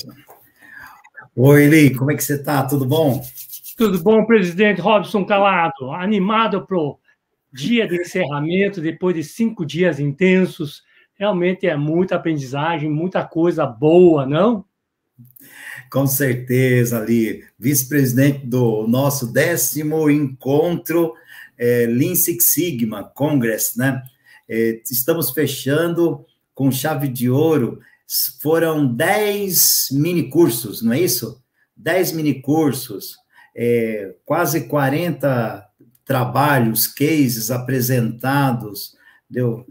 Oi, Eli, como é que você está? Tudo bom? Tudo bom, presidente Robson Calado? Animado para o dia de encerramento, depois de 5 dias intensos. Realmente é muita aprendizagem, muita coisa boa, não? Com certeza, Ali, vice-presidente do nosso 10º encontro Lean Six Sigma Congress, né? Estamos fechando com chave de ouro. Foram 10 mini-cursos, não é isso? 10 mini-cursos, quase 40 trabalhos, cases apresentados, deu...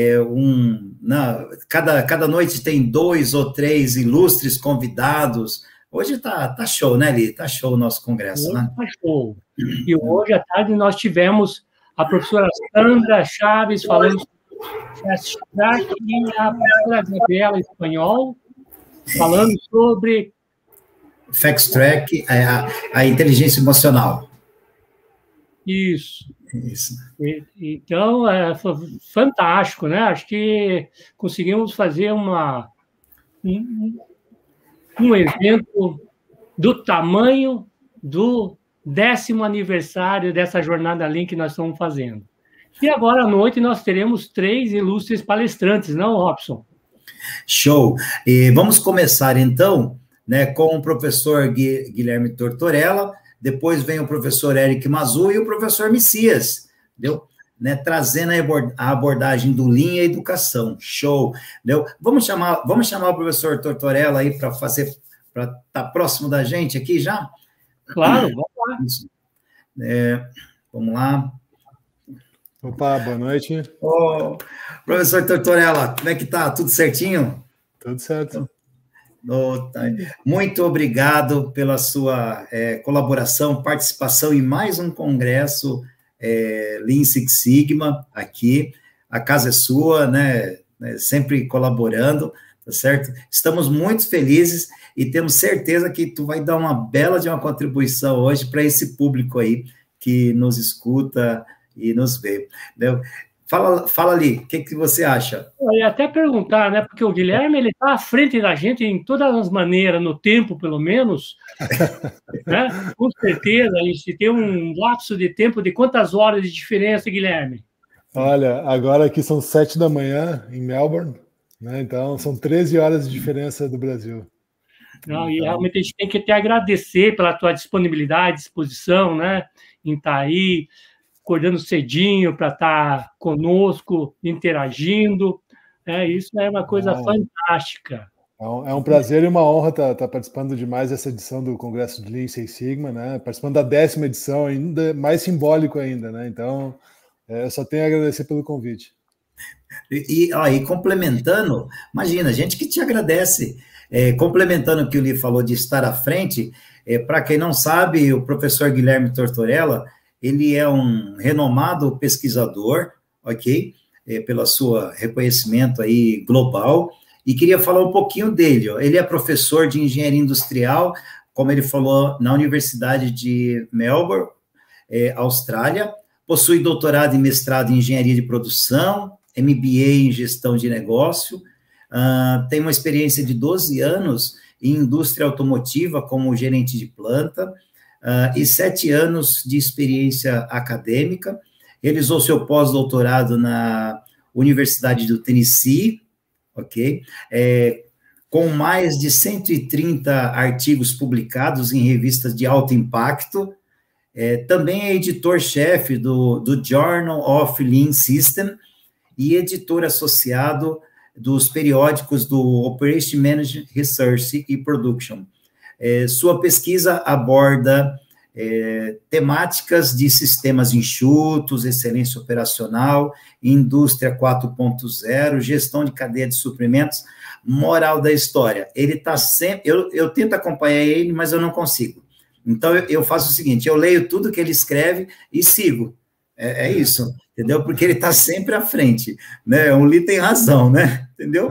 cada noite tem 2 ou 3 ilustres convidados. Hoje tá show, né, Li? Tá show o nosso congresso, Hoje né? tá show. E hoje à tarde nós tivemos a professora Sandra Chaves falando sobre Fast Track e a professora Gabriela Espanhol falando sobre Fast Track, a inteligência emocional. isso. Isso. Então, foi fantástico, né? Acho que conseguimos fazer um evento do tamanho do 10º aniversário dessa jornada Lean que nós estamos fazendo. E agora à noite nós teremos 3 ilustres palestrantes, não, Robson? Show! E vamos começar, então, né, com o professor Guilherme Tortorella, depois vem o professor Eric Mazu e o professor Messias, entendeu? Né, trazendo a abordagem do Lean e a educação. Show! Entendeu? Vamos chamar o professor Tortorella aí para estar próximo da gente aqui já? Claro, vamos lá. Isso. Vamos lá. Opa, boa noite. Professor Tortorella, como é que tá? Tudo certinho? Tudo certo. Muito obrigado pela sua colaboração, participação em mais um congresso Lean Six Sigma aqui. A casa é sua, né? Sempre colaborando, tá certo? Estamos muito felizes e temos certeza que tu vai dar uma bela de uma contribuição hoje para esse público aí que nos escuta e nos vê. Entendeu? Fala ali, o que você acha? Eu ia até perguntar, né? Porque o Guilherme ele está à frente da gente em todas as maneiras, no tempo, pelo menos. Né? Com certeza, a gente tem um lapso de tempo de quantas horas de diferença, Guilherme? Olha, agora aqui são 7 da manhã em Melbourne, né? Então são 13 horas de diferença do Brasil. Não, e realmente a gente tem que te agradecer pela tua disponibilidade, disposição, né? Em estar aí, acordando cedinho para estar conosco, interagindo. Isso é uma coisa fantástica. É um prazer e uma honra estar participando de mais essa edição do Congresso de Lean Six Sigma, né? Participando da 10ª edição, ainda mais simbólico ainda, né? Então, eu só tenho a agradecer pelo convite. E complementando, imagina, gente que te agradece. Complementando o que o Li falou de estar à frente, para quem não sabe, o professor Guilherme Tortorella, ele é um renomado pesquisador, ok? Pelo seu reconhecimento aí global, e queria falar um pouquinho dele. Ele é professor de engenharia industrial, como ele falou, na Universidade de Melbourne, Austrália, possui doutorado e mestrado em engenharia de produção, MBA em gestão de negócio, tem uma experiência de 12 anos em indústria automotiva como gerente de planta, e 7 anos de experiência acadêmica. Realizou seu pós-doutorado na Universidade do Tennessee, ok? Com mais de 130 artigos publicados em revistas de alto impacto. Também é editor-chefe do Journal of Lean System e editor associado dos periódicos do Operation Management Research e Production. Sua pesquisa aborda temáticas de sistemas enxutos, excelência operacional, indústria 4.0, gestão de cadeia de suprimentos. Moral da história, ele está sempre... Eu tento acompanhar ele, mas eu não consigo. Então, eu faço o seguinte, eu leio tudo que ele escreve e sigo. É isso, entendeu? Porque ele está sempre à frente, né? O Li tem razão, né? Entendeu?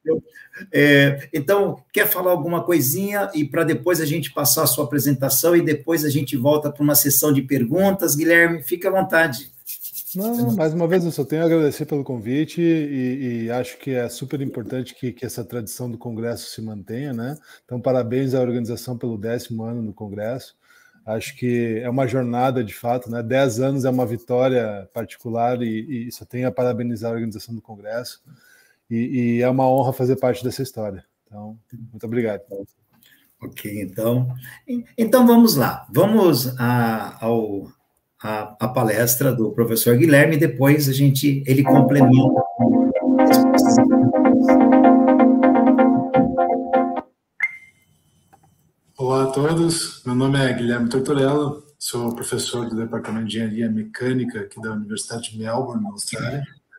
Então, quer falar alguma coisinha e para depois a gente passar a sua apresentação e depois a gente volta para uma sessão de perguntas. Guilherme, fique à vontade. Não, mais uma vez eu só tenho a agradecer pelo convite e acho que é super importante que essa tradição do Congresso se mantenha, né? Então, parabéns à organização pelo 10º ano do Congresso. Acho que é uma jornada de fato, né? 10 anos é uma vitória particular e só tenho a parabenizar a organização do Congresso e é uma honra fazer parte dessa história. Então, muito obrigado. Ok, então vamos lá. Vamos à palestra do professor Guilherme, depois ele complementa. Olá a todos, meu nome é Guilherme Tortorella, sou professor do Departamento de Engenharia Mecânica aqui da Universidade de Melbourne, na Austrália,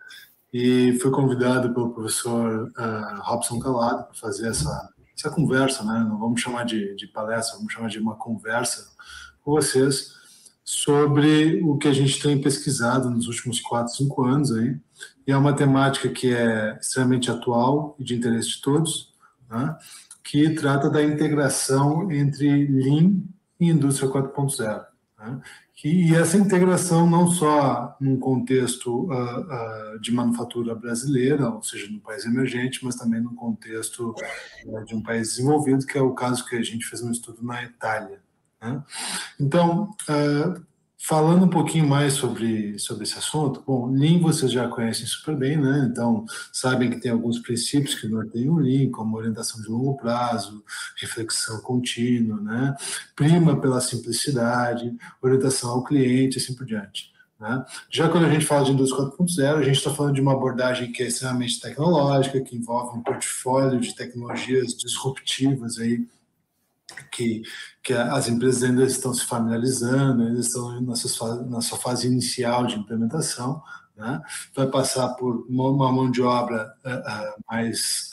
e fui convidado pelo professor Robson Calado para fazer essa conversa, né? Não vamos chamar de palestra, vamos chamar de uma conversa com vocês sobre o que a gente tem pesquisado nos últimos 4, 5 anos aí, e é uma temática que é extremamente atual e de interesse de todos, né? Que trata da integração entre Lean e Indústria 4.0. Né? E essa integração não só num contexto de manufatura brasileira, ou seja, num país emergente, mas também num contexto de um país desenvolvido, que é o caso que a gente fez um estudo na Itália. Né? Então, falando um pouquinho mais sobre esse assunto, bom, Lean vocês já conhecem super bem, né? Então, sabem que tem alguns princípios que norteiam o Lean, como orientação de longo prazo, reflexão contínua, né? Prima pela simplicidade, orientação ao cliente, assim por diante. Né? Já quando a gente fala de indústria 4.0, a gente está falando de uma abordagem que é extremamente tecnológica, que envolve um portfólio de tecnologias disruptivas aí, que as empresas ainda estão se familiarizando, ainda estão na sua fase inicial de implementação, né? Vai passar por uma mão de obra mais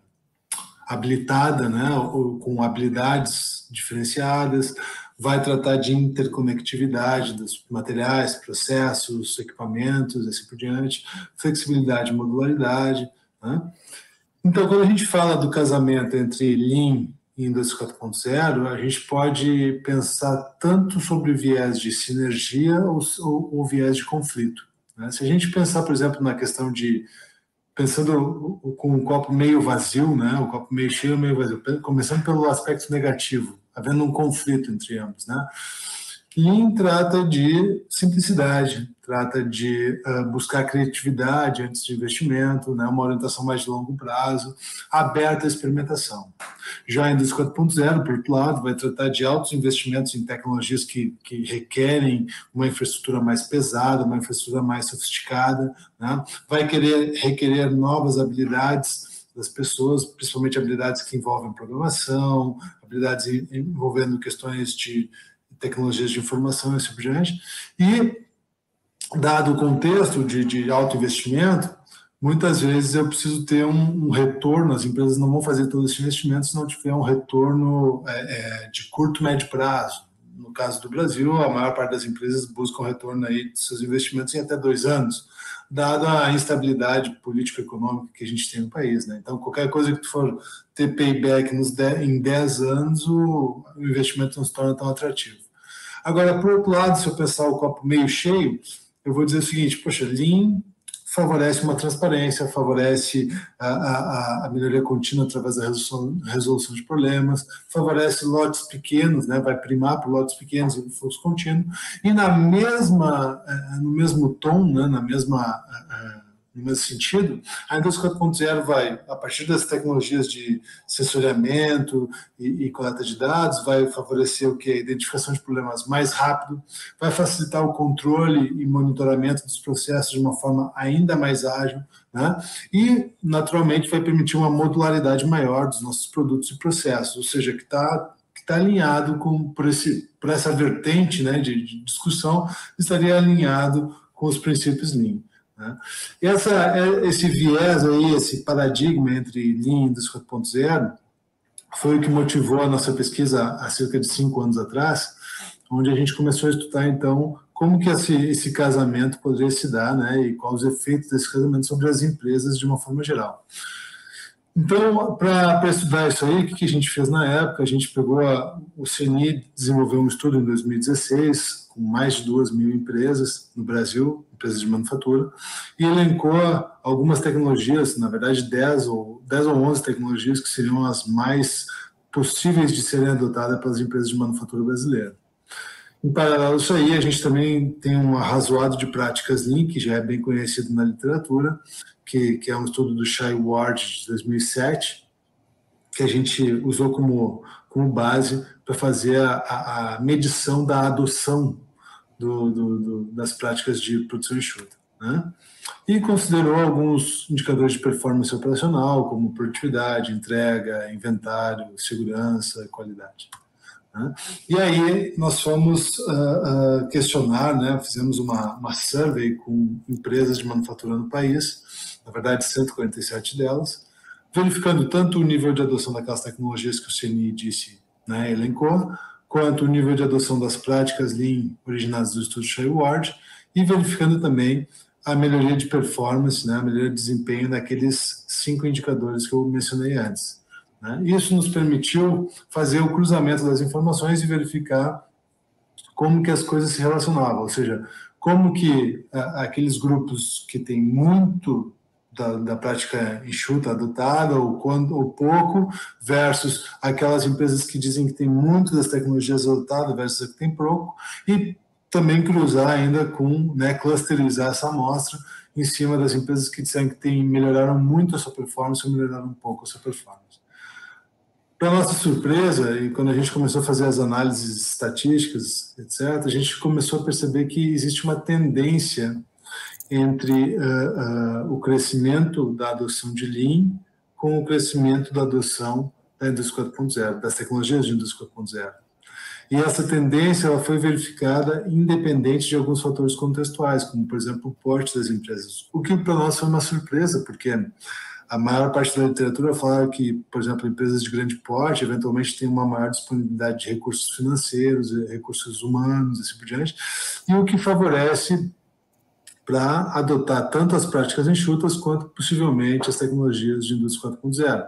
habilitada, né? Ou com habilidades diferenciadas, vai tratar de interconectividade dos materiais, processos, equipamentos, assim por diante, flexibilidade e modularidade, né? Então, quando a gente fala do casamento entre Lean e Indústria 4.0, a gente pode pensar tanto sobre viés de sinergia ou viés de conflito. Né? Se a gente pensar, por exemplo, na questão pensando com o copo meio vazio, né? O copo meio cheio ou meio vazio, começando pelo aspecto negativo, havendo um conflito entre ambos, né? Lean trata de simplicidade, trata de buscar criatividade antes de investimento, né, uma orientação mais de longo prazo, aberta à experimentação. Já a indústria 4.0, por outro lado, vai tratar de altos investimentos em tecnologias que requerem uma infraestrutura mais pesada, uma infraestrutura mais sofisticada, né, vai requerer novas habilidades das pessoas, principalmente habilidades que envolvem programação, habilidades envolvendo questões de tecnologias de informação e assim por diante. E, dado o contexto de alto investimento, muitas vezes eu preciso ter um retorno, as empresas não vão fazer todo esse investimento se não tiver um retorno de curto, médio prazo. No caso do Brasil, a maior parte das empresas buscam retorno aí de seus investimentos em até 2 anos, dada a instabilidade político-econômica que a gente tem no país. Né? Então, qualquer coisa que tu for ter payback em 10 anos, o investimento não se torna tão atrativo. Agora, por outro lado, se eu pensar o copo meio cheio, eu vou dizer o seguinte, poxa, Lean favorece uma transparência, favorece a melhoria contínua através da resolução de problemas, favorece lotes pequenos, né, vai primar por lotes pequenos e fluxo contínuo, e no mesmo tom, né, no mesmo sentido, a indústria 4.0 vai, a partir das tecnologias de sensoriamento e coleta de dados, vai favorecer o que? A identificação de problemas mais rápido, vai facilitar o controle e monitoramento dos processos de uma forma ainda mais ágil, né? E, naturalmente, vai permitir uma modularidade maior dos nossos produtos e processos, ou seja, que está alinhado por essa vertente, né, de discussão, estaria alinhado com os princípios Lean. Né? Esse viés aí, esse paradigma entre Lean e Indústria 4.0 foi o que motivou a nossa pesquisa há cerca de 5 anos atrás, onde a gente começou a estudar, então, como que esse casamento poderia se dar, né, e quais os efeitos desse casamento sobre as empresas de uma forma geral. Então, para estudar isso aí, o que a gente fez na época? A gente pegou o CNI, desenvolveu um estudo em 2016, com mais de 2.000 empresas no Brasil, empresas de manufatura, e elencou algumas tecnologias, na verdade 10 ou 11 tecnologias que seriam as mais possíveis de serem adotadas pelas empresas de manufatura brasileira. Em paralelo a isso aí, a gente também tem um arrazoado de práticas Lean, que já é bem conhecido na literatura, que é um estudo do Shai Ward de 2007, que a gente usou como base para fazer a medição da adoção das práticas de produção enxuta, né? E considerou alguns indicadores de performance operacional, como produtividade, entrega, inventário, segurança e qualidade. E aí nós fomos questionar, né, fizemos uma survey com empresas de manufatura no país, na verdade 147 delas, verificando tanto o nível de adoção daquelas tecnologias que o CNI disse, né, elencou, quanto o nível de adoção das práticas Lean originadas do estudo Shai Ward, e verificando também a melhoria de performance, né, a melhoria de desempenho daqueles 5 indicadores que eu mencionei antes. Isso nos permitiu fazer o cruzamento das informações e verificar como que as coisas se relacionavam, ou seja, como que aqueles grupos que têm muito da prática enxuta adotada ou pouco, versus aquelas empresas que dizem que tem muito das tecnologias adotadas versus as que tem pouco, e também cruzar ainda com, né, clusterizar essa amostra em cima das empresas que disseram que melhoraram muito a sua performance ou melhoraram um pouco a sua performance. Para nossa surpresa, e quando a gente começou a fazer as análises estatísticas, etc., a gente começou a perceber que existe uma tendência entre o crescimento da adoção de Lean com o crescimento da adoção da indústria 4.0, das tecnologias de indústria 4.0. E essa tendência ela foi verificada independente de alguns fatores contextuais, como, por exemplo, o porte das empresas, o que para nós foi uma surpresa, porque a maior parte da literatura fala que, por exemplo, empresas de grande porte eventualmente têm uma maior disponibilidade de recursos financeiros, recursos humanos, e assim por diante, e o que favorece para adotar tanto as práticas enxutas quanto, possivelmente, as tecnologias de indústria 4.0.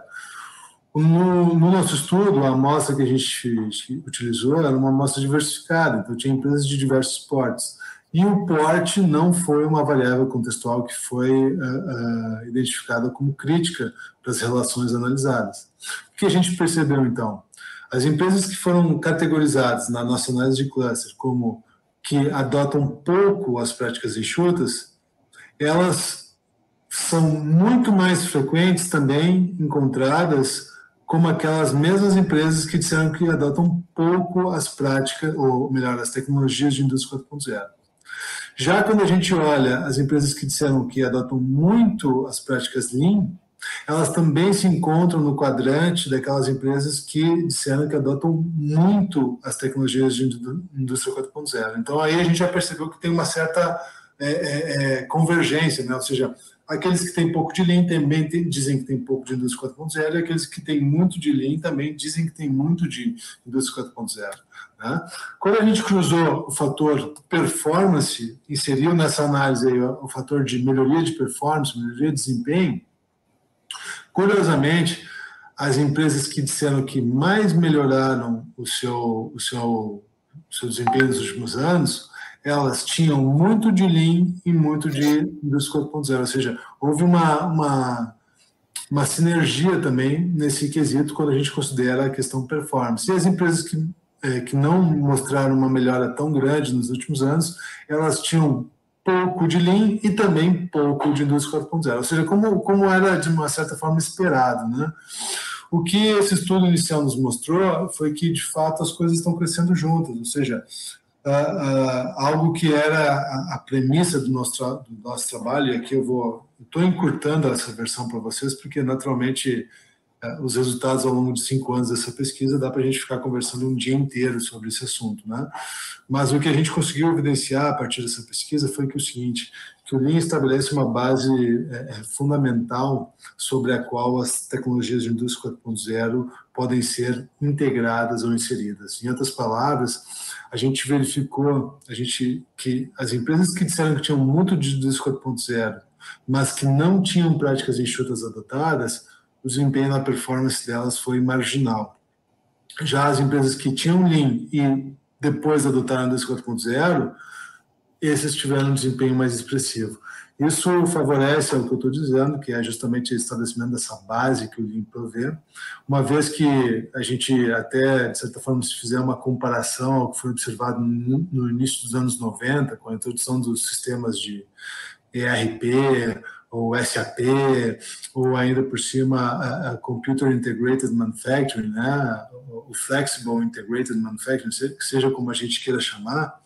No nosso estudo, a amostra que a gente utilizou era uma amostra diversificada, então tinha empresas de diversos portes. E o porte não foi uma variável contextual que foi identificada como crítica para as relações analisadas. O que a gente percebeu, então? As empresas que foram categorizadas na nossa análise de cluster como que adotam pouco as práticas enxutas, elas são muito mais frequentes também encontradas como aquelas mesmas empresas que disseram que adotam pouco as práticas, ou melhor, as tecnologias de indústria 4.0. Já quando a gente olha as empresas que disseram que adotam muito as práticas Lean, elas também se encontram no quadrante daquelas empresas que disseram que adotam muito as tecnologias de indústria 4.0. Então, aí a gente já percebeu que tem uma certa convergência, né? Ou seja, aqueles que têm pouco de Lean também dizem que tem pouco de indústria 4.0, e aqueles que têm muito de Lean também dizem que tem muito de indústria 4.0. Né? Quando a gente cruzou o fator performance, inseriu nessa análise aí o fator de melhoria de performance, melhoria de desempenho, curiosamente, as empresas que disseram que mais melhoraram o seu desempenho nos últimos anos, elas tinham muito de Lean e muito de indústria 4.0, ou seja, houve uma sinergia também nesse quesito quando a gente considera a questão performance. E as empresas que não mostraram uma melhora tão grande nos últimos anos, elas tinham pouco de Lean e também pouco de indústria 4.0, ou seja, como era de uma certa forma esperado, né? O que esse estudo inicial nos mostrou foi que, de fato, as coisas estão crescendo juntas, ou seja, algo que era a premissa do nosso trabalho, e aqui eu estou encurtando essa versão para vocês, porque naturalmente os resultados ao longo de 5 anos dessa pesquisa dá para a gente ficar conversando um dia inteiro sobre esse assunto, né? Mas o que a gente conseguiu evidenciar a partir dessa pesquisa foi que o seguinte, que o Lean estabelece uma base fundamental sobre a qual as tecnologias de indústria 4.0 podem ser integradas ou inseridas. Em outras palavras, a gente verificou que as empresas que disseram que tinham muito de indústria 4.0, mas que não tinham práticas enxutas adotadas, o desempenho na performance delas foi marginal. Já as empresas que tinham Lean e depois adotaram a indústria 4.0, esses tiveram um desempenho mais expressivo. Isso favorece o que eu estou dizendo, que é justamente o estabelecimento dessa base que o Lean provê, uma vez que a gente até, de certa forma, se fizer uma comparação ao que foi observado no início dos anos 90, com a introdução dos sistemas de ERP, ou SAP, ou ainda por cima a Computer Integrated Manufacturing, né? O Flexible Integrated Manufacturing, seja como a gente queira chamar,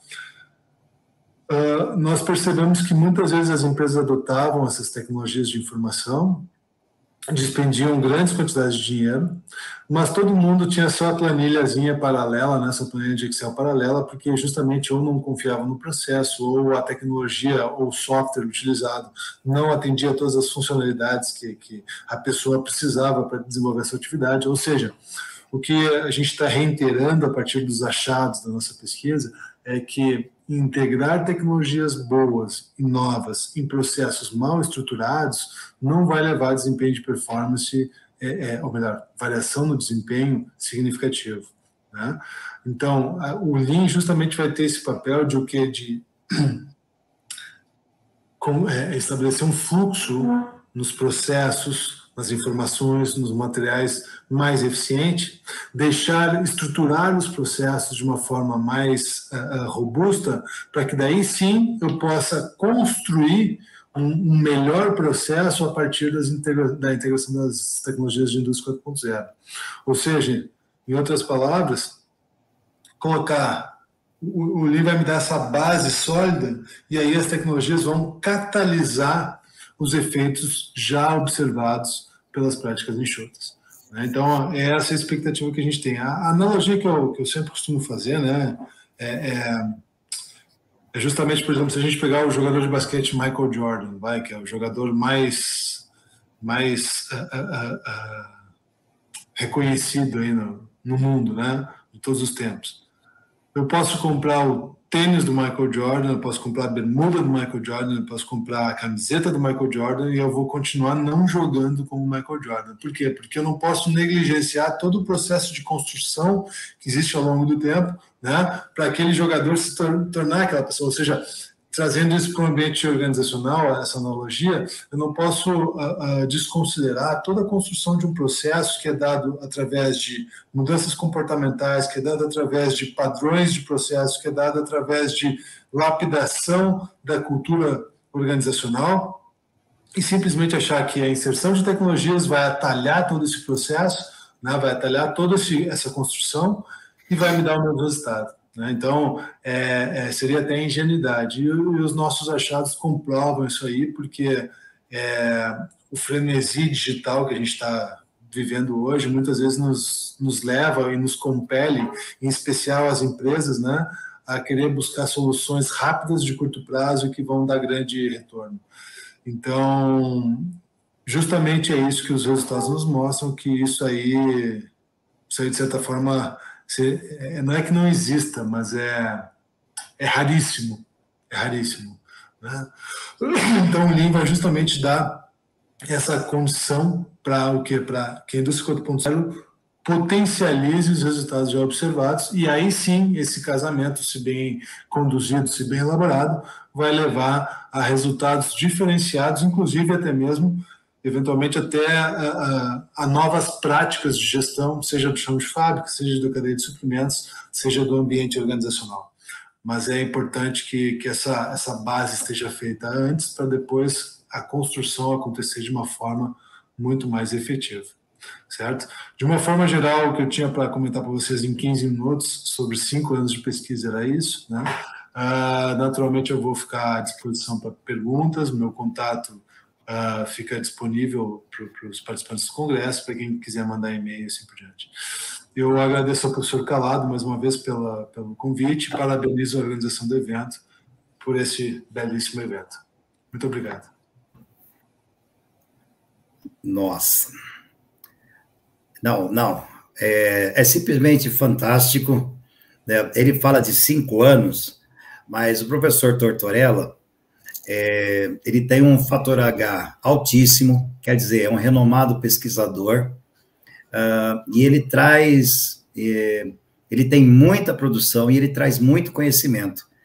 nós percebemos que muitas vezes as empresas adotavam essas tecnologias de informação, dispendiam grandes quantidades de dinheiro, mas todo mundo tinha sua planilhazinha paralela, né, sua planilha de Excel paralela, porque justamente ou não confiava no processo, ou a tecnologia ou o software utilizado não atendia a todas as funcionalidades que a pessoa precisava para desenvolver essa atividade. Ou seja, o que a gente está reiterando a partir dos achados da nossa pesquisa é que integrar tecnologias boas e novas em processos mal estruturados não vai levar a desempenho de performance, ou melhor, variação no desempenho significativo, né? Então, o Lean justamente vai ter esse papel de o quê? De estabelecer um fluxo nos processos, nas informações, nos materiais mais eficiente, estruturar os processos de uma forma mais robusta, para que daí sim eu possa construir um melhor processo a partir da integração das tecnologias de indústria 4.0. Ou seja, em outras palavras, o Lean vai me dar essa base sólida e aí as tecnologias vão catalisar os efeitos já observados pelas práticas enxutas. Então, é essa a expectativa que a gente tem. A analogia que eu sempre costumo fazer, né, é justamente, por exemplo, se a gente pegar o jogador de basquete Michael Jordan, que é o jogador mais reconhecido aí no mundo, né, de todos os tempos. Eu posso comprar o tênis do Michael Jordan, eu posso comprar a bermuda do Michael Jordan, eu posso comprar a camiseta do Michael Jordan e eu vou continuar não jogando como o Michael Jordan. Por quê? Porque eu não posso negligenciar todo o processo de construção que existe ao longo do tempo, né, para aquele jogador se tornar aquela pessoa. Ou seja, trazendo isso para o ambiente organizacional, essa analogia, eu não posso desconsiderar toda a construção de um processo que é dado através de mudanças comportamentais, que é dado através de padrões de processo, que é dado através de lapidação da cultura organizacional, e simplesmente achar que a inserção de tecnologias vai atalhar todo esse processo, né, vai atalhar toda essa construção e vai me dar o meu resultado. Então, seria até ingenuidade. E os nossos achados comprovam isso aí, porque o frenesi digital que a gente está vivendo hoje muitas vezes nos leva e nos compele, em especial as empresas, né, a querer buscar soluções rápidas de curto prazo que vão dar grande retorno. Então, justamente é isso que os resultados nos mostram, que isso aí de certa forma, não é que não exista, mas é raríssimo, né? Então o Lean vai justamente dar essa condição para o quê? Para que a indústria 4.0 potencialize os resultados já observados, e aí sim esse casamento, se bem conduzido, se bem elaborado, vai levar a resultados diferenciados, inclusive até mesmo eventualmente até a novas práticas de gestão, seja do chão de fábrica, seja da cadeia de suprimentos, seja do ambiente organizacional. Mas é importante que essa base esteja feita antes, para depois a construção acontecer de uma forma muito mais efetiva, certo? De uma forma geral, o que eu tinha para comentar para vocês em 15 minutos sobre 5 anos de pesquisa era isso, né? Naturalmente eu vou ficar à disposição para perguntas, meu contato fica disponível para os participantes do congresso, para quem quiser mandar e-mail e assim por diante. Eu agradeço ao professor Calado, mais uma vez, pelo convite, e parabenizo a organização do evento por esse belíssimo evento. Muito obrigado. Nossa. Não. É simplesmente fantástico, né? Ele fala de 5 anos, mas o professor Tortorella, ele tem um fator H altíssimo, quer dizer, é um renomado pesquisador, e ele tem muita produção e ele traz muito conhecimento.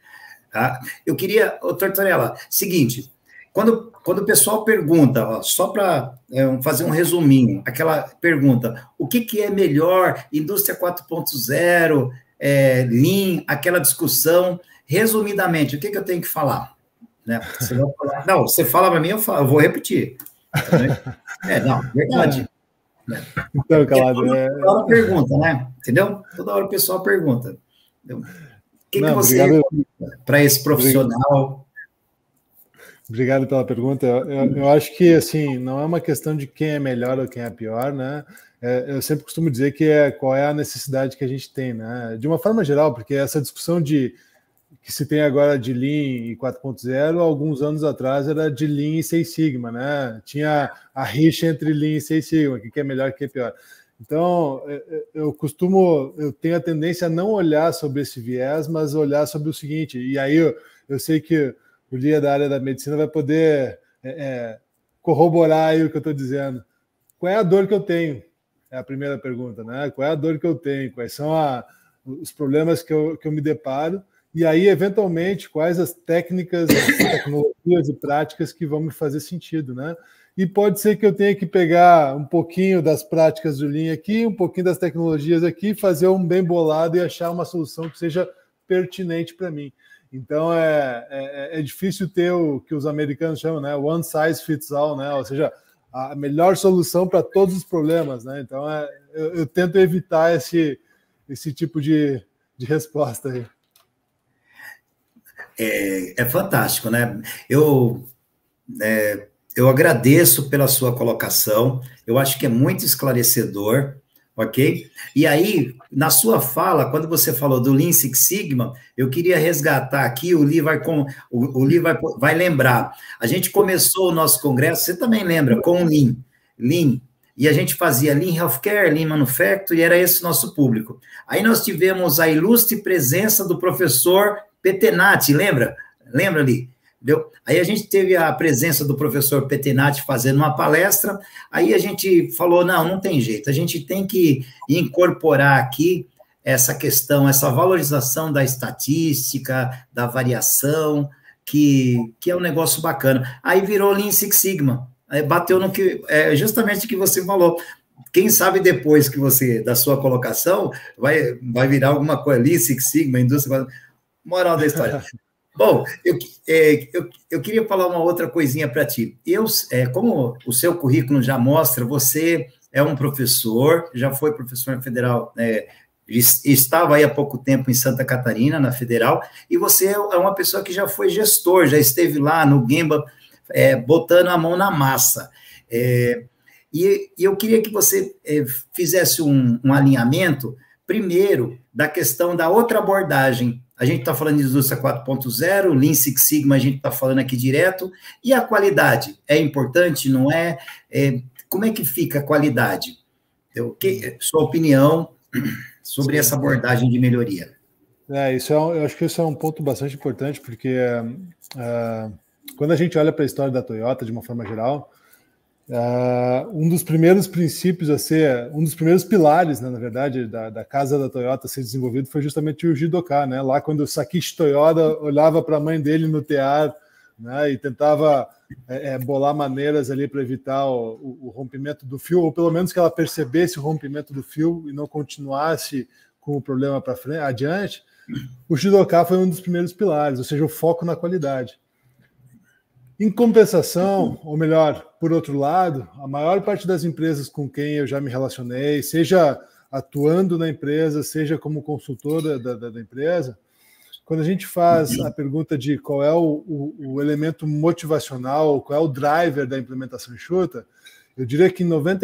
Tá? Eu queria, Tortorella, seguinte, quando o pessoal pergunta, ó, só para fazer um resuminho, aquela pergunta, o que é melhor, indústria 4.0, Lean, aquela discussão, resumidamente, o que eu tenho que falar? Né? Você vai falar, não, você fala para mim, eu vou repetir. Não, verdade. Então, Calado, toda hora pergunta, né? Entendeu? Toda hora o pessoal pergunta. Então, o que você para esse profissional? Obrigado pela pergunta. Eu acho que, assim, não é uma questão de quem é melhor ou quem é pior, né? Eu sempre costumo dizer que qual é a necessidade que a gente tem, né? De uma forma geral, porque essa discussão que se tem agora de Lean e 4.0, alguns anos atrás era de Lean e Six Sigma, né? Tinha a rixa entre Lean e Six Sigma, o que é melhor e o que é pior. Então, eu tenho a tendência a não olhar sobre esse viés, mas olhar sobre o seguinte, e aí eu sei que o Lia da área da medicina vai poder corroborar aí o que eu estou dizendo. Qual é a dor que eu tenho? É a primeira pergunta, né? Qual é a dor que eu tenho? Quais são os problemas que eu me deparo? E aí, eventualmente, quais as técnicas, as tecnologias e práticas que vão me fazer sentido, né? E pode ser que eu tenha que pegar um pouquinho das práticas do Lean aqui, um pouquinho das tecnologias aqui, fazer um bem bolado e achar uma solução que seja pertinente para mim. Então, é difícil ter o que os americanos chamam, né? One size fits all, né? Ou seja, a melhor solução para todos os problemas, né? Então, eu tento evitar esse tipo de resposta aí. É fantástico, né? Eu agradeço pela sua colocação, eu acho que é muito esclarecedor, ok? E aí, na sua fala, quando você falou do Lean Six Sigma, eu queria resgatar aqui, o Lee vai lembrar, a gente começou o nosso congresso, você também lembra, com o Lean, e a gente fazia Lean Healthcare, Lean Manufacturing, e era esse o nosso público. Aí nós tivemos a ilustre presença do professor Petenati, lembra? Lembra ali? Entendeu? Aí a gente teve a presença do professor Petenati fazendo uma palestra, aí a gente falou, não tem jeito, a gente tem que incorporar aqui essa questão, essa valorização da estatística, da variação, que é um negócio bacana. Aí virou Lean Six Sigma, aí bateu no que, justamente o que você falou. Quem sabe depois da sua colocação, vai virar alguma coisa, Lean Six Sigma, indústria... Moral da história. Bom, eu queria falar uma outra coisinha para ti. Como o seu currículo já mostra, você é um professor, já foi professor federal, estava aí há pouco tempo em Santa Catarina, na Federal, e você é uma pessoa que já foi gestor, já esteve lá no Gemba, botando a mão na massa. E eu queria que você fizesse um alinhamento, primeiro, da questão da outra abordagem. A gente está falando de indústria 4.0, Lean Six Sigma, a gente está falando aqui direto, e a qualidade? É importante, não é? Como é que fica a qualidade? Sua opinião sobre essa abordagem de melhoria? Eu acho que isso é um ponto bastante importante, porque quando a gente olha para a história da Toyota, de uma forma geral, um dos primeiros princípios um dos primeiros pilares, né, na verdade, da casa da Toyota a ser desenvolvido foi justamente o Jidoka, né? Lá quando o Sakichi Toyoda olhava para a mãe dele no tear, né, e tentava bolar maneiras ali para evitar o rompimento do fio, ou pelo menos que ela percebesse o rompimento do fio e não continuasse com o problema para frente, adiante, o Jidoka foi um dos primeiros pilares, ou seja, o foco na qualidade. Em compensação, ou melhor, por outro lado, a maior parte das empresas com quem eu já me relacionei, seja atuando na empresa, seja como consultor da empresa, quando a gente faz a pergunta de qual é o elemento motivacional, qual é o driver da implementação enxuta, eu diria que em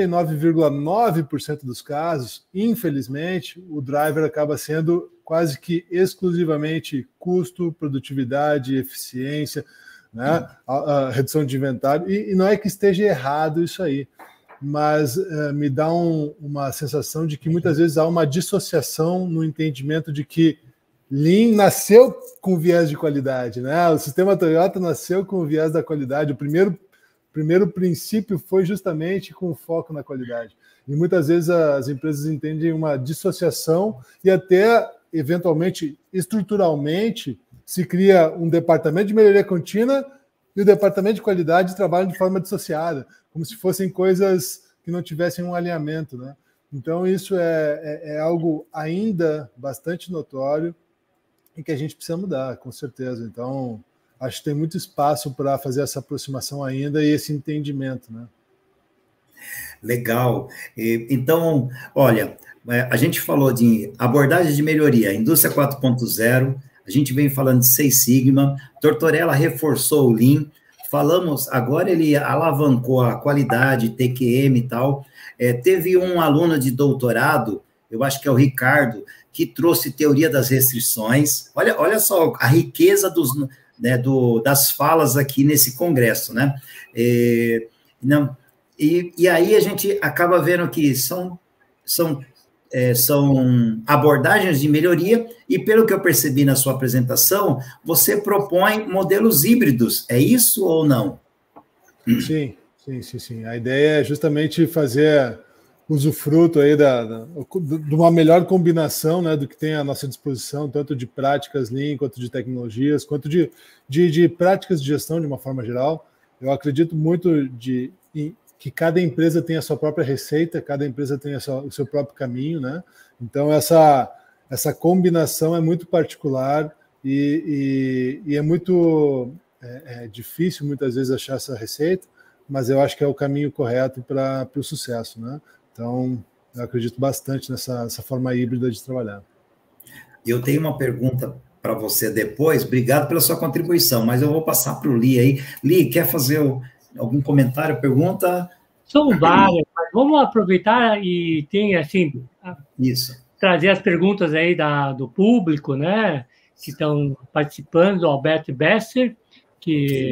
99,9% dos casos, infelizmente, o driver acaba sendo quase que exclusivamente custo, produtividade, eficiência, né? A redução de inventário, e não é que esteja errado isso aí, mas me dá uma sensação de que muitas vezes há uma dissociação no entendimento de que Lean nasceu com viés de qualidade, né? O sistema Toyota nasceu com o viés da qualidade, o primeiro princípio foi justamente com foco na qualidade, e muitas vezes as empresas entendem uma dissociação e até, eventualmente, estruturalmente, se cria um departamento de melhoria contínua e o departamento de qualidade trabalham de forma dissociada, como se fossem coisas que não tivessem um alinhamento, né? Então, isso é algo ainda bastante notório e que a gente precisa mudar, com certeza. Então, acho que tem muito espaço para fazer essa aproximação ainda e esse entendimento, né? Legal. Então, olha, a gente falou de abordagem de melhoria, indústria 4.0, a gente vem falando de Six Sigma, Tortorella reforçou o Lean, falamos, agora ele alavancou a qualidade, TQM e tal. Teve um aluno de doutorado, eu acho que é o Ricardo, que trouxe teoria das restrições. Olha só a riqueza das falas aqui nesse congresso, né? E aí a gente acaba vendo que são abordagens de melhoria, e pelo que eu percebi na sua apresentação, você propõe modelos híbridos, é isso ou não? Sim. A ideia é justamente fazer usufruto aí de uma melhor combinação, né, do que tem à nossa disposição, tanto de práticas Lean, quanto de tecnologias, quanto de práticas de gestão de uma forma geral. Eu acredito muito que cada empresa tem a sua própria receita, cada empresa tem o seu próprio caminho, né? Então, essa combinação é muito particular e é muito difícil, muitas vezes, achar essa receita, mas eu acho que é o caminho correto para o sucesso, né? Então, eu acredito bastante nessa forma híbrida de trabalhar. Eu tenho uma pergunta para você depois, obrigado pela sua contribuição, mas eu vou passar para o Lee aí. Lee, quer fazer algum comentário, pergunta? São várias, mas vamos aproveitar e tem, assim, trazer as perguntas aí do público, né, que estão participando, o Alberto Besser, que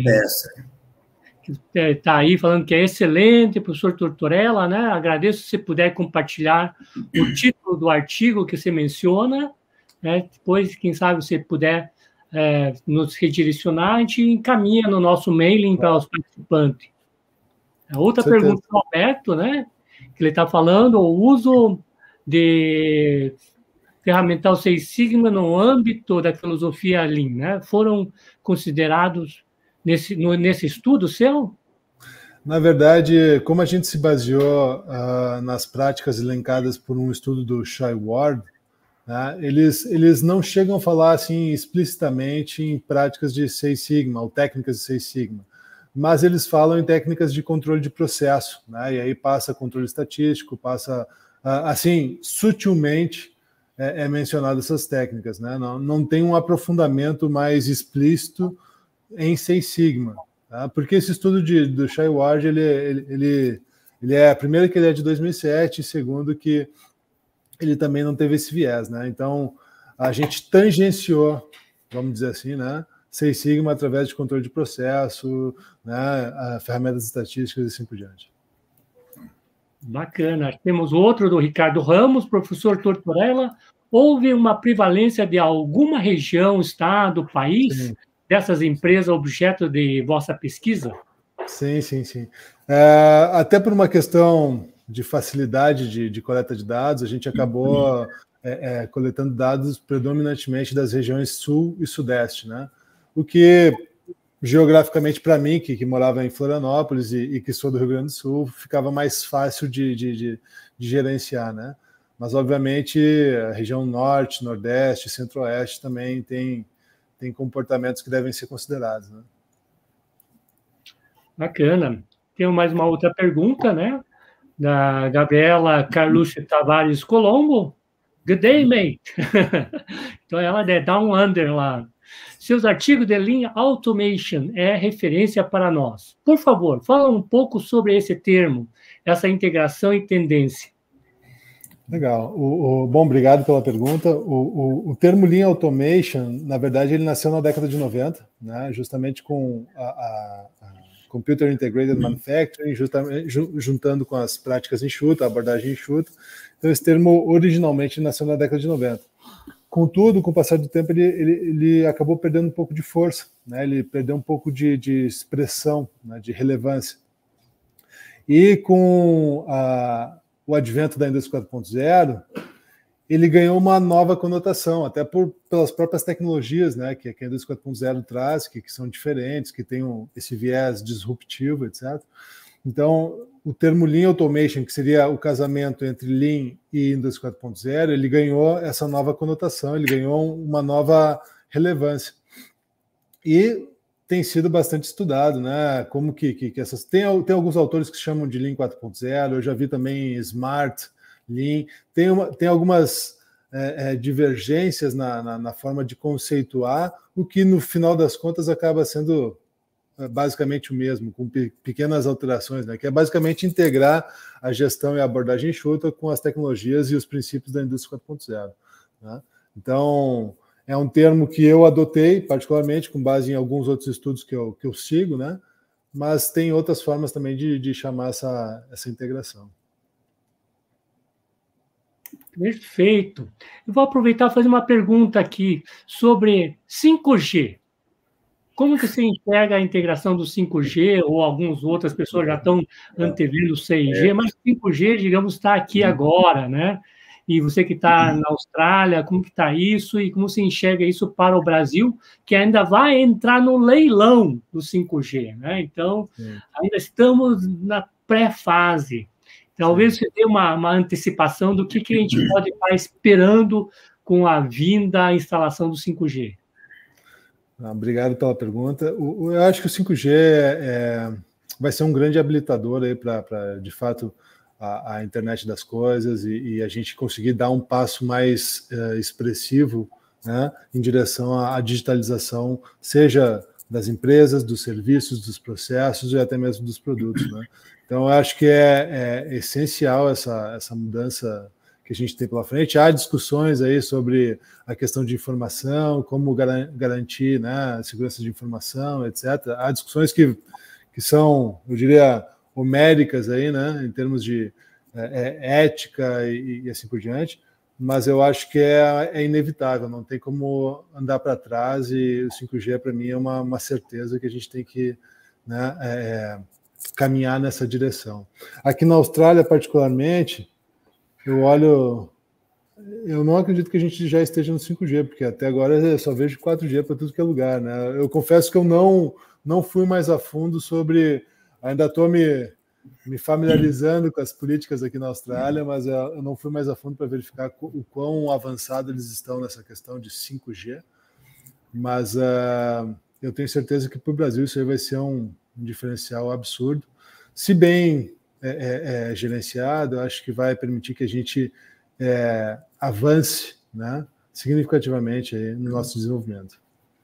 está aí falando que é excelente, professor Tortorella, né? Agradeço se você puder compartilhar o título do artigo que você menciona, né? Depois, quem sabe, você puder nos redirecionar, a gente encaminha no nosso mailing para os participantes. A outra pergunta do Alberto, né? Que ele está falando, o uso de ferramental Six Sigma no âmbito da filosofia Lean, né? Foram considerados nesse estudo seu? Na verdade, como a gente se baseou nas práticas elencadas por um estudo do Shai Ward, né, eles não chegam a falar assim explicitamente em práticas de Six Sigma ou técnicas de Six Sigma, mas eles falam em técnicas de controle de processo, né, e aí passa controle estatístico, passa assim sutilmente é mencionado essas técnicas, né, não tem um aprofundamento mais explícito em Six Sigma, tá? Porque esse estudo do Shai Ward, ele é, primeiro que ele é de 2007, e segundo que ele também não teve esse viés, né? Então, a gente tangenciou, vamos dizer assim, né, Six Sigma através de controle de processo, né, ferramentas estatísticas e assim por diante. Bacana. Temos outro do Ricardo Ramos, professor Tortorella. Houve uma prevalência de alguma região, estado, país, sim, dessas empresas objeto de vossa pesquisa? Sim. Até por uma questão de facilidade de coleta de dados, a gente acabou coletando dados predominantemente das regiões sul e sudeste, né? O que, geograficamente, para mim, que morava em Florianópolis e que sou do Rio Grande do Sul, ficava mais fácil de gerenciar, né? Mas, obviamente, a região norte, nordeste, centro-oeste também tem comportamentos que devem ser considerados, né? Bacana. Tenho mais uma outra pergunta, né? Da Gabriela Carlucci Tavares Colombo. Good day, mate. Então, ela dá um under lá. Seus artigos de Lean Automation é referência para nós. Por favor, fala um pouco sobre esse termo, essa integração e tendência. Legal. Bom, obrigado pela pergunta. O termo Lean Automation, na verdade, ele nasceu na década de 90, né, justamente com a Computer Integrated Manufacturing, juntando com as práticas enxuta, a abordagem enxuta. Então, esse termo originalmente nasceu na década de 90. Contudo, com o passar do tempo, ele acabou perdendo um pouco de força, né, ele perdeu um pouco de expressão, né, de relevância. E com o advento da indústria 4.0, ele ganhou uma nova conotação, até pelas próprias tecnologias, né, que a Indústria 4.0 traz, que são diferentes, que tem esse viés disruptivo, etc. Então, o termo Lean Automation, que seria o casamento entre Lean e Indústria 4.0, ele ganhou essa nova conotação, ele ganhou uma nova relevância. E tem sido bastante estudado, né? Como que essas... Tem alguns autores que chamam de Lean 4.0, eu já vi também Smart Lean, tem algumas divergências na forma de conceituar, o que no final das contas acaba sendo basicamente o mesmo, com pequenas alterações, né? Que é basicamente integrar a gestão e a abordagem enxuta com as tecnologias e os princípios da indústria 4.0, né? Então, é um termo que eu adotei, particularmente, com base em alguns outros estudos que eu sigo, né? Mas tem outras formas também de chamar essa integração. Perfeito. Eu vou aproveitar e fazer uma pergunta aqui sobre 5G. Como que você enxerga a integração do 5G, ou algumas outras pessoas já estão antevendo o 6G, mas 5G, digamos, está aqui agora, né? E você que está na Austrália, como que está isso e como você enxerga isso para o Brasil, que ainda vai entrar no leilão do 5G, né? Então, ainda estamos na pré-fase. Talvez você dê uma antecipação do que a gente pode estar esperando com a vinda, a instalação do 5G. Obrigado pela pergunta. Eu acho que o 5G vai ser um grande habilitador aí para, de fato, a internet das coisas e a gente conseguir dar um passo mais expressivo, né, em direção à digitalização, seja das empresas, dos serviços, dos processos e até mesmo dos produtos, né? Então, eu acho que é essencial essa mudança que a gente tem pela frente. Há discussões aí sobre a questão de informação, como garantir, né, a segurança de informação, etc. Há discussões que são, eu diria, homéricas aí, né, em termos de ética e assim por diante, mas eu acho que é inevitável, não tem como andar para trás, e o 5G, para mim, é uma certeza que a gente tem que, né, caminhar nessa direção. Aqui na Austrália, particularmente, eu não acredito que a gente já esteja no 5G, porque até agora eu só vejo 4G para tudo que é lugar, né? Eu confesso que eu não fui mais a fundo sobre... Ainda estou me familiarizando com as políticas aqui na Austrália, mas eu não fui mais a fundo para verificar o quão avançado eles estão nessa questão de 5G. Mas eu tenho certeza que para o Brasil isso aí vai ser um diferencial absurdo. Se bem gerenciado, eu acho que vai permitir que a gente avance, né, significativamente aí no nosso desenvolvimento.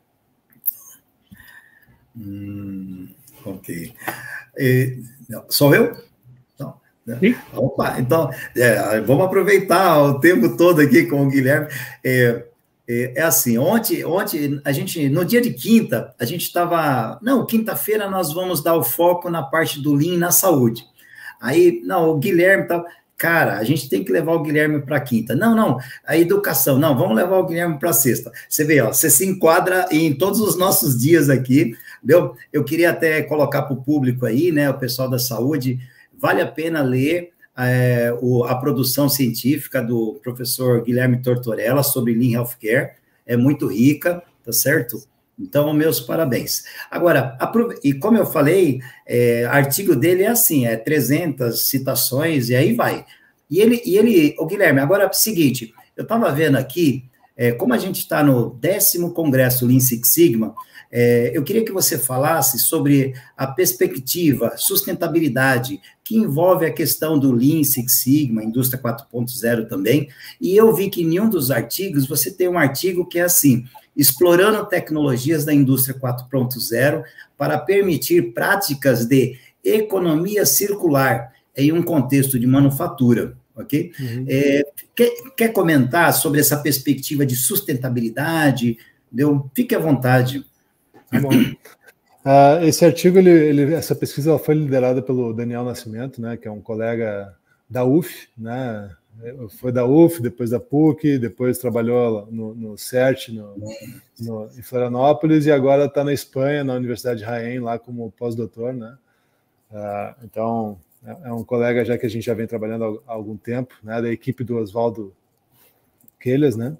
Ok. Sou eu? Então, opa, então vamos aproveitar o tempo todo aqui com o Guilherme. Assim, ontem a gente, no dia de quinta, a gente estava... Não, quinta-feira nós vamos dar o foco na parte do Lean na saúde. Aí, não, o Guilherme tal... Cara, a gente tem que levar o Guilherme para quinta. Não, a educação. Não, vamos levar o Guilherme para sexta. Você vê, ó, você se enquadra em todos os nossos dias aqui, entendeu? Eu queria até colocar para o público aí, né, o pessoal da saúde, vale a pena ler a produção científica do professor Guilherme Tortorella sobre Lean Healthcare, é muito rica, tá certo? Então, meus parabéns. Agora, e como eu falei, artigo dele é assim, 300 citações e aí vai. E ele, o Guilherme, agora é o seguinte, eu estava vendo aqui, como a gente está no 10º Congresso Lean Six Sigma, eu queria que você falasse sobre a perspectiva, sustentabilidade, que envolve a questão do Lean Six Sigma, Indústria 4.0 também, e eu vi que em um dos artigos, você tem um artigo que é assim, explorando tecnologias da indústria 4.0 para permitir práticas de economia circular em um contexto de manufatura, ok? Uhum. Quer comentar sobre essa perspectiva de sustentabilidade? Fique à vontade. Tá bom. Esse artigo, essa pesquisa foi liderada pelo Daniel Nascimento, né, que é um colega da UF, né? Foi da UF, depois da PUC, depois trabalhou no CERT, em Florianópolis, e agora está na Espanha, na Universidade de Jaén, lá como pós-doutor, né? Então, é um colega já que a gente já vem trabalhando há algum tempo, né, da equipe do Oswaldo Quelhas, né?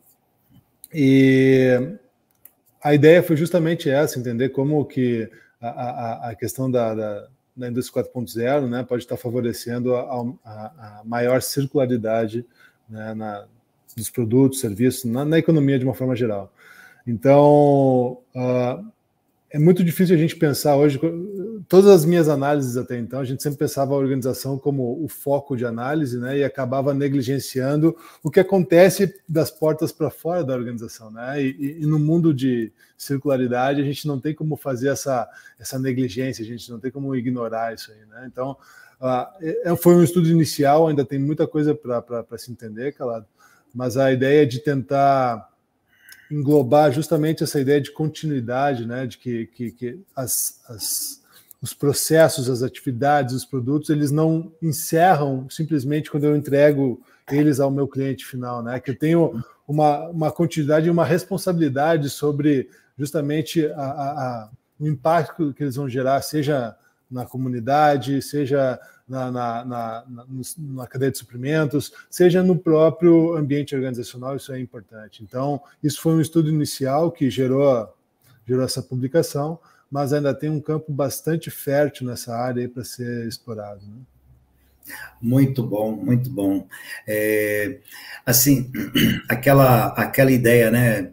E a ideia foi justamente essa, entender como que a questão da indústria 4.0, né, pode estar favorecendo a maior circularidade, né, dos produtos, serviços, na economia de uma forma geral. Então, é muito difícil a gente pensar hoje, todas as minhas análises até então, a gente sempre pensava a organização como o foco de análise, né, e acabava negligenciando o que acontece das portas para fora da organização, né, e no mundo de circularidade a gente não tem como fazer essa negligência, a gente não tem como ignorar isso aí, né, então foi um estudo inicial, ainda tem muita coisa para se entender, Calado, mas a ideia de tentar englobar justamente essa ideia de continuidade, né, de que os processos, as atividades, os produtos, eles não encerram simplesmente quando eu entrego eles ao meu cliente final, né, que eu tenho uma continuidade e uma responsabilidade sobre justamente o impacto que eles vão gerar, seja na comunidade, seja na cadeia de suprimentos, seja no próprio ambiente organizacional, isso é importante. Então, isso foi um estudo inicial que gerou essa publicação, mas ainda tem um campo bastante fértil nessa área para ser explorado, né? Muito bom, muito bom. Assim, aquela ideia, né?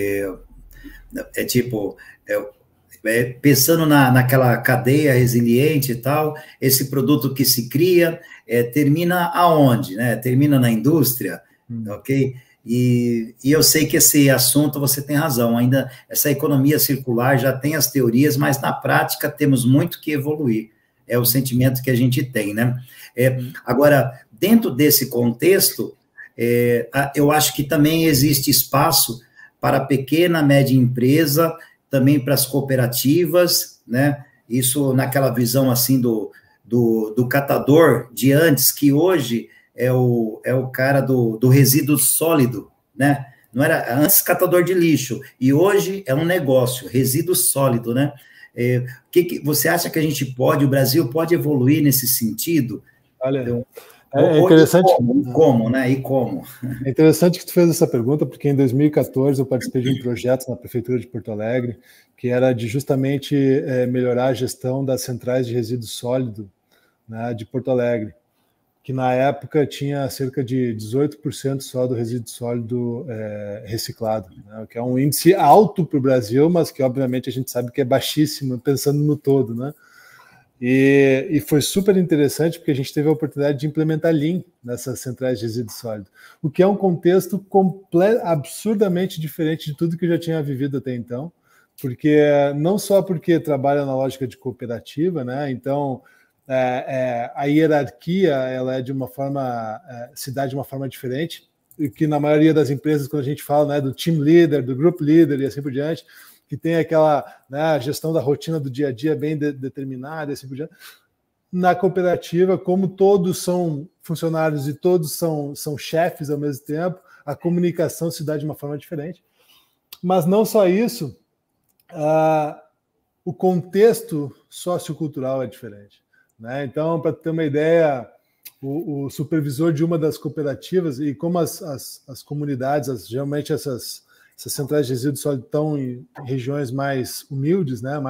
Pensando naquela cadeia resiliente e tal, esse produto que se cria termina aonde, né? Termina na indústria, ok? E eu sei que esse assunto, você tem razão, ainda essa economia circular já tem as teorias, mas na prática temos muito que evoluir, é o sentimento que a gente tem, né? Agora, dentro desse contexto, eu acho que também existe espaço para a pequena, média empresa, também para as cooperativas, né? Isso naquela visão assim do catador de antes, que hoje é o cara do resíduo sólido, né? Não era antes catador de lixo, e hoje é um negócio, resíduo sólido, né? Que você acha que o Brasil pode evoluir nesse sentido? Olha, então, é interessante. Como, né? E como? É interessante que tu fez essa pergunta, porque em 2014 eu participei de um projeto na Prefeitura de Porto Alegre, que era de justamente melhorar a gestão das centrais de resíduo sólido, né, de Porto Alegre, que na época tinha cerca de 18% só do resíduo sólido reciclado, né, que é um índice alto para o Brasil, mas que obviamente a gente sabe que é baixíssimo, pensando no todo, né? E foi super interessante porque a gente teve a oportunidade de implementar Lean nessas centrais de resíduo sólido, o que é um contexto absurdamente diferente de tudo que eu já tinha vivido até então, porque não só porque trabalha na lógica de cooperativa, né? Então a hierarquia ela é de uma forma se dá de uma forma diferente, e que na maioria das empresas, quando a gente fala, né, do team leader, do group leader e assim por diante, que tem aquela, né, gestão da rotina do dia a dia bem determinada, assim por diante. Na cooperativa, como todos são funcionários e todos são chefes ao mesmo tempo, a comunicação se dá de uma forma diferente. Mas não só isso, o contexto sociocultural é diferente, né? Então, para ter uma ideia, o supervisor de uma das cooperativas, e como as comunidades, geralmente essas centrais de resíduos sólidos estão em regiões mais humildes, né,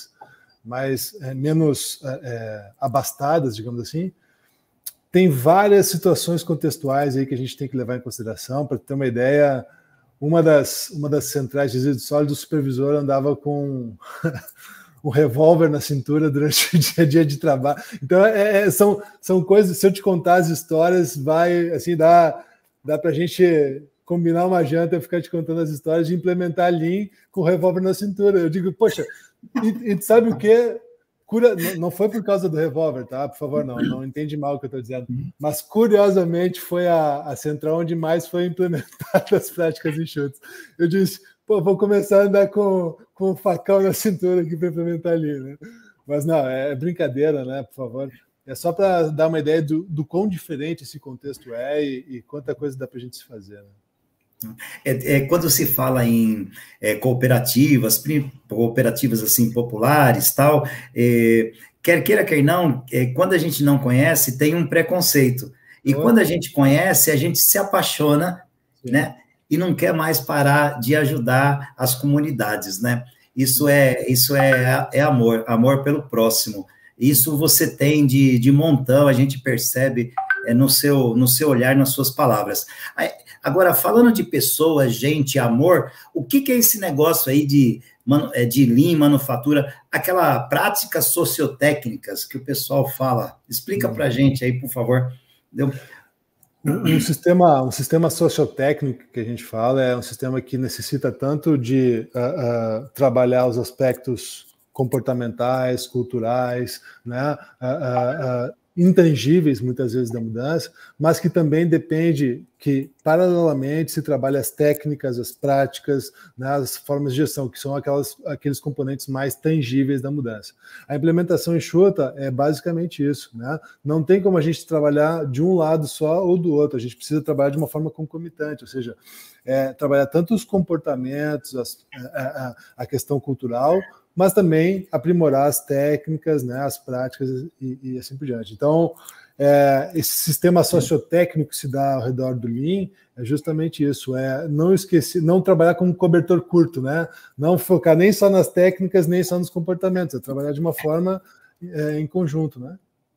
menos abastadas, digamos assim, tem várias situações contextuais aí que a gente tem que levar em consideração. Para ter uma ideia, uma das centrais de resíduos sólidos, o supervisor andava com um revólver na cintura durante o dia a dia de trabalho. Então, são coisas, se eu te contar as histórias, vai, assim, dá para a gente combinar uma janta, eu ficar te contando as histórias de implementar Lean com o revólver na cintura. Eu digo, poxa, e sabe o quê? Não foi por causa do revólver, tá? Por favor, não entende mal o que eu estou dizendo. Mas, curiosamente, foi a central onde mais foi implementada as práticas enxutas. Eu disse, vou começar a andar com o facão na cintura aqui para implementar Lean, né? Mas não, é brincadeira, né? Por favor. É só para dar uma ideia do quão diferente esse contexto e quanta coisa dá para a gente se fazer, né? Quando se fala em cooperativas assim populares, tal, quer queira, quer não, quando a gente não conhece, tem um preconceito. E quando a gente conhece, a gente se apaixona, né? e não quer mais parar de ajudar as comunidades, né? Isso é amor, amor pelo próximo. Isso você tem de montão, a gente percebe no seu olhar, nas suas palavras. Agora, falando de pessoas, gente, amor, o que é esse negócio aí de Lean, manufatura, aquela práticas sociotécnicas que o pessoal fala? Explica para a gente aí, por favor. Um sistema sociotécnico que a gente fala é um sistema que necessita tanto de trabalhar os aspectos comportamentais, culturais, né, intangíveis, muitas vezes, da mudança, mas que também depende que, paralelamente, se trabalhe as técnicas, as práticas, né, as formas de gestão, que são aqueles componentes mais tangíveis da mudança. A implementação enxuta é basicamente isso, né? Não tem como a gente trabalhar de um lado só ou do outro, a gente precisa trabalhar de uma forma concomitante, ou seja, trabalhar tanto os comportamentos, a questão cultural, mas também aprimorar as técnicas, né, as práticas e assim por diante. Então, esse sistema sociotécnico que se dá ao redor do Lean é justamente isso, não trabalhar com um cobertor curto, né? Não focar nem só nas técnicas, nem só nos comportamentos, trabalhar de uma forma em conjunto, né?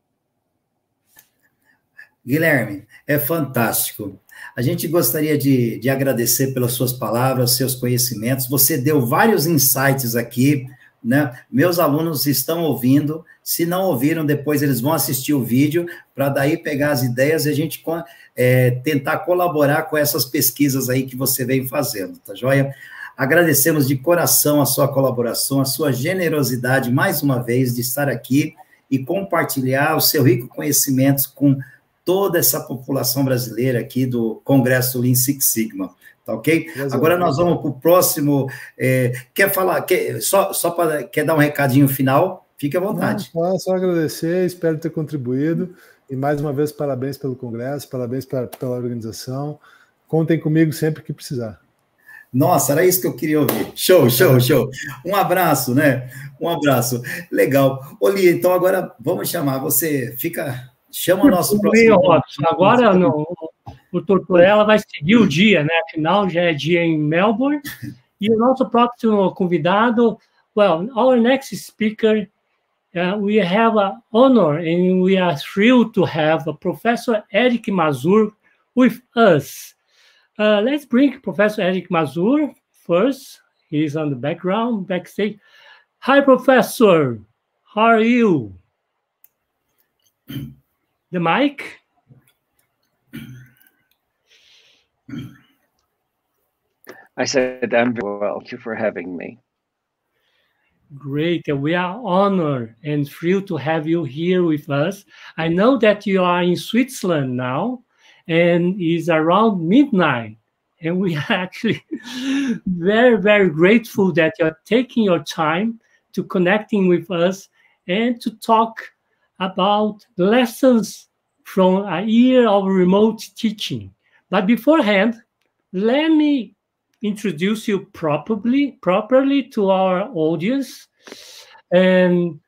Guilherme, é fantástico. A gente gostaria de agradecer pelas suas palavras, seus conhecimentos. Você deu vários insights aqui, né? Meus alunos estão ouvindo. Se não ouviram, depois eles vão assistir o vídeo para daí pegar as ideias e a gente tentar colaborar com essas pesquisas aí que você vem fazendo, tá joia? Agradecemos de coração a sua colaboração, a sua generosidade, mais uma vez, de estar aqui e compartilhar o seu rico conhecimento com toda essa população brasileira aqui do Congresso Lean Six Sigma, tá ok? Agora nós vamos para o próximo. Quer falar? Quer dar um recadinho final? Fique à vontade. Não, só agradecer, espero ter contribuído. E mais uma vez, parabéns pelo Congresso, parabéns pela organização. Contem comigo sempre que precisar. Nossa, era isso que eu queria ouvir. Show, show, show. Um abraço, né? Um abraço. Legal. Oli, então agora vamos chamar. Você chama o nosso próximo. Agora o Tortorella vai seguir o dia, né? Afinal, já é dia em Melbourne. E o nosso próximo convidado, our next speaker, we have an honor and we are thrilled to have Professor Eric Mazur with us. Let's bring Professor Eric Mazur first. He's on the backstage. Hi, Professor. How are you? The mic. I said, I'm very well. Thank you for having me. Great. We are honored and thrilled to have you here with us. I know that you are in Switzerland now, and it's around midnight. And we are actually very, very grateful that you're taking your time to connecting with us and to talk about lessons from a year of remote teaching. But beforehand, let me introduce you properly to our audience. And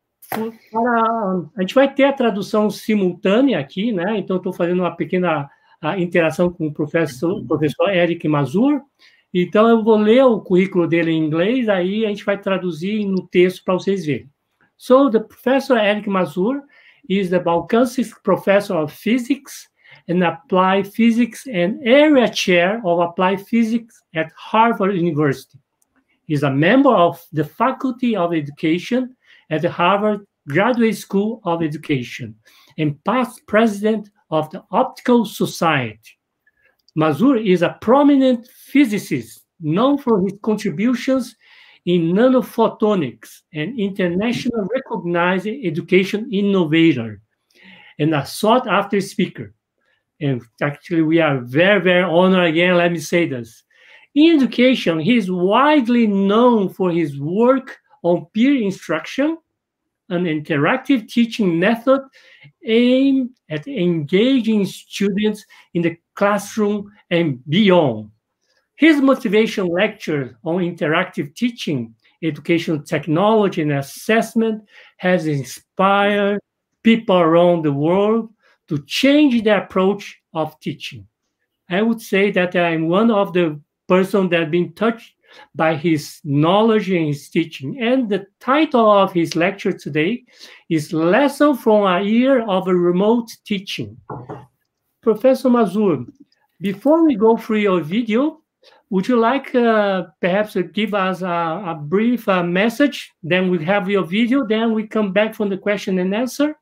a gente vai ter a tradução simultânea aqui, né? Então, estou fazendo uma pequena interação com o professor Eric Mazur. Então, eu vou ler o currículo dele em inglês, aí a gente vai traduzir no texto para vocês verem. So, the Professor Eric Mazur is the Balkanski Professor of Physics and Applied Physics and Area Chair of Applied Physics at Harvard University. He is a member of the Faculty of Education at the Harvard Graduate School of Education and past president of the Optical Society. Mazur is a prominent physicist known for his contributions in nanophotonics and internationally recognized education innovator and a sought-after speaker. And actually, we are very, very honored again, let me say this. In education, he is widely known for his work on peer instruction, an interactive teaching method aimed at engaging students in the classroom and beyond. His motivation lecture on interactive teaching, educational technology, and assessment has inspired people around the world to change their approach of teaching. I would say that I'm one of the person that been touched by his knowledge and his teaching. And the title of his lecture today is Lesson from a Year of Remote Teaching. Professor Mazur, before we go through your video, would you like perhaps to give us a brief message? Then we have your video, then we come back from the question and answer.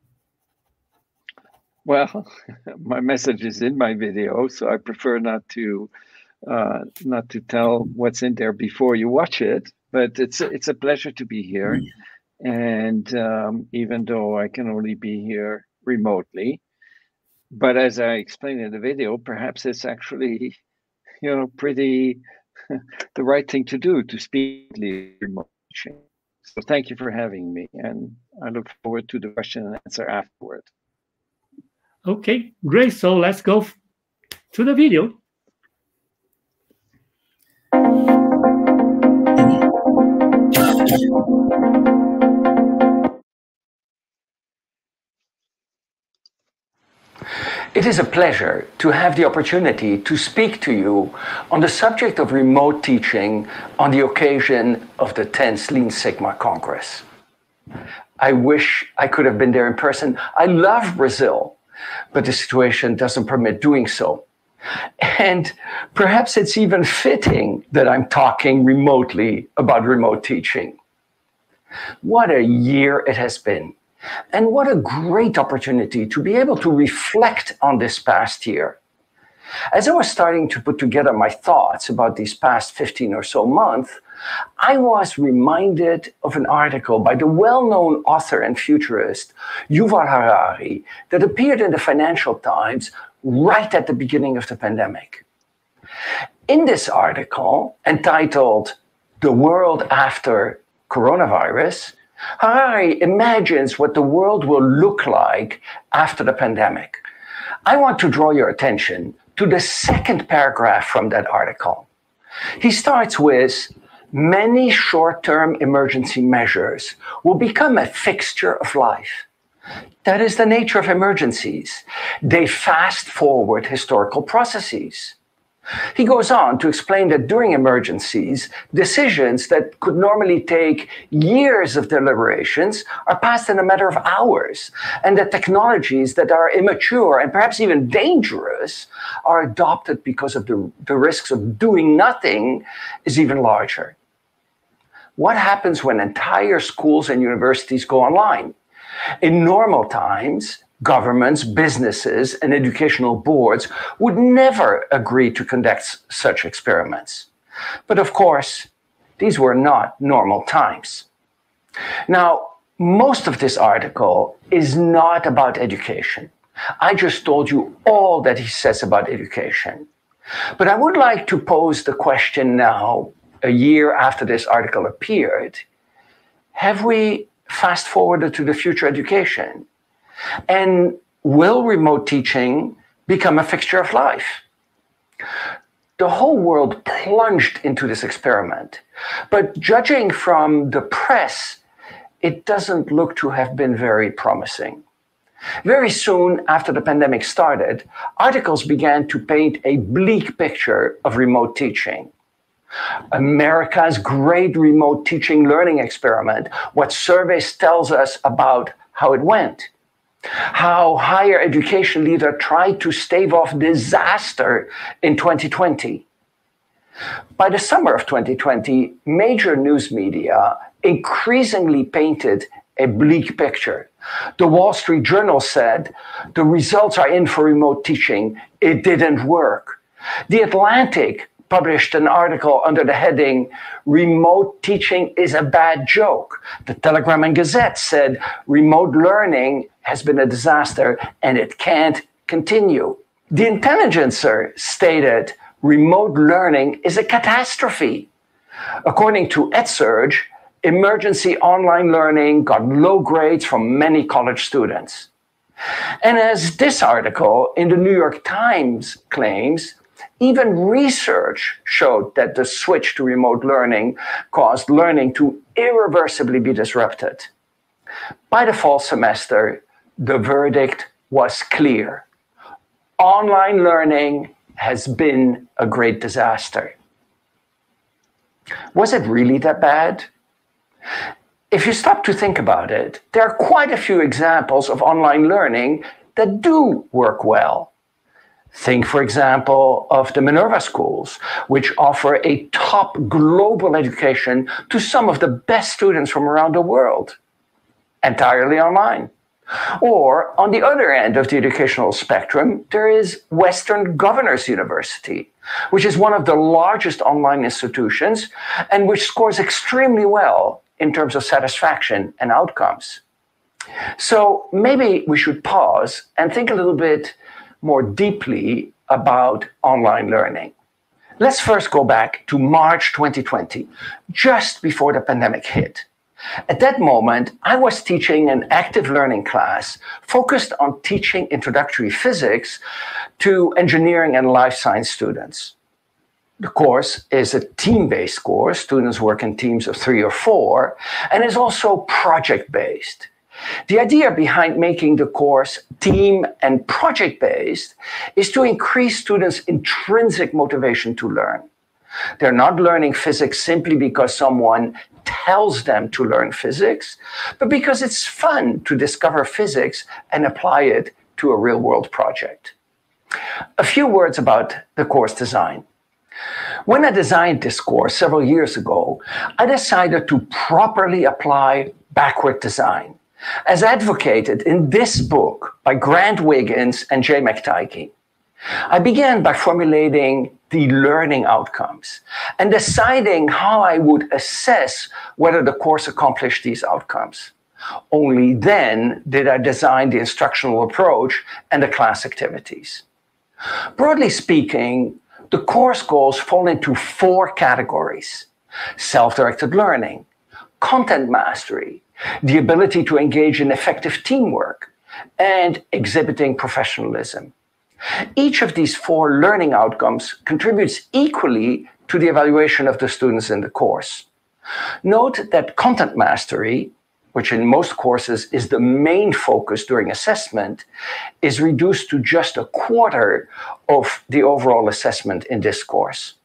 Well, my message is in my video, so I prefer not to tell what's in there before you watch it. But it's a pleasure to be here, and even though I can only be here remotely, but as I explained in the video, perhaps it's actually, pretty the right thing to do to speak remote. So thank you for having me, and I look forward to the question and answer afterward. Okay, great. So let's go to the video. It is a pleasure to have the opportunity to speak to you on the subject of remote teaching on the occasion of the 10th Lean Sigma Congress. I wish I could have been there in person. I love Brazil, but the situation doesn't permit doing so. And perhaps it's even fitting that I'm talking remotely about remote teaching. What a year it has been. And what a great opportunity to be able to reflect on this past year. As I was starting to put together my thoughts about these past 15 or so months, I was reminded of an article by the well-known author and futurist Yuval Harari that appeared in the Financial Times right at the beginning of the pandemic. In this article, entitled "The World After Coronavirus," Harari imagines what the world will look like after the pandemic. I want to draw your attention to the second paragraph from that article. He starts with, "Many short-term emergency measures will become a fixture of life." That is the nature of emergencies. They fast-forward historical processes. He goes on to explain that during emergencies, decisions that could normally take years of deliberations are passed in a matter of hours, and that technologies that are immature and perhaps even dangerous are adopted because of the risks of doing nothing is even larger. What happens when entire schools and universities go online? In normal times, governments, businesses, and educational boards would never agree to conduct such experiments. But of course, these were not normal times. Now, most of this article is not about education. I just told you all that he says about education. But I would like to pose the question now, a year after this article appeared, have we fast-forwarded to the future education? And will remote teaching become a fixture of life? The whole world plunged into this experiment, but judging from the press, it doesn't look to have been very promising. Very soon after the pandemic started, articles began to paint a bleak picture of remote teaching. America's great remote teaching learning experiment, what surveys tells us about how it went. How higher education leaders tried to stave off disaster in 2020. By the summer of 2020, major news media increasingly painted a bleak picture. The Wall Street Journal said, "The results are in for remote teaching. It didn't work." The Atlantic published an article under the heading, "Remote teaching is a bad joke." The Telegram and Gazette said, "Remote learning has been a disaster and it can't continue." The Intelligencer stated, "Remote learning is a catastrophe." According to EdSurge, emergency online learning got low grades from many college students. And as this article in the New York Times claims, even research showed that the switch to remote learning caused learning to irreversibly be disrupted. By the fall semester, the verdict was clear. Online learning has been a great disaster. Was it really that bad? If you stop to think about it, there are quite a few examples of online learning that do work well. Think, for example, of the Minerva schools, which offer a top global education to some of the best students from around the world, entirely online. Or, on the other end of the educational spectrum, there is Western Governors University, which is one of the largest online institutions and which scores extremely well in terms of satisfaction and outcomes. So maybe we should pause and think a little bit more deeply about online learning. Let's first go back to March 2020, just before the pandemic hit. At that moment, I was teaching an active learning class focused on teaching introductory physics to engineering and life science students. The course is a team-based course. Students work in teams of 3 or 4, and is also project-based. The idea behind making the course team and project-based is to increase students' intrinsic motivation to learn. They're not learning physics simply because someone tells them to learn physics, but because it's fun to discover physics and apply it to a real-world project. A few words about the course design. When I designed this course several years ago, I decided to properly apply backward design, as advocated in this book by Grant Wiggins and Jay McTykey. I began by formulating the learning outcomes and deciding how I would assess whether the course accomplished these outcomes. Only then did I design the instructional approach and the class activities. Broadly speaking, the course goals fall into 4 categories: self-directed learning, content mastery, the ability to engage in effective teamwork, and exhibiting professionalism. Each of these 4 learning outcomes contributes equally to the evaluation of the students in the course. Note that content mastery, which in most courses is the main focus during assessment, is reduced to just a quarter of the overall assessment in this course.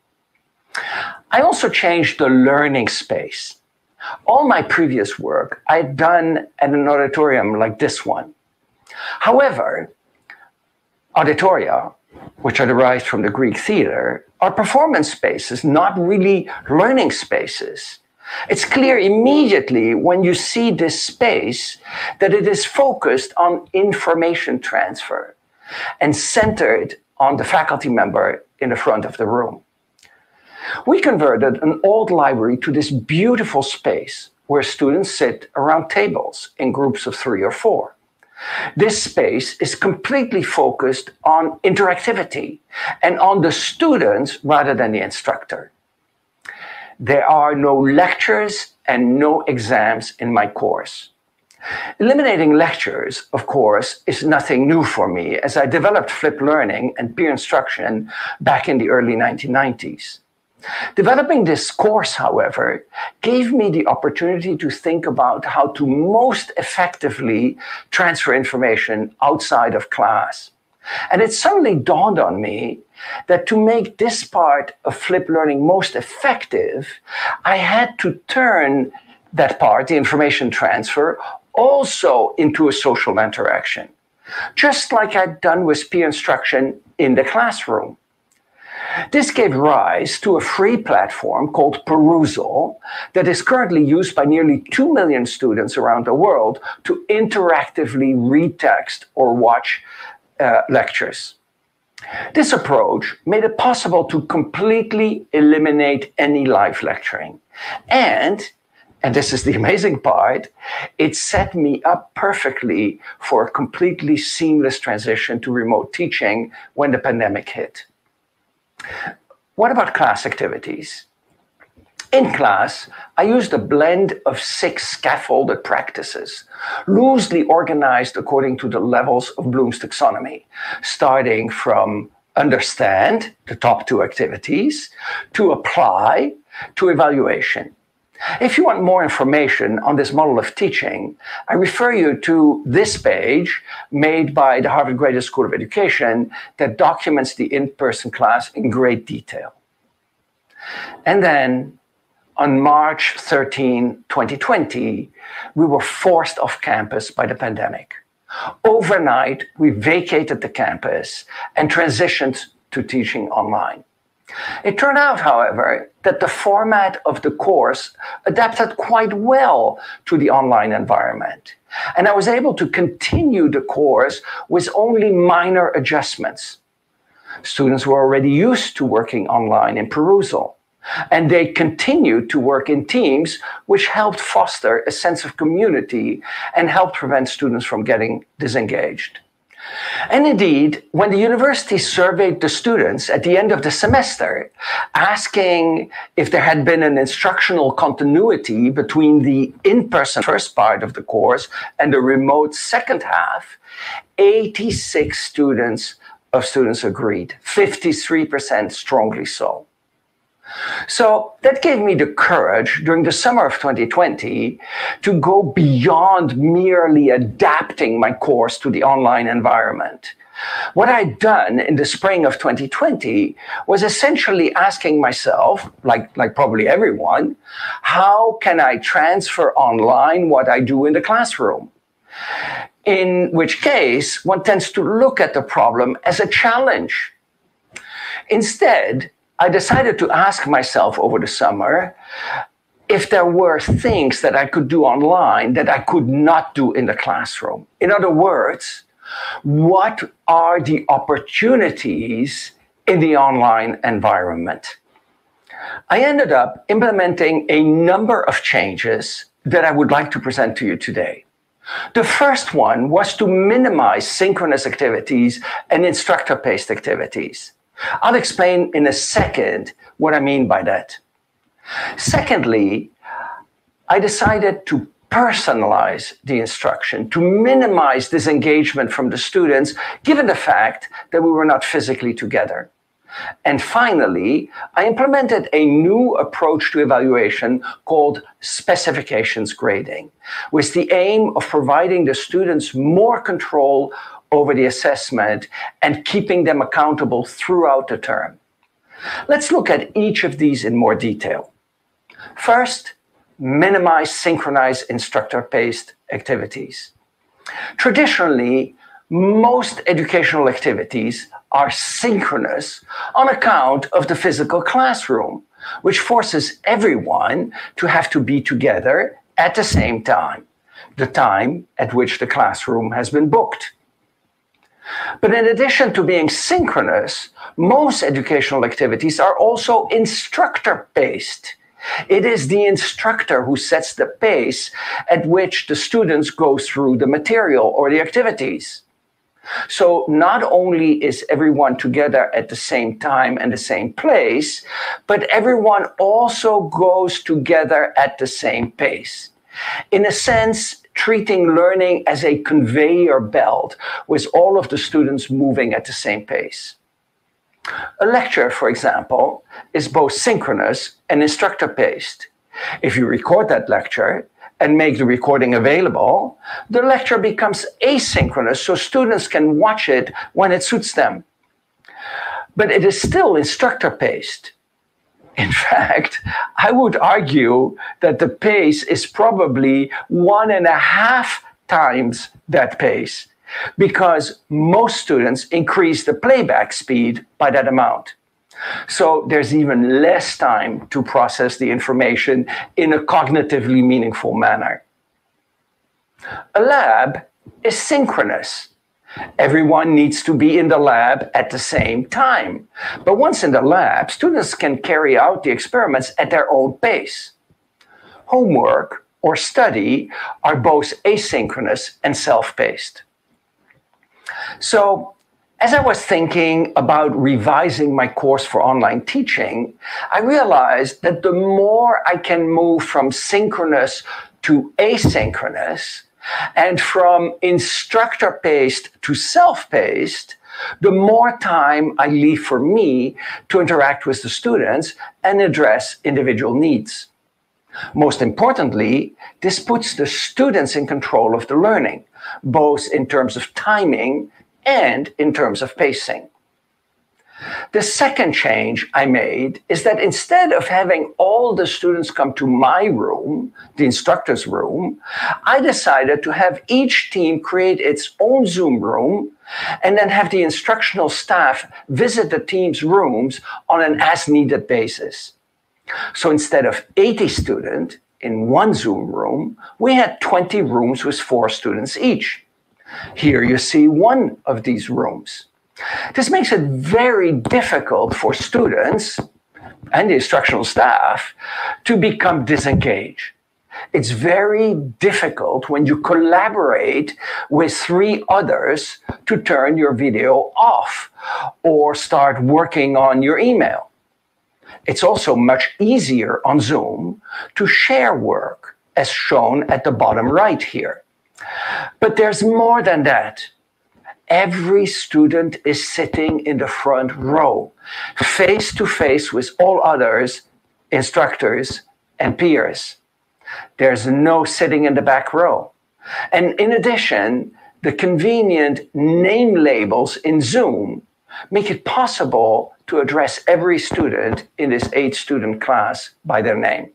I also changed the learning space. All my previous work I had done at an auditorium like this one. However, auditoria, which are derived from the Greek theater, are performance spaces, not really learning spaces. It's clear immediately when you see this space that it is focused on information transfer and centered on the faculty member in the front of the room. We converted an old library to this beautiful space where students sit around tables in groups of 3 or 4. This space is completely focused on interactivity and on the students rather than the instructor. There are no lectures and no exams in my course. Eliminating lectures, of course, is nothing new for me, as I developed flipped learning and peer instruction back in the early 1990s. Developing this course, however, gave me the opportunity to think about how to most effectively transfer information outside of class. And it suddenly dawned on me that to make this part of flipped learning most effective, I had to turn that part, the information transfer, also into a social interaction, just like I'd done with peer instruction in the classroom. This gave rise to a free platform called Perusall that is currently used by nearly 2 million students around the world to interactively read text or watch lectures. This approach made it possible to completely eliminate any live lecturing. And this is the amazing part, it set me up perfectly for a completely seamless transition to remote teaching when the pandemic hit. What about class activities? In class, I used a blend of 6 scaffolded practices, loosely organized according to the levels of Bloom's taxonomy, starting from understand, the top 2 activities, to apply, to evaluation. If you want more information on this model of teaching, I refer you to this page made by the Harvard Graduate School of Education that documents the in-person class in great detail. And then on March 13, 2020, we were forced off campus by the pandemic. Overnight, we vacated the campus and transitioned to teaching online. It turned out, however, that the format of the course adapted quite well to the online environment, and I was able to continue the course with only minor adjustments. Students were already used to working online in Perusall, and they continued to work in teams, which helped foster a sense of community and helped prevent students from getting disengaged. And indeed, when the university surveyed the students at the end of the semester, asking if there had been an instructional continuity between the in-person first part of the course and the remote second half, 86 students agreed, 53% strongly so. So that gave me the courage during the summer of 2020 to go beyond merely adapting my course to the online environment. What I'd done in the spring of 2020 was essentially asking myself, like probably everyone, how can I transfer online what I do in the classroom? In which case, one tends to look at the problem as a challenge. Instead, I decided to ask myself over the summer if there were things that I could do online that I could not do in the classroom. In other words, what are the opportunities in the online environment? I ended up implementing a number of changes that I would like to present to you today. The first one was to minimize synchronous activities and instructor-paced activities. I'll explain in a second what I mean by that. Secondly, I decided to personalize the instruction, to minimize disengagement from the students, given the fact that we were not physically together. And finally, I implemented a new approach to evaluation called specifications grading, with the aim of providing the students more control over the assessment and keeping them accountable throughout the term. Let's look at each of these in more detail. First, minimize synchronized instructor-paced activities. Traditionally, most educational activities are synchronous on account of the physical classroom, which forces everyone to have to be together at the same time, the time at which the classroom has been booked. But in addition to being synchronous, most educational activities are also instructor-paced. It is the instructor who sets the pace at which the students go through the material or the activities. So not only is everyone together at the same time and the same place, but everyone also goes together at the same pace. In a sense, treating learning as a conveyor belt with all of the students moving at the same pace. A lecture, for example, is both synchronous and instructor-paced. If you record that lecture and make the recording available, the lecture becomes asynchronous so students can watch it when it suits them. But it is still instructor-paced. In fact, I would argue that the pace is probably 1.5 times that pace, because most students increase the playback speed by that amount. So there's even less time to process the information in a cognitively meaningful manner. A lab is synchronous. Everyone needs to be in the lab at the same time. But once in the lab, students can carry out the experiments at their own pace. Homework or study are both asynchronous and self-paced. So, as I was thinking about revising my course for online teaching, I realized that the more I can move from synchronous to asynchronous, and from instructor-paced to self-paced, the more time I leave for me to interact with the students and address individual needs. Most importantly, this puts the students in control of the learning, both in terms of timing and in terms of pacing. The second change I made is that instead of having all the students come to my room, the instructor's room, I decided to have each team create its own Zoom room and then have the instructional staff visit the team's rooms on an as-needed basis. So instead of 80 students in one Zoom room, we had 20 rooms with 4 students each. Here you see one of these rooms. This makes it very difficult for students and the instructional staff to become disengaged. It's very difficult when you collaborate with 3 others to turn your video off or start working on your email. It's also much easier on Zoom to share work, as shown at the bottom right here. But there's more than that. Every student is sitting in the front row, face to face with all others, instructors, and peers. There's no sitting in the back row. And in addition, the convenient name labels in Zoom make it possible to address every student in this 8-student class by their name.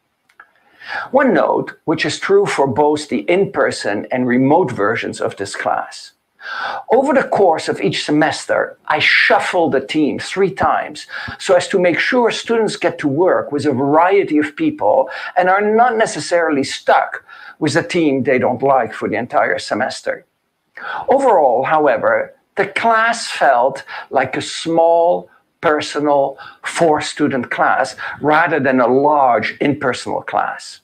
One note, which is true for both the in-person and remote versions of this class. Over the course of each semester, I shuffle the team 3 times so as to make sure students get to work with a variety of people and are not necessarily stuck with a team they don't like for the entire semester. Overall, however, the class felt like a small, personal 4-student class rather than a large impersonal class.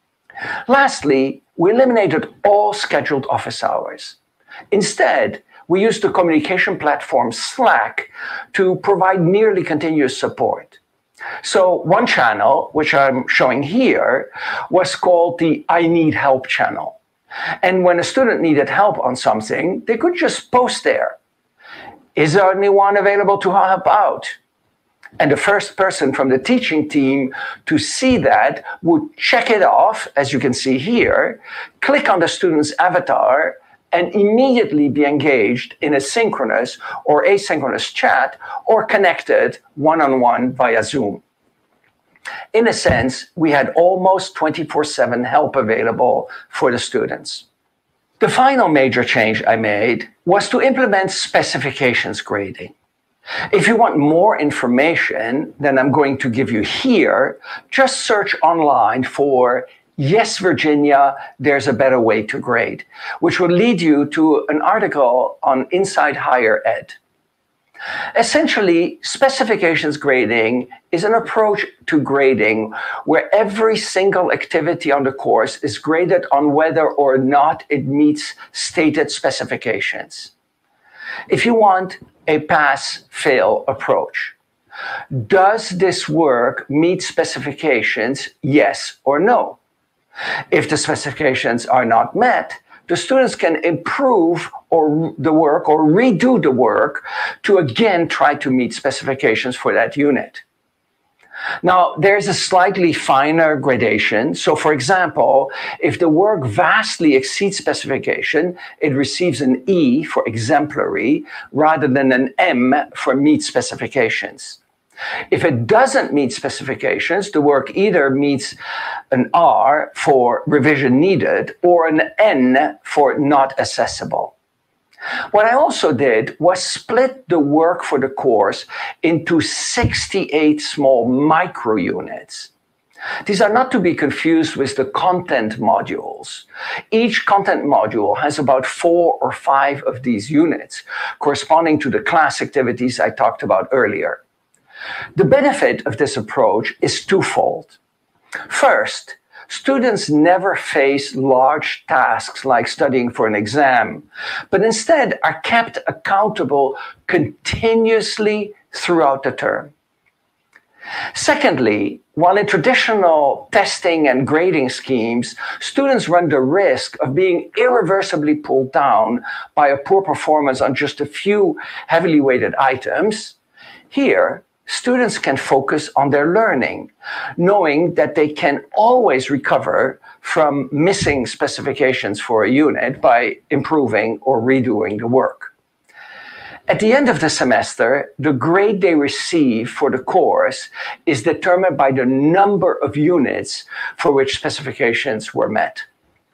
Lastly, we eliminated all scheduled office hours. Instead, we used the communication platform Slack to provide nearly continuous support. So one channel, which I'm showing here, was called the I Need Help channel. And when a student needed help on something, they could just post there. Is there anyone available to help out? And the first person from the teaching team to see that would check it off, as you can see here, click on the student's avatar, and immediately be engaged in a synchronous or asynchronous chat or connected one-on-one via Zoom. In a sense, we had almost 24/7 help available for the students. The final major change I made was to implement specifications grading. If you want more information than I'm going to give you here, just search online for Yes, Virginia, there's a better way to grade, which will lead you to an article on Inside Higher Ed. Essentially, specifications grading is an approach to grading where every single activity on the course is graded on whether or not it meets stated specifications. If you want a pass-fail approach, does this work meet specifications, yes or no? If the specifications are not met, the students can improve the work or redo the work to again try to meet specifications for that unit. Now, there's a slightly finer gradation. So, for example, if the work vastly exceeds specification, it receives an E for exemplary rather than an M for meet specifications. If it doesn't meet specifications, the work either meets an R for revision needed or an N for not accessible. What I also did was split the work for the course into 68 small micro units. These are not to be confused with the content modules. Each content module has about 4 or 5 of these units, corresponding to the class activities I talked about earlier. The benefit of this approach is twofold. First, students never face large tasks like studying for an exam, but instead are kept accountable continuously throughout the term. Secondly, while in traditional testing and grading schemes, students run the risk of being irreversibly pulled down by a poor performance on just a few heavily weighted items, here, students can focus on their learning, knowing that they can always recover from missing specifications for a unit by improving or redoing the work. At the end of the semester, the grade they receive for the course is determined by the number of units for which specifications were met.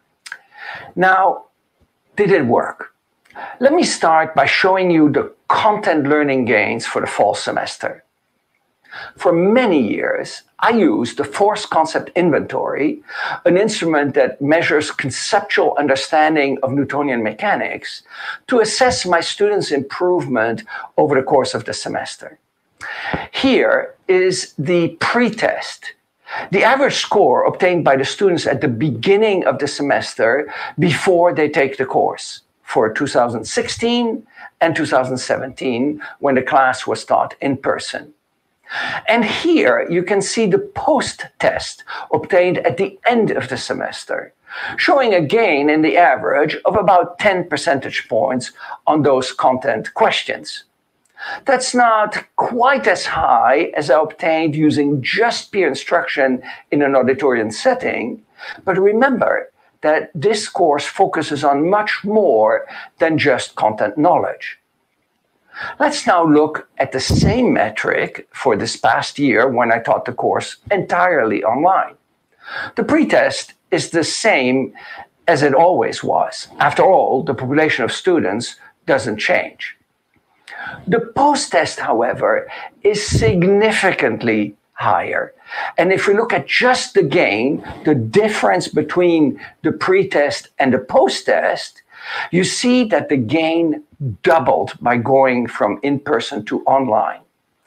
Now, did it work? Let me start by showing you the content learning gains for the fall semester. For many years, I used the Force Concept Inventory, an instrument that measures conceptual understanding of Newtonian mechanics, to assess my students' improvement over the course of the semester. Here is the pretest, the average score obtained by the students at the beginning of the semester before they take the course for 2016 and 2017, when the class was taught in person. And here you can see the post-test obtained at the end of the semester, showing a gain in the average of about 10 percentage points on those content questions. That's not quite as high as I obtained using just peer instruction in an auditorium setting, but remember that this course focuses on much more than just content knowledge. Let's now look at the same metric for this past year when I taught the course entirely online. The pretest is the same as it always was. After all, the population of students doesn't change. The post-test, however, is significantly higher. And if we look at just the gain, the difference between the pretest and the post-test, you see that the gain doubled by going from in-person to online.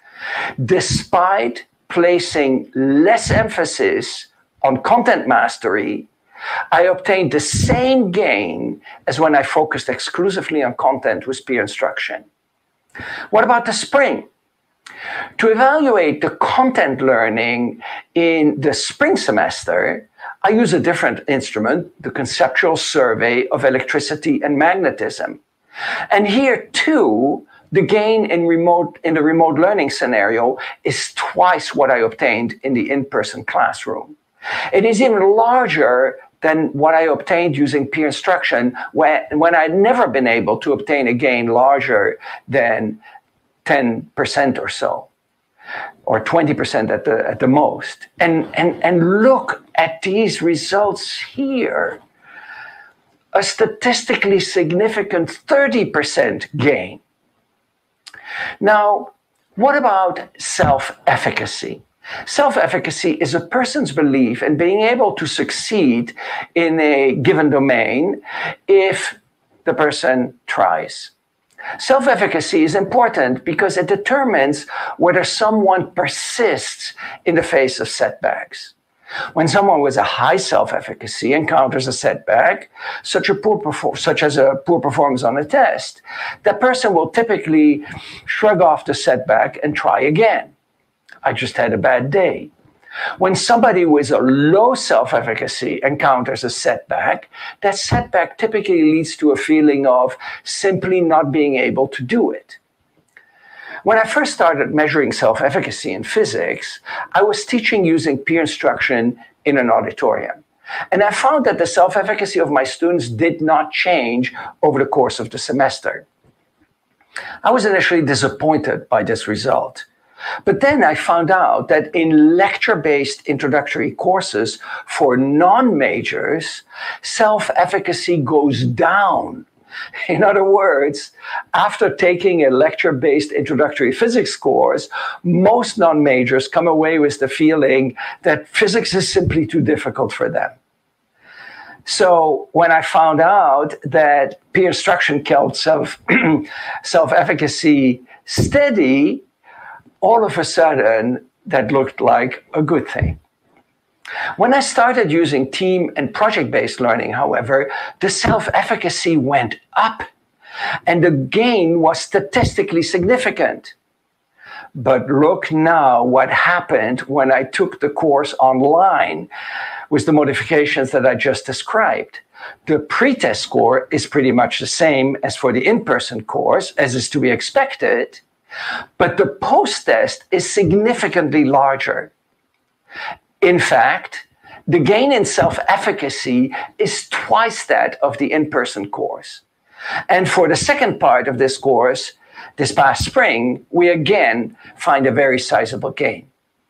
Despite placing less emphasis on content mastery, I obtained the same gain as when I focused exclusively on content with peer instruction. What about the spring? To evaluate the content learning in the spring semester, I use a different instrument, the Conceptual Survey of Electricity and Magnetism. And here too, the gain in the remote learning scenario is twice what I obtained in the in-person classroom. It is even larger than what I obtained using peer instruction when I'd never been able to obtain a gain larger than 10% or so, or 20% at the most. And look at these results here. A statistically significant 30% gain. Now, what about self-efficacy? Self-efficacy is a person's belief in being able to succeed in a given domain if the person tries. Self-efficacy is important because it determines whether someone persists in the face of setbacks. When someone with a high self-efficacy encounters a setback, such as a poor performance on a test, that person will typically shrug off the setback and try again. I just had a bad day. When somebody with a low self-efficacy encounters a setback, that setback typically leads to a feeling of simply not being able to do it. When I first started measuring self-efficacy in physics, I was teaching using peer instruction in an auditorium. And I found that the self-efficacy of my students did not change over the course of the semester. I was initially disappointed by this result. But then I found out that in lecture-based introductory courses for non-majors, self-efficacy goes down. In other words, after taking a lecture-based introductory physics course, most non-majors come away with the feeling that physics is simply too difficult for them. So when I found out that peer instruction kept self-efficacy steady, all of a sudden, that looked like a good thing. When I started using team and project-based learning, however, the self-efficacy went up, and the gain was statistically significant. But look now what happened when I took the course online with the modifications that I just described. The pretest score is pretty much the same as for the in-person course, as is to be expected. But the post-test is significantly larger. In fact, the gain in self-efficacy is twice that of the in-person course. And for the second part of this course, this past spring, we again find a very sizable gain.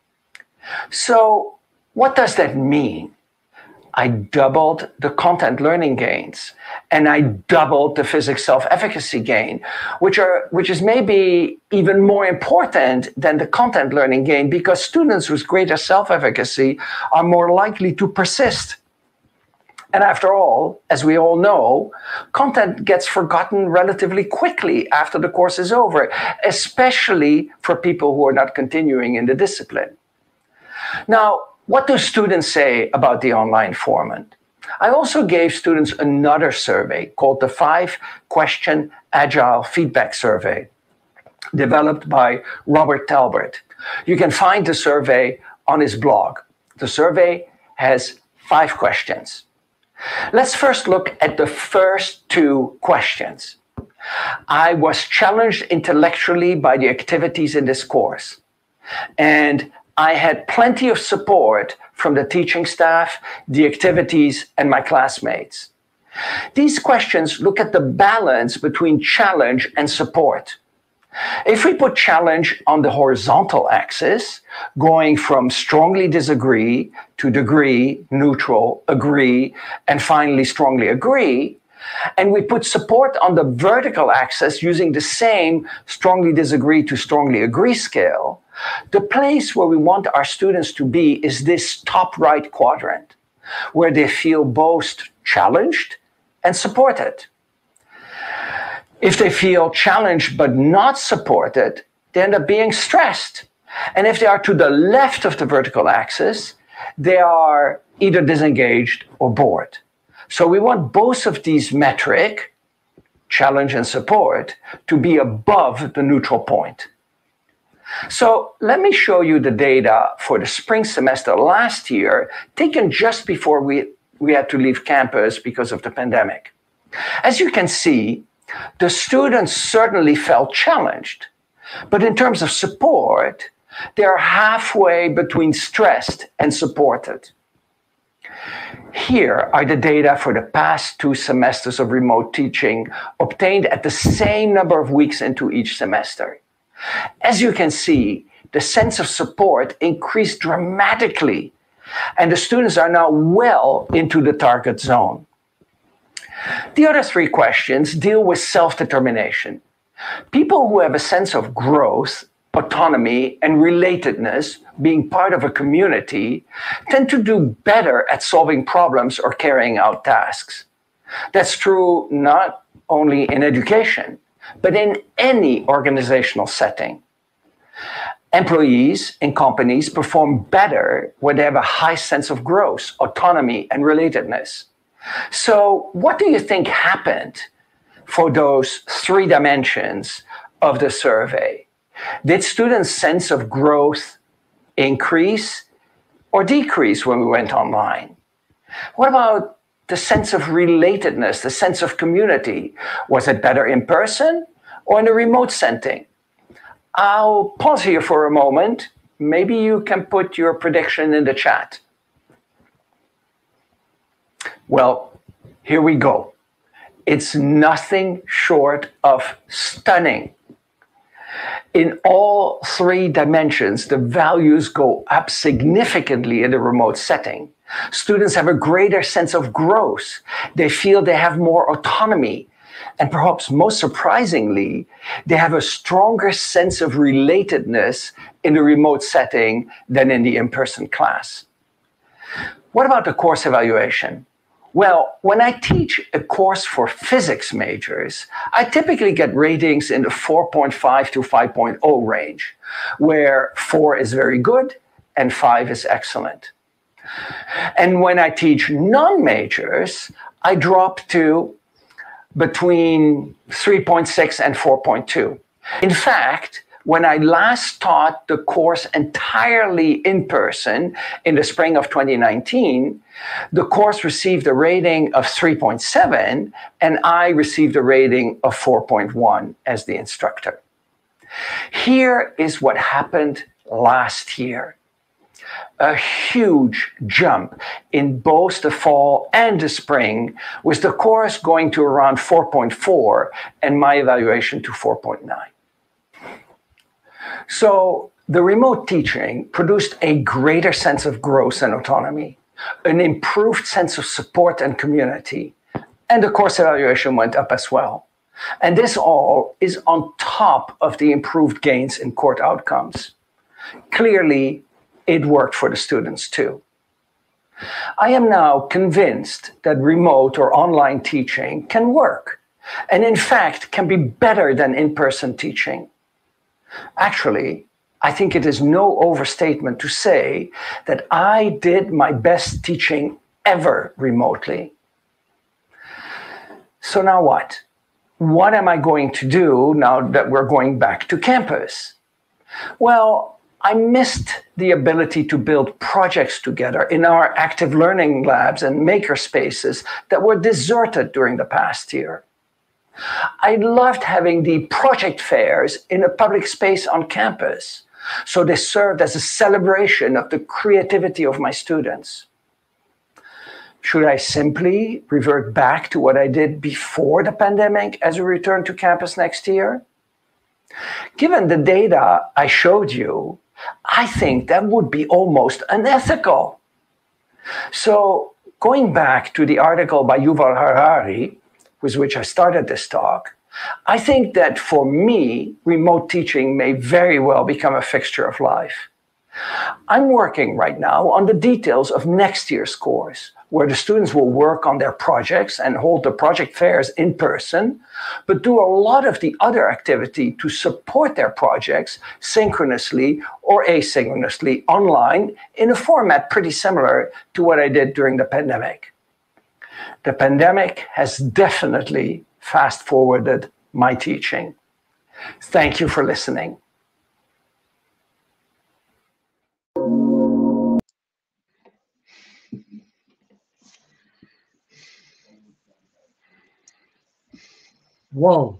So what does that mean? I doubled the content learning gains, and I doubled the physics self-efficacy gain, which is maybe even more important than the content learning gain, because students with greater self-efficacy are more likely to persist. And after all, as we all know, content gets forgotten relatively quickly after the course is over, especially for people who are not continuing in the discipline. Now, what do students say about the online format? I also gave students another survey called the 5-Question Agile Feedback Survey, developed by Robert Talbert. You can find the survey on his blog. The survey has 5 questions. Let's first look at the first 2 questions. I was challenged intellectually by the activities in this course, and I had plenty of support from the teaching staff, the activities, and my classmates. These questions look at the balance between challenge and support. If we put challenge on the horizontal axis, going from strongly disagree to degree, neutral, agree, and finally strongly agree, and we put support on the vertical axis using the same strongly disagree to strongly agree scale, the place where we want our students to be is this top right quadrant, where they feel both challenged and supported. If they feel challenged but not supported, they end up being stressed. And if they are to the left of the vertical axis, they are either disengaged or bored. So we want both of these metrics, challenge and support, to be above the neutral point. So let me show you the data for the spring semester last year, taken just before we had to leave campus because of the pandemic. As you can see, the students certainly felt challenged, but in terms of support, they are halfway between stressed and supported. Here are the data for the past 2 semesters of remote teaching, obtained at the same number of weeks into each semester. As you can see, the sense of support increased dramatically, and the students are now well into the target zone. The other 3 questions deal with self-determination. People who have a sense of growth, autonomy, and relatedness, being part of a community, tend to do better at solving problems or carrying out tasks. That's true not only in education, but in any organizational setting. Employees in companies perform better when they have a high sense of growth, autonomy, and relatedness. So what do you think happened for those 3 dimensions of the survey? Did students' sense of growth increase or decrease when we went online? What about the sense of relatedness, the sense of community? Was it better in person or in a remote setting? I'll pause here for a moment. Maybe you can put your prediction in the chat. Well, here we go. It's nothing short of stunning. In all 3 dimensions, the values go up significantly in a remote setting. Students have a greater sense of growth. They feel they have more autonomy. And perhaps most surprisingly, they have a stronger sense of relatedness in the remote setting than in the in-person class. What about the course evaluation? Well, when I teach a course for physics majors, I typically get ratings in the 4.5 to 5.0 range, where 4 is very good and 5 is excellent. And when I teach non-majors, I drop to between 3.6 and 4.2. In fact, when I last taught the course entirely in person in the spring of 2019, the course received a rating of 3.7, and I received a rating of 4.1 as the instructor. Here is what happened last year. A huge jump in both the fall and the spring, with the course going to around 4.4 and my evaluation to 4.9. So the remote teaching produced a greater sense of growth and autonomy, an improved sense of support and community, and the course evaluation went up as well. And this all is on top of the improved gains in court outcomes. Clearly, it worked for the students too. I am now convinced that remote or online teaching can work, and in fact can be better than in-person teaching. Actually, I think it is no overstatement to say that I did my best teaching ever remotely. So now what? What am I going to do now that we're going back to campus? Well, I missed the ability to build projects together in our active learning labs and maker spaces that were deserted during the past year. I loved having the project fairs in a public space on campus, so they served as a celebration of the creativity of my students. Should I simply revert back to what I did before the pandemic as we return to campus next year? Given the data I showed you, I think that would be almost unethical. So going back to the article by Yuval Harari, with which I started this talk, I think that for me, remote teaching may very well become a fixture of life. I'm working right now on the details of next year's course, where the students will work on their projects and hold the project fairs in person, but do a lot of the other activity to support their projects synchronously or asynchronously online in a format pretty similar to what I did during the pandemic. The pandemic has definitely fast-forwarded my teaching. Thank you for listening. Whoa,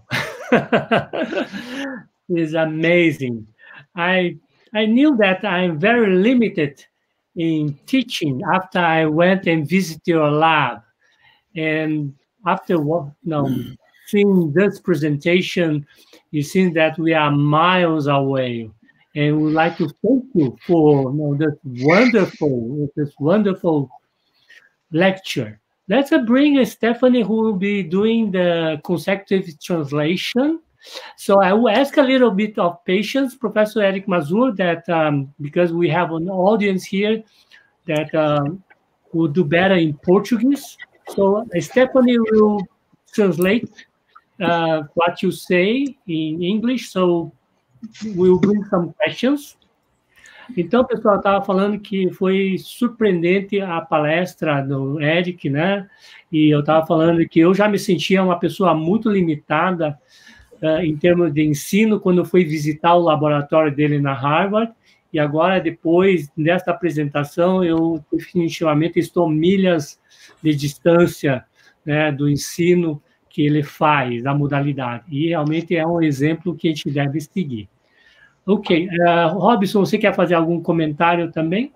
it's amazing. I knew that I'm very limited in teaching after I went and visited your lab. And after seeing this presentation, you see that we are miles away. And we'd like to thank you for this wonderful lecture. Let's bring Stephanie, who will be doing the consecutive translation. So I will ask a little bit of patience, Professor Eric Mazur, that because we have an audience here that will do better in Portuguese. So Stephanie will translate what you say in English, so we'll bring some questions. Então, pessoal, eu estava falando que foi surpreendente a palestra do Eric, né? E eu estava falando que eu já me sentia uma pessoa muito limitada em termos de ensino quando eu fui visitar o laboratório dele na Harvard. E agora, depois desta apresentação, eu definitivamente estou milhas de distância, né, do ensino que ele faz, da modalidade. E realmente é um exemplo que a gente deve seguir. Ok. Robson, você quer fazer algum comentário também?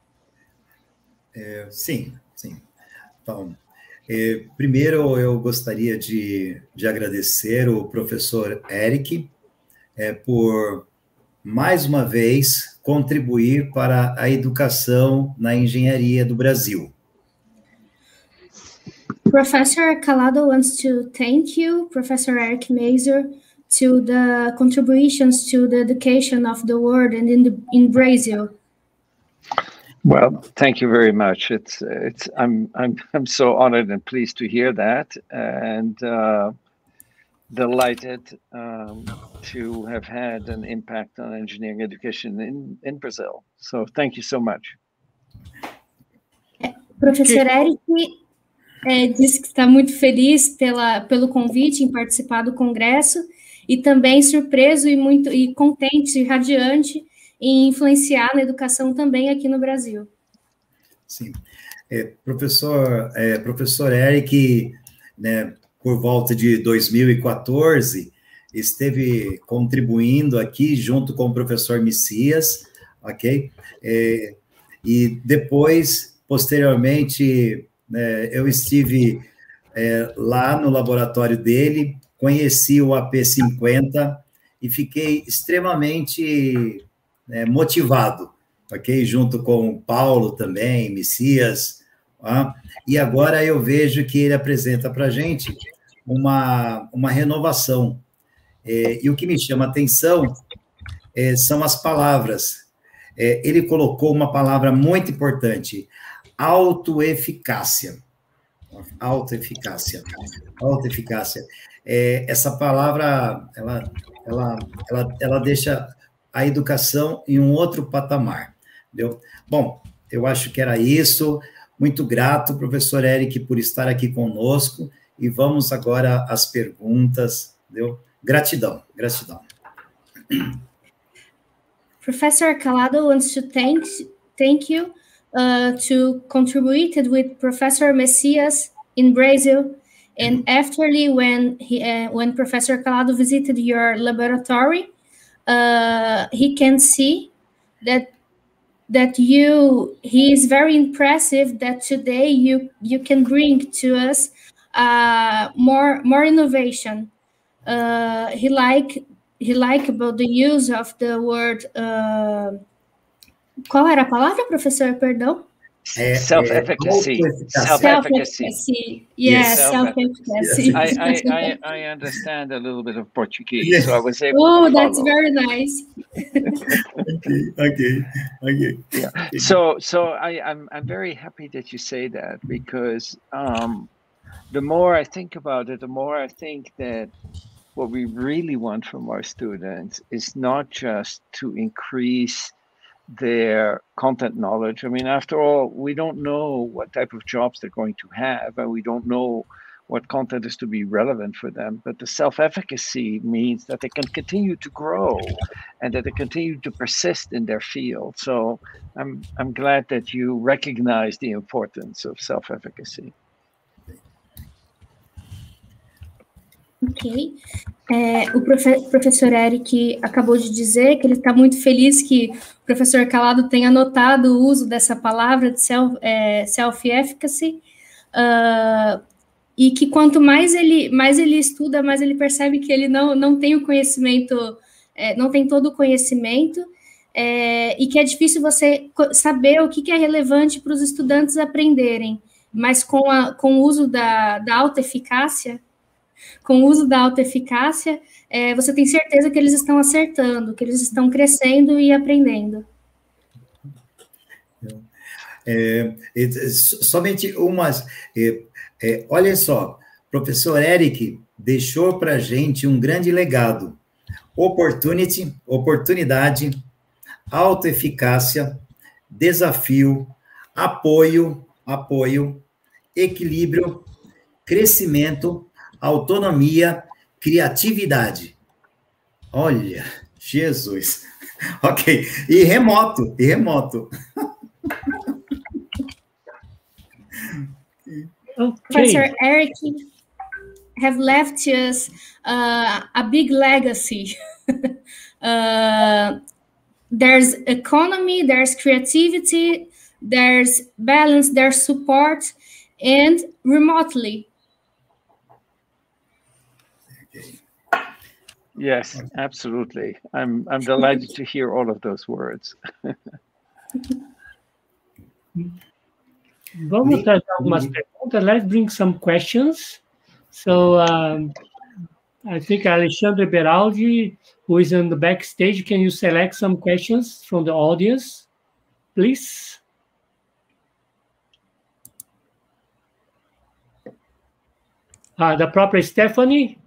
Sim. Então, primeiro eu gostaria de agradecer o professor Eric por, mais uma vez, contribuir para a educação na engenharia do Brasil. Professor Calado wants to thank you, Professor Eric Mazur, to the contributions to the education of the world and in Brazil. Well, thank you very much. I'm so honored and pleased to hear that, and delighted to have had an impact on engineering education in Brazil. So thank you so much. Professor Eric disse que está muito feliz pelo convite em participar do congresso e também surpreso e contente, radiante em influenciar na educação também aqui no Brasil. Sim. Professor Eric, né, por volta de 2014, esteve contribuindo aqui junto com o professor Messias, ok? E depois, posteriormente, eu estive lá no laboratório dele, conheci o AP50 e fiquei extremamente motivado, ok? Junto com o Paulo também, Messias, e agora eu vejo que ele apresenta para a gente uma renovação. E o que me chama a atenção são as palavras. Ele colocou uma palavra muito importante, autoeficácia. Autoeficácia. Autoeficácia. Essa palavra, ela deixa a educação em um outro patamar. Entendeu? Bom, eu acho que era isso. Muito grato, professor Eric, por estar aqui conosco. E vamos agora às perguntas. Entendeu? Gratidão, gratidão. Professor Calado wants to thank you to contributed with Professor Messias in Brazil, and afterly when Professor Calado visited your laboratory, he can see that he is very impressive that today you can bring to us more innovation. He like about the use of the word. Qual era a palavra, professor? Perdão. Self-efficacy. Self-efficacy. Yes, self-efficacy. I understand a little bit of Portuguese, so I was able to follow. That's very nice. Okay. Yeah. So I'm very happy that you say that, because the more I think about it, the more I think that what we really want from our students is not just to increase their content knowledge. I mean, after all, we don't know what type of jobs they're going to have, and we don't know what content is to be relevant for them. But the self-efficacy means that they can continue to grow and that they continue to persist in their field. So I'm glad that you recognize the importance of self-efficacy. Ok. O professor Eric acabou de dizer que ele está muito feliz que o professor Calado tenha notado o uso dessa palavra de self-efficacy, e que quanto mais ele estuda, mais ele percebe que ele não tem o conhecimento, não tem todo o conhecimento, e que é difícil você saber o que é relevante para os estudantes aprenderem, mas com o uso da autoeficácia, você tem certeza que eles estão acertando, que eles estão crescendo e aprendendo. Somente umas... olha só, professor Eric deixou para a gente um grande legado. Oportunidade, autoeficácia, desafio, apoio, equilíbrio, crescimento, autonomia, criatividade. Olha, Jesus. Ok. E remoto. Okay. Professor Eric have left us a big legacy. There's economy, there's creativity, there's balance, there's support, and remotely. Yes, absolutely. I'm delighted to hear all of those words. Vamos trazer algumas perguntas. Let's bring some questions. So I think Alexandre Beraldi, who is in the backstage, can you select some questions from the audience, please? The proper Stephanie.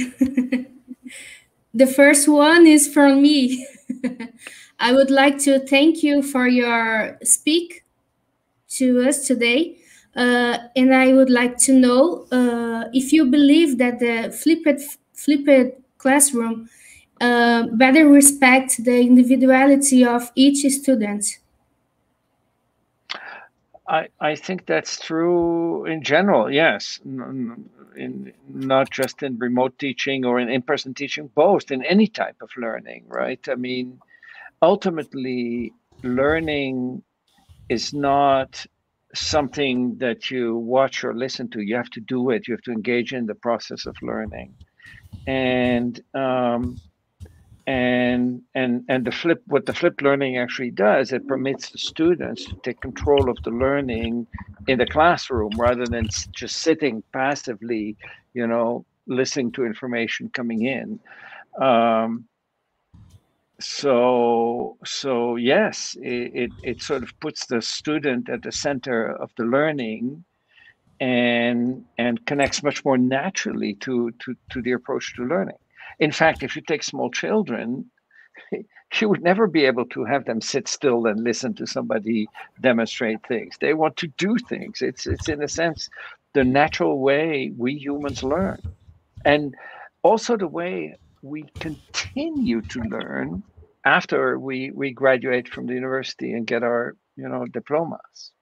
The first one is from me. I would like to thank you for your speak to us today. And I would like to know if you believe that the flipped classroom better respect the individuality of each student. I think that's true in general, yes. Not just in remote teaching or in in-person teaching, both, in any type of learning, right? I mean, ultimately, learning is not something that you watch or listen to. You have to do it. You have to engage in the process of learning. And what the flipped learning actually does, it permits the students to take control of the learning in the classroom rather than just sitting passively, listening to information coming in. So yes, it sort of puts the student at the center of the learning and connects much more naturally to the approach to learning. In fact, if you take small children, you would never be able to have them sit still and listen to somebody demonstrate things. They want to do things. It's in a sense the natural way we humans learn, and also the way we continue to learn after we graduate from the university and get our diplomas.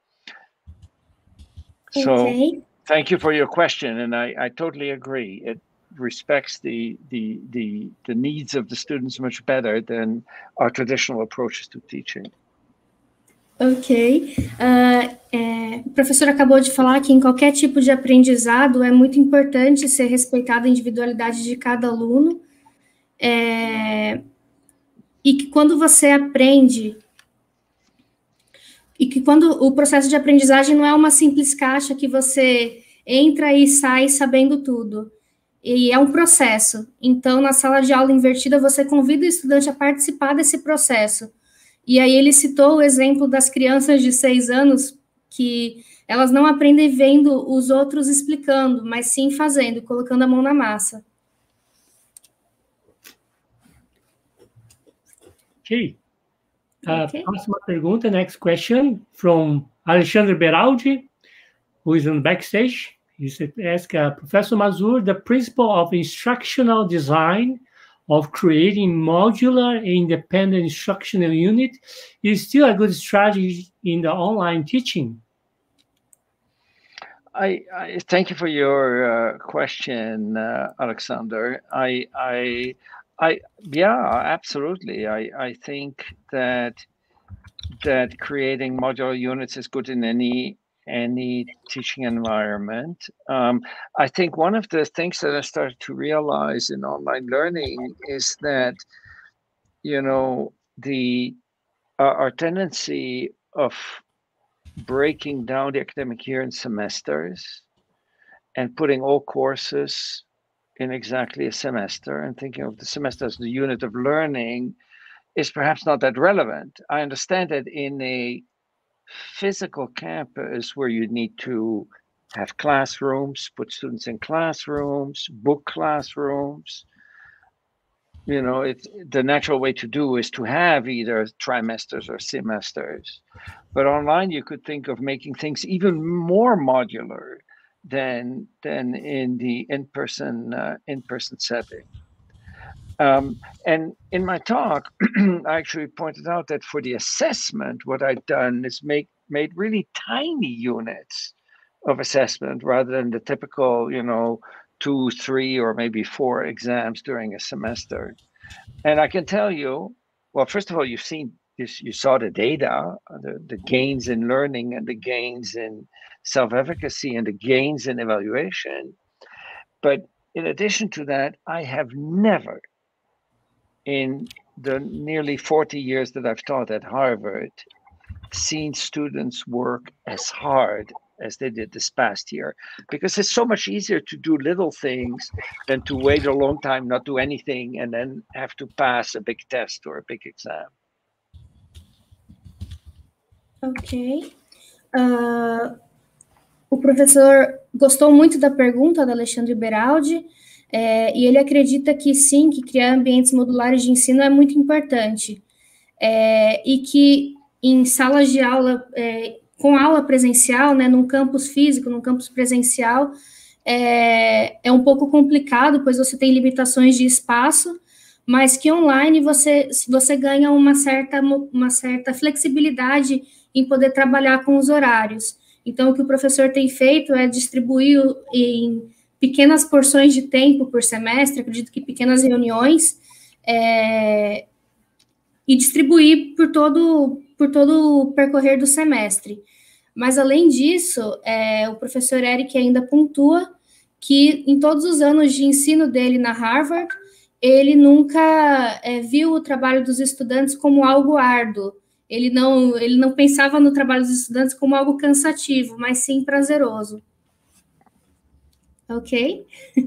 Okay. So thank you for your question, and I totally agree. It respects the needs of the students much better than our traditional approaches to teaching. Ok. O professor acabou de falar que em qualquer tipo de aprendizado é muito importante ser respeitada a individualidade de cada aluno, e que quando você aprende, e que quando o processo de aprendizagem não é uma simples caixa que você entra e sai sabendo tudo, e é um processo. Então, na sala de aula invertida, você convida o estudante a participar desse processo. E aí ele citou o exemplo das crianças de 6 anos, que elas não aprendem vendo os outros explicando, mas sim fazendo, colocando a mão na massa. Ok. Próxima pergunta, next question, from Alexandre Beraldi, who is on backstage. He asks, Professor Mazur, the principle of instructional design of creating modular and independent instructional unit is still a good strategy in the online teaching? I thank you for your question, Alexander. Yeah, absolutely. I think that creating modular units is good in any teaching environment. I think one of the things that I started to realize in online learning is that, our tendency of breaking down the academic year in semesters and putting all courses in exactly a semester and thinking of the semester as the unit of learning is perhaps not that relevant. I understand that in a physical campus where you need to have classrooms, put students in classrooms, book classrooms, the natural way to do is to have either trimesters or semesters. But online, you could think of making things even more modular than in the in-person setting. And in my talk, I actually pointed out that for the assessment, what I've done is made really tiny units of assessment rather than the typical, 2, 3, or maybe 4 exams during a semester. And I can tell you, well, first of all, you saw the data, the gains in learning and the gains in self-efficacy and the gains in evaluation. But in addition to that, I have never, in the nearly 40 years that I've taught at Harvard, seen students work as hard as they did this past year, because it's so much easier to do little things than to wait a long time, not do anything, and then have to pass a big test or a big exam. Ok. O professor gostou muito da pergunta do Alexandre Beraldi, e ele acredita que sim, que criar ambientes modulares de ensino é muito importante, e que em salas de aula, com aula presencial, né, num campus físico, num campus presencial, é um pouco complicado, pois você tem limitações de espaço, mas que online você ganha uma certa flexibilidade em poder trabalhar com os horários. Então, o que o professor tem feito é distribuir em pequenas porções de tempo por semestre, acredito que pequenas reuniões, e distribuir por todo o percorrer do semestre. Mas, além disso, o professor Eric ainda pontua que, em todos os anos de ensino dele na Harvard, ele nunca viu o trabalho dos estudantes como algo árduo. Ele não pensava no trabalho dos estudantes como algo cansativo, mas sim prazeroso. Ok?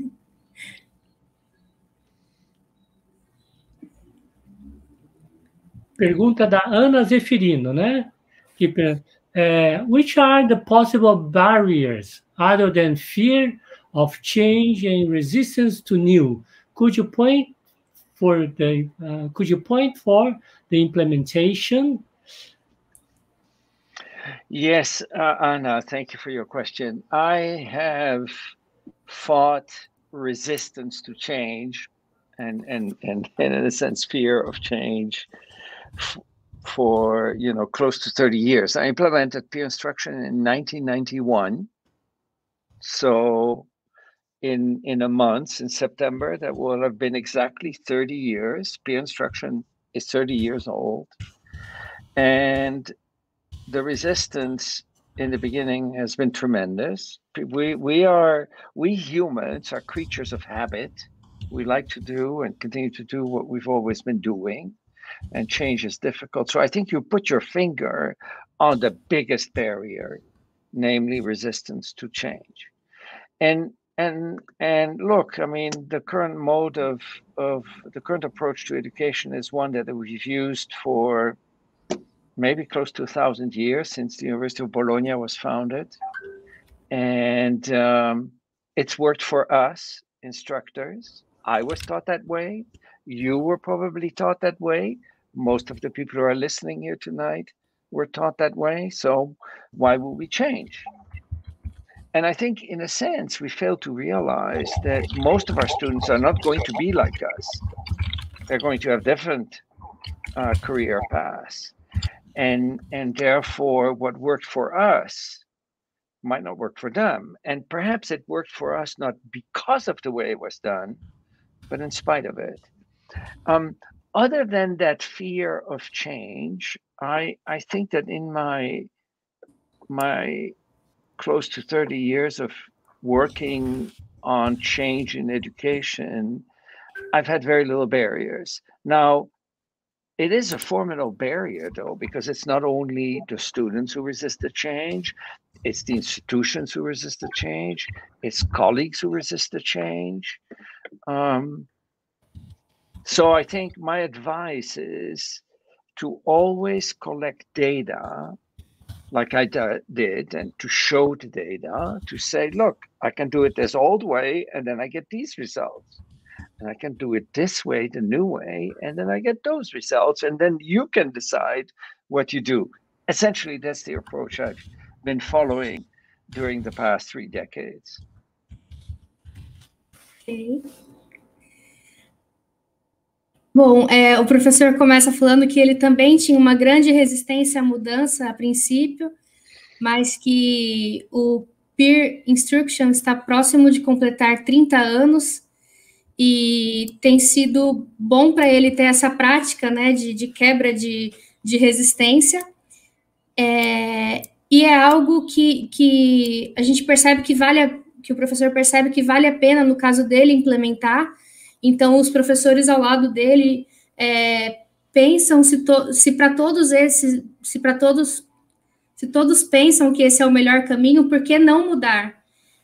Pergunta da Ana Zeferino, né? Which are the possible barriers other than fear of change and resistance to new? Could you point for the implementation? Yes, Anna, thank you for your question. I have fought resistance to change and in a sense fear of change for close to 30 years. I implemented peer instruction in 1991. So in a month, in September, that will have been exactly 30 years. Peer instruction is 30 years old. And the resistance in the beginning has been tremendous. We humans are creatures of habit. We like to do and continue to do what we've always been doing, and change is difficult. So I think you put your finger on the biggest barrier, namely resistance to change. And look, I mean, the current mode of the current approach to education is one that we've used for maybe close to 1,000 years, since the University of Bologna was founded. And it's worked for us instructors. I was taught that way. You were probably taught that way. Most of the people who are listening here tonight were taught that way. So why would we change? And I think, in a sense, we fail to realize that most of our students are not going to be like us. They're going to have different career paths. And therefore, what worked for us might not work for them. And perhaps it worked for us not because of the way it was done, but in spite of it. Other than that fear of change, I think that in my close to 30 years of working on change in education, I've had very little barriers. Now, it is a formidable barrier, though, because it's not only the students who resist the change, it's the institutions who resist the change, it's colleagues who resist the change. So I think my advice is to always collect data, like I did, and to show the data, to say, look, I can do it this old way, and then I get these results. And I can do it this way, the new way, and then I get those results. And then you can decide what you do. Essentially, that's the approach I've been following during the past 3 decades. Ok. Bom, o professor começa falando que ele também tinha uma grande resistência à mudança a princípio, mas que o Peer Instruction está próximo de completar 30 anos e tem sido bom para ele ter essa prática, né, de quebra de resistência, e é algo que a gente percebe que o professor percebe que vale a pena, no caso dele, implementar. Então, os professores ao lado dele pensam se todos pensam que esse é o melhor caminho, por que não mudar?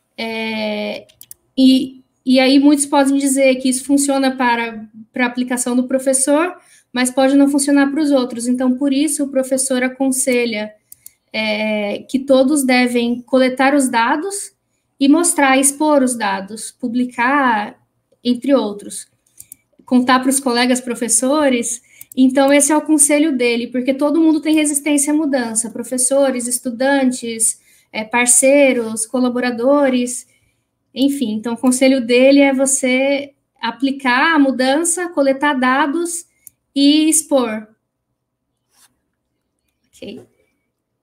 E aí muitos podem dizer que isso funciona para a aplicação do professor, mas pode não funcionar para os outros. Então, por isso, o professor aconselha que todos devem coletar os dados e mostrar, expor os dados, publicar, entre outros. Contar para os colegas professores. Então, esse é o conselho dele, porque todo mundo tem resistência à mudança, professores, estudantes, parceiros, colaboradores, enfim. Então, o conselho dele é você aplicar a mudança, coletar dados e expor. Ok.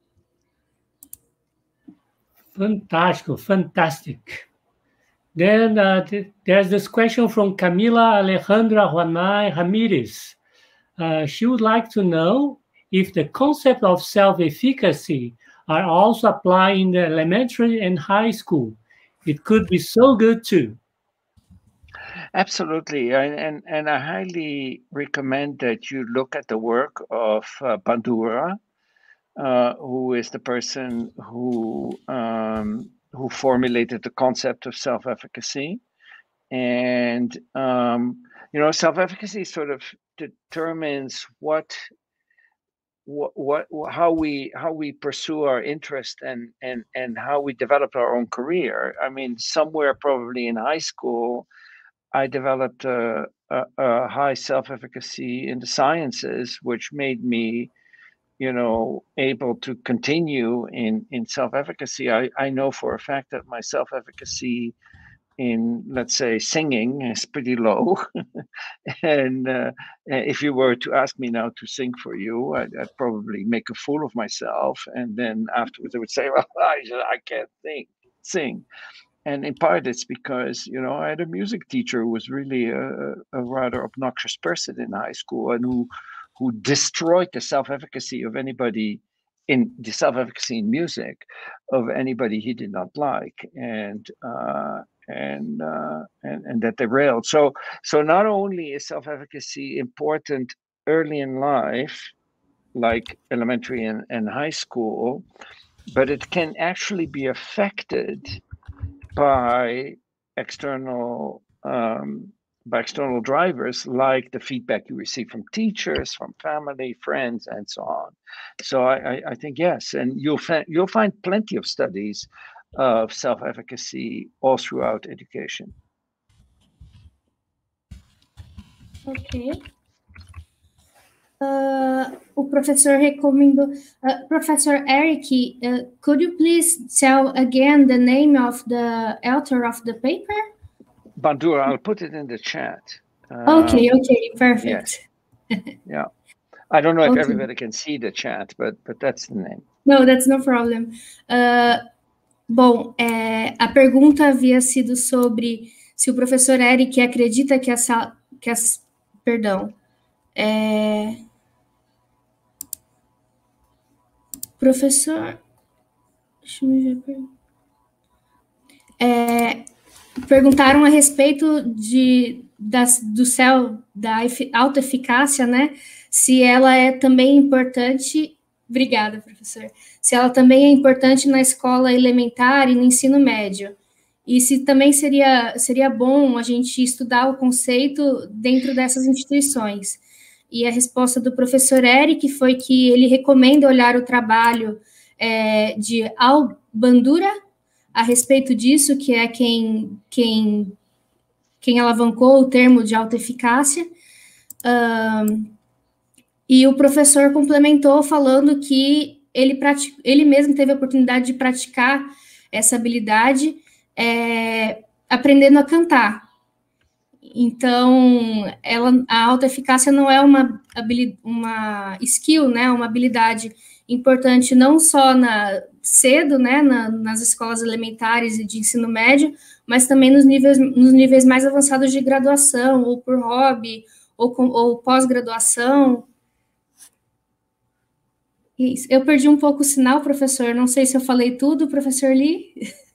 Fantastic. Then there's this question from Camila Alejandra Juanay Ramirez. She would like to know if the concept of self-efficacy are also applied in the elementary and high school. It could be so good too. Absolutely, and I highly recommend that you look at the work of Bandura, who is the person who formulated the concept of self-efficacy. And self-efficacy sort of determines how we pursue our interest and how we develop our own career. I mean, somewhere probably in high school, I developed a high self-efficacy in the sciences, which made me, able to continue in self-efficacy. I know for a fact that my self-efficacy in, let's say, singing is pretty low. And if you were to ask me now to sing for you, I'd probably make a fool of myself. And then afterwards I would say, well, I can't sing. And in part it's because, I had a music teacher who was really a rather obnoxious person in high school, and who destroyed the self-efficacy of anybody in music of anybody he did not like. And that derailed. So not only is self-efficacy important early in life, like elementary and high school, but it can actually be affected by external drivers, like the feedback you receive from teachers, from family, friends, and so on. So I think yes, and you'll find plenty of studies of self-efficacy all throughout education. Ok. O professor recomendou. Professor Eric, could you please tell again the name of the author of the paper? Bandura, I'll put it in the chat. Okay, perfect. Yes. Yeah. I don't know if everybody can see the chat, but that's the name. No, that's no problem. Bom, a pergunta havia sido sobre se o professor Eric acredita que professor, deixa eu me ver. Perguntaram a respeito da autoeficácia, né? Se ela é também importante. Obrigada, professor. Se ela também é importante na escola elementar e no ensino médio. E se também seria bom a gente estudar o conceito dentro dessas instituições. E a resposta do professor Eric foi que ele recomenda olhar o trabalho de Al Bandura a respeito disso, que é quem alavancou o termo de autoeficácia. E o professor complementou falando que ele mesmo teve a oportunidade de praticar essa habilidade aprendendo a cantar. Então, a autoeficácia não é uma skill, né, uma habilidade importante não só cedo, né, nas escolas elementares e de ensino médio, mas também nos níveis mais avançados de graduação, ou por hobby, ou pós-graduação. Isso. Eu perdi um pouco o sinal, professor. Não sei se eu falei tudo, professor Lee.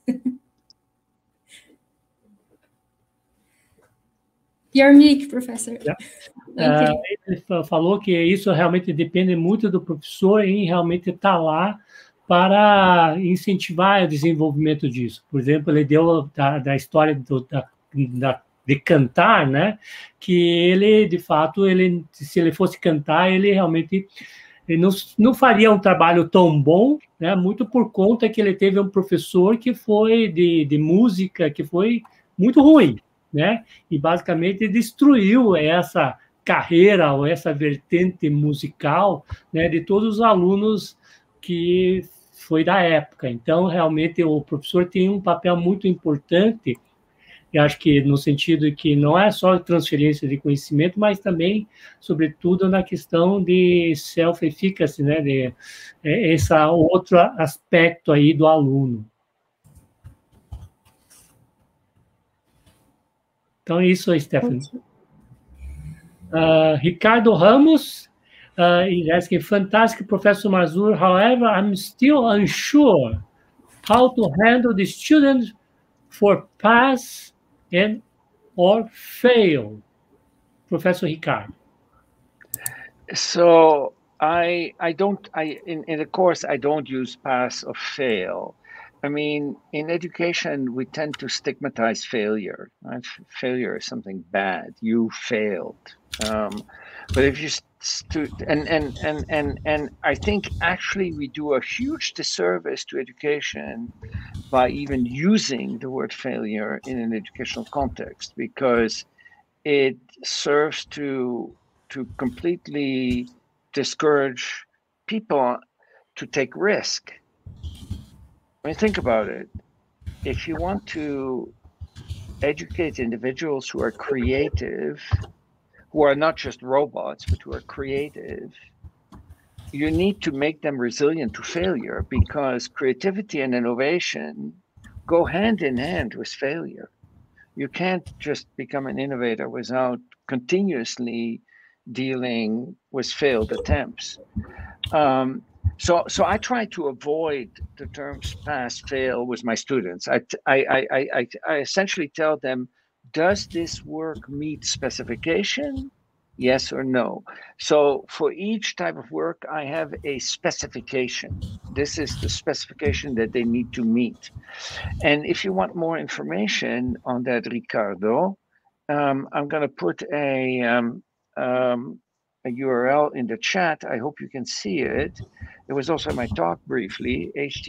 Your mic, professor. Yeah. Ele falou que isso realmente depende muito do professor em realmente estar lá para incentivar o desenvolvimento disso. Por exemplo, ele deu da história de cantar, né? Que ele, de fato, se ele fosse cantar, ele realmente não faria um trabalho tão bom, né? Muito por conta que ele teve um professor que foi de música, que foi muito ruim, né? E basicamente destruiu essa carreira ou essa vertente musical, né, de todos os alunos que foi da época. Então, realmente, o professor tem um papel muito importante, e acho que no sentido de que não é só transferência de conhecimento, mas também, sobretudo, na questão de self-efficacy, né, de esse outro aspecto aí do aluno. Então, isso aí, Stephanie. Ricardo Ramos is asking, fantastic, Professor Mazur. However, I'm still unsure how to handle the students for pass and or fail. Professor Ricardo. So in the course, I don't use pass or fail. I mean, in education, we tend to stigmatize failure. Right? Failure is something bad. You failed. But if you and I think actually we do a huge disservice to education by even using the word failure in an educational context, because it serves to completely discourage people to take risk. I mean, think about it. If you want to educate individuals who are creative, who are not just robots, but who are creative, you need to make them resilient to failure, because creativity and innovation go hand in hand with failure. You can't just become an innovator without continuously dealing with failed attempts. So I try to avoid the terms pass, fail with my students. I essentially tell them, does this work meet specification? Yes or no. So for each type of work, I have a specification. This is the specification that they need to meet. And if you want more information on that, Ricardo, I'm going to put a URL in the chat. I hope you can see it. It was also in my talk briefly,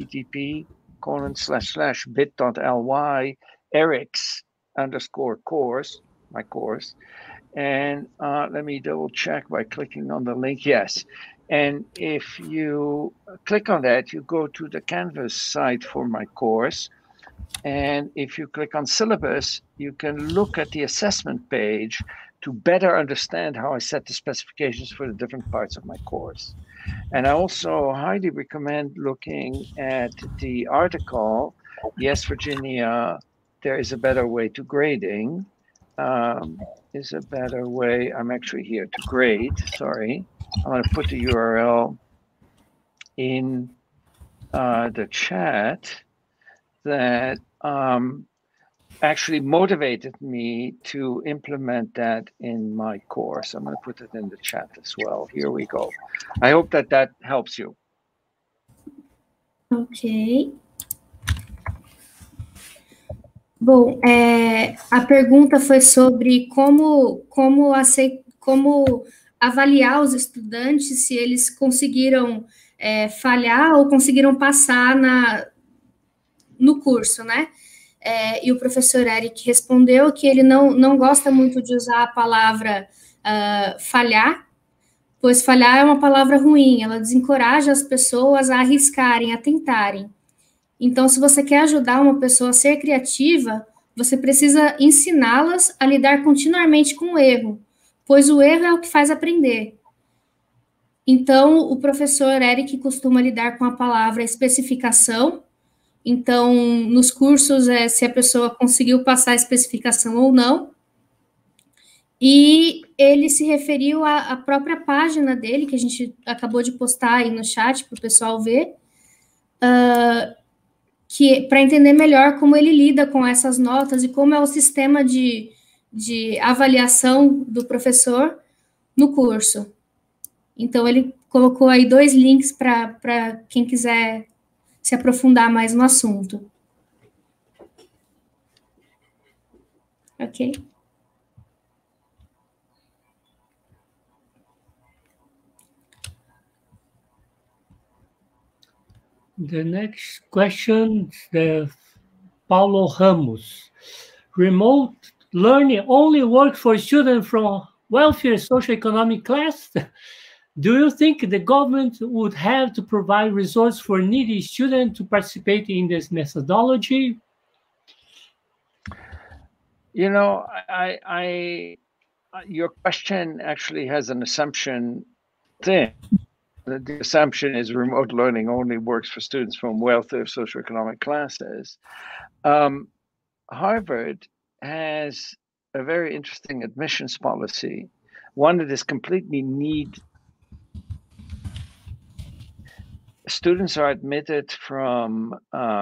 http://bit.ly Erics_course, my course. And let me double check by clicking on the link. Yes. And if you click on that, you go to the Canvas site for my course. And if you click on syllabus, you can look at the assessment page to better understand how I set the specifications for the different parts of my course. And I also highly recommend looking at the article, Yes, Virginia, There is a Better Way to Grading. Is a better way, I'm actually here to grade, sorry. I'm going to put the URL in the chat that actually motivated me to implement that in my course. I'm going to put it in the chat as well. Here we go. I hope that that helps you. Ok. Bom, a pergunta foi sobre como avaliar os estudantes, se eles conseguiram falhar ou conseguiram passar no curso, né? E o professor Eric respondeu que ele não gosta muito de usar a palavra falhar, pois falhar é uma palavra ruim, ela desencoraja as pessoas a arriscarem, a tentarem. Então, se você quer ajudar uma pessoa a ser criativa, você precisa ensiná-las a lidar continuamente com o erro, pois o erro é o que faz aprender. Então, o professor Eric costuma lidar com a palavra especificação. Então, nos cursos, se a pessoa conseguiu passar a especificação ou não. E ele se referiu à própria página dele, que a gente acabou de postar aí no chat para o pessoal ver, para entender melhor como ele lida com essas notas e como é o sistema de avaliação do professor no curso. Então, ele colocou aí 2 links para quem quiser se aprofundar mais no assunto. Ok? The next question, Paulo Ramos. Remote learning only works for students from wealthier socioeconomic class? Do you think the government would have to provide resources for needy students to participate in this methodology? You know, your question actually has an assumption thing. The assumption is remote learning only works for students from wealthier socioeconomic classes. Harvard has a very interesting admissions policy, one that is completely need. Students are admitted from,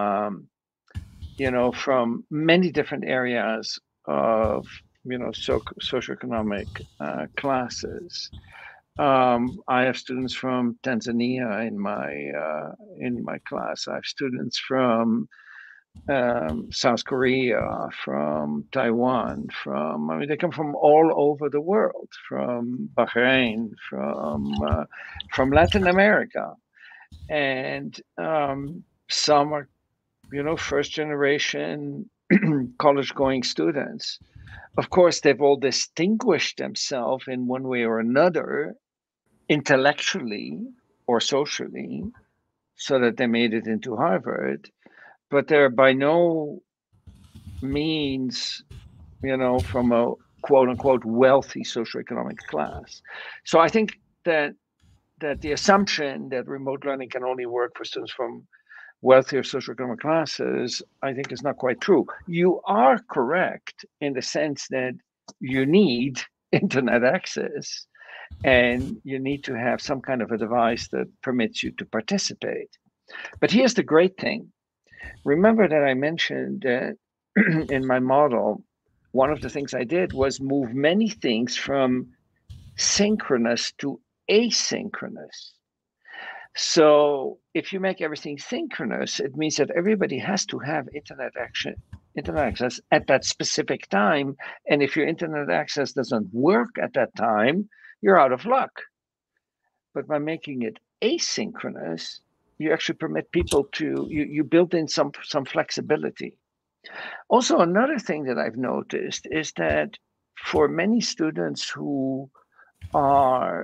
from many different areas of, socioeconomic classes. I have students from Tanzania in my class. I have students from South Korea, from Taiwan, they come from all over the world, from Bahrain, from Latin America. And some are, first generation college-going students. Of course, they've all distinguished themselves in one way or another, intellectually or socially, so that they made it into Harvard. But they're by no means, from a quote-unquote wealthy socioeconomic class. So I think that the assumption that remote learning can only work for students from wealthier socioeconomic classes, I think is not quite true. You are correct in the sense that you need internet access and you need to have some kind of a device that permits you to participate. But here's the great thing. Remember that I mentioned that in my model, one of the things I did was move many things from synchronous to asynchronous. So if you make everything synchronous, it means that everybody has to have internet access at that specific time. And if your internet access doesn't work at that time, you're out of luck. But by making it asynchronous, you actually permit people to, you build in some flexibility. Also, another thing that I've noticed is that for many students who are,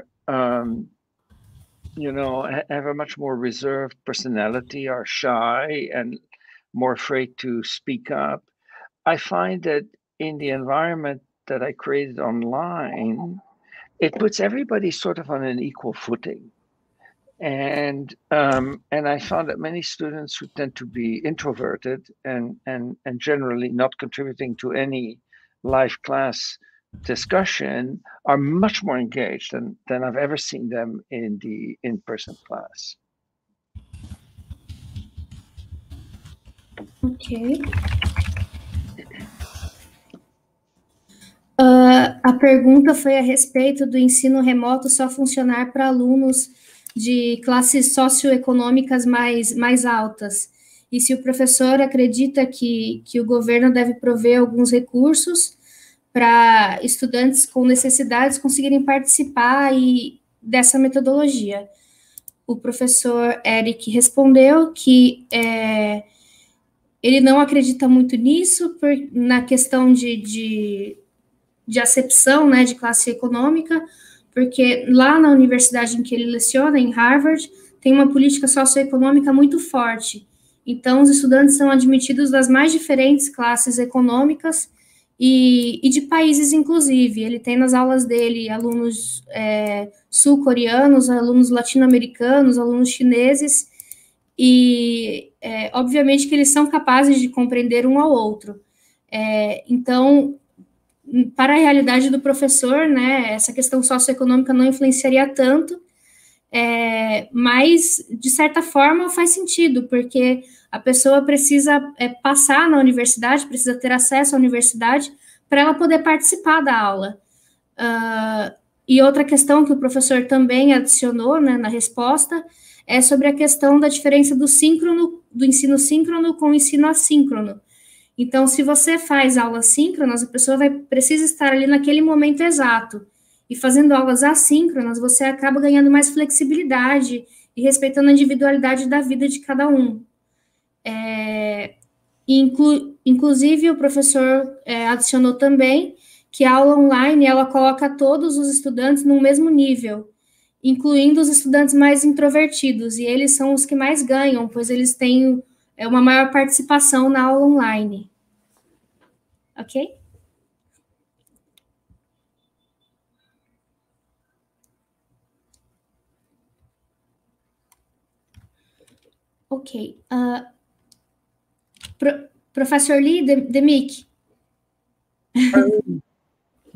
have a much more reserved personality, are shy and more afraid to speak up, I find that in the environment that I created online, it puts everybody sort of on an equal footing. And I found that many students who tend to be introverted and generally not contributing to any live class discussion are much more engaged than I've ever seen them in the in-person class. Ok. A pergunta foi a respeito do ensino remoto só funcionar para alunos de classes socioeconômicas mais altas. E se o professor acredita que o governo deve prover alguns recursos para estudantes com necessidades conseguirem participar dessa metodologia. O professor Eric respondeu que ele não acredita muito nisso, na questão de acepção, né, de classe econômica, porque lá na universidade em que ele leciona, em Harvard, tem uma política socioeconômica muito forte. Então, os estudantes são admitidos das mais diferentes classes econômicas e de países, inclusive. Ele tem nas aulas dele alunos sul-coreanos, alunos latino-americanos, alunos chineses, e, obviamente, que eles são capazes de compreender um ao outro. Então, para a realidade do professor, né, essa questão socioeconômica não influenciaria tanto, mas, de certa forma, faz sentido, porque a pessoa precisa passar na universidade, precisa ter acesso à universidade para ela poder participar da aula. E outra questão que o professor também adicionou, né, na resposta é sobre a questão da diferença do ensino síncrono com o ensino assíncrono. Então, se você faz aulas síncronas, a pessoa precisa estar ali naquele momento exato. E fazendo aulas assíncronas, você acaba ganhando mais flexibilidade e respeitando a individualidade da vida de cada um. Inclusive, o professor adicionou também que a aula online, ela coloca todos os estudantes no mesmo nível, incluindo os estudantes mais introvertidos, e eles são os que mais ganham, pois eles têm uma maior participação na aula online. Ok? Ok. Professor Lee, the mic.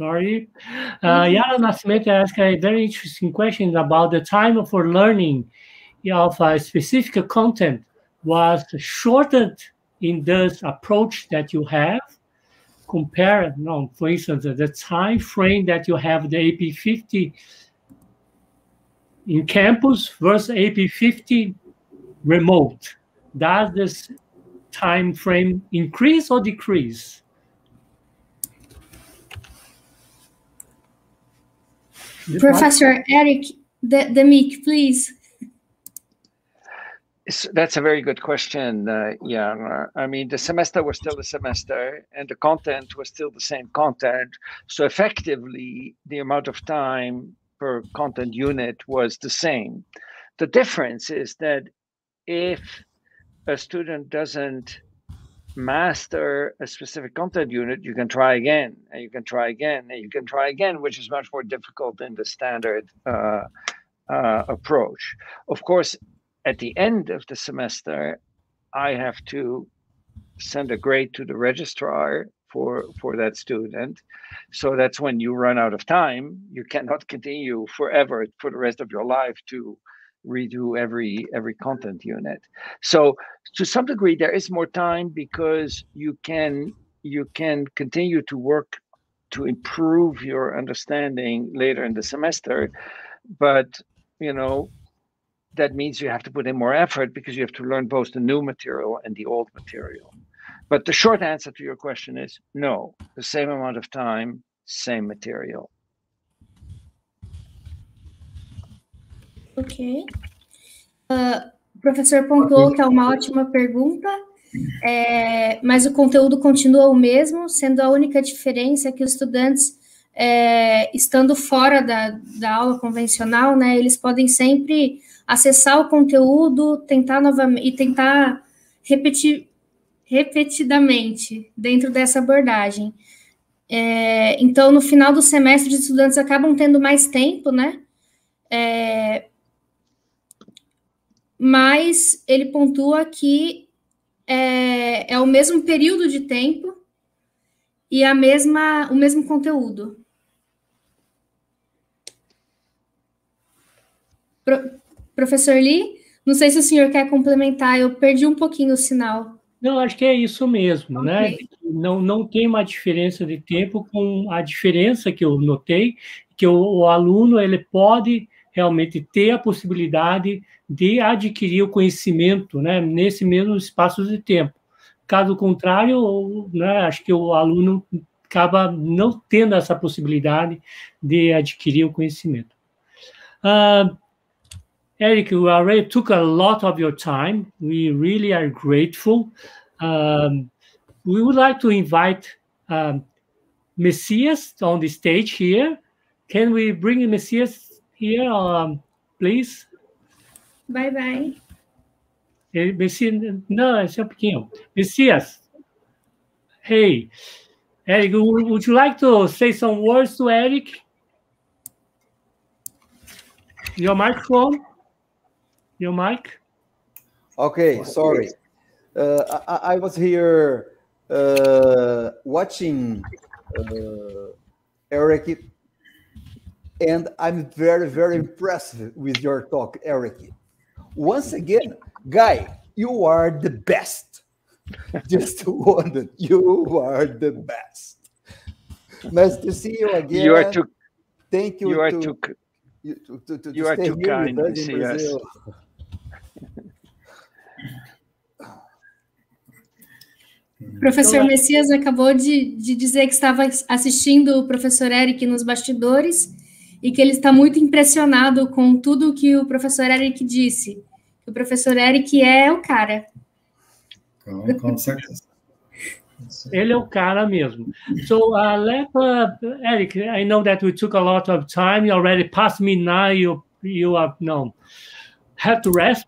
Sorry. Yara Nascimento asked a very interesting question about the time for learning of a specific content was shortened in this approach that you have. Compare, for instance, the time frame that you have the AP50 in campus versus AP50 remote. Does this time frame increase or decrease? Professor Eric, the mic, please. That's a very good question, yeah. I mean, the semester was still a semester, and the content was still the same content. So effectively, the amount of time per content unit was the same. The difference is that if a student doesn't master a specific content unit, you can try again, and you can try again, and you can try again, which is much more difficult than the standard approach. Of course, at the end of the semester, I have to send a grade to the registrar for that student. So that's when you run out of time. You cannot continue forever for the rest of your life to redo every content unit. So to some degree, there is more time because you can continue to work to improve your understanding later in the semester. But, you know, that means you have to put in more effort because you have to learn both the new material and the old material. But the short answer to your question is no, the same amount of time, same material. Ok. O professor pontuou que é uma ótima pergunta, mas o conteúdo continua o mesmo, sendo a única diferença que os estudantes, estando fora da aula convencional, né, eles podem sempre acessar o conteúdo, tentar novamente e tentar repetir repetidamente dentro dessa abordagem. Então, no final do semestre, os estudantes acabam tendo mais tempo, né? Mas ele pontua que é o mesmo período de tempo e o mesmo conteúdo. Professor Lee, não sei se o senhor quer complementar, eu perdi um pouquinho o sinal. Não, acho que é isso mesmo, Okay. né? Não tem uma diferença de tempo com a diferença que eu notei, que o aluno ele pode realmente ter a possibilidade de adquirir o conhecimento, né, nesse mesmo espaço de tempo. Caso contrário, né, acho que o aluno acaba não tendo essa possibilidade de adquirir o conhecimento. Eric, we already took a lot of your time. We really are grateful. We would like to invite Messias on the stage here. Can we bring Messias here, please? Bye. Messias, não, esse é um pouquinho. Messias, hey, Eric, would you like to say some words to Eric? Your microphone? Your mic? Okay, sorry. I was here watching Eric, and I'm very, very impressed with your talk, Eric. Once again, Guy, you are the best. Just wondered, you are the best. Nice to see you again. You are too. Thank you. You are too. You are too kind. Yes. Professor Messias acabou de dizer que estava assistindo o professor Eric nos bastidores e que ele está muito impressionado com tudo que o professor Eric disse. O professor Eric é o cara. Com certeza. Ele é o cara mesmo. So, Eric, I know that we took a lot of time. You already past midnight. You have to rest.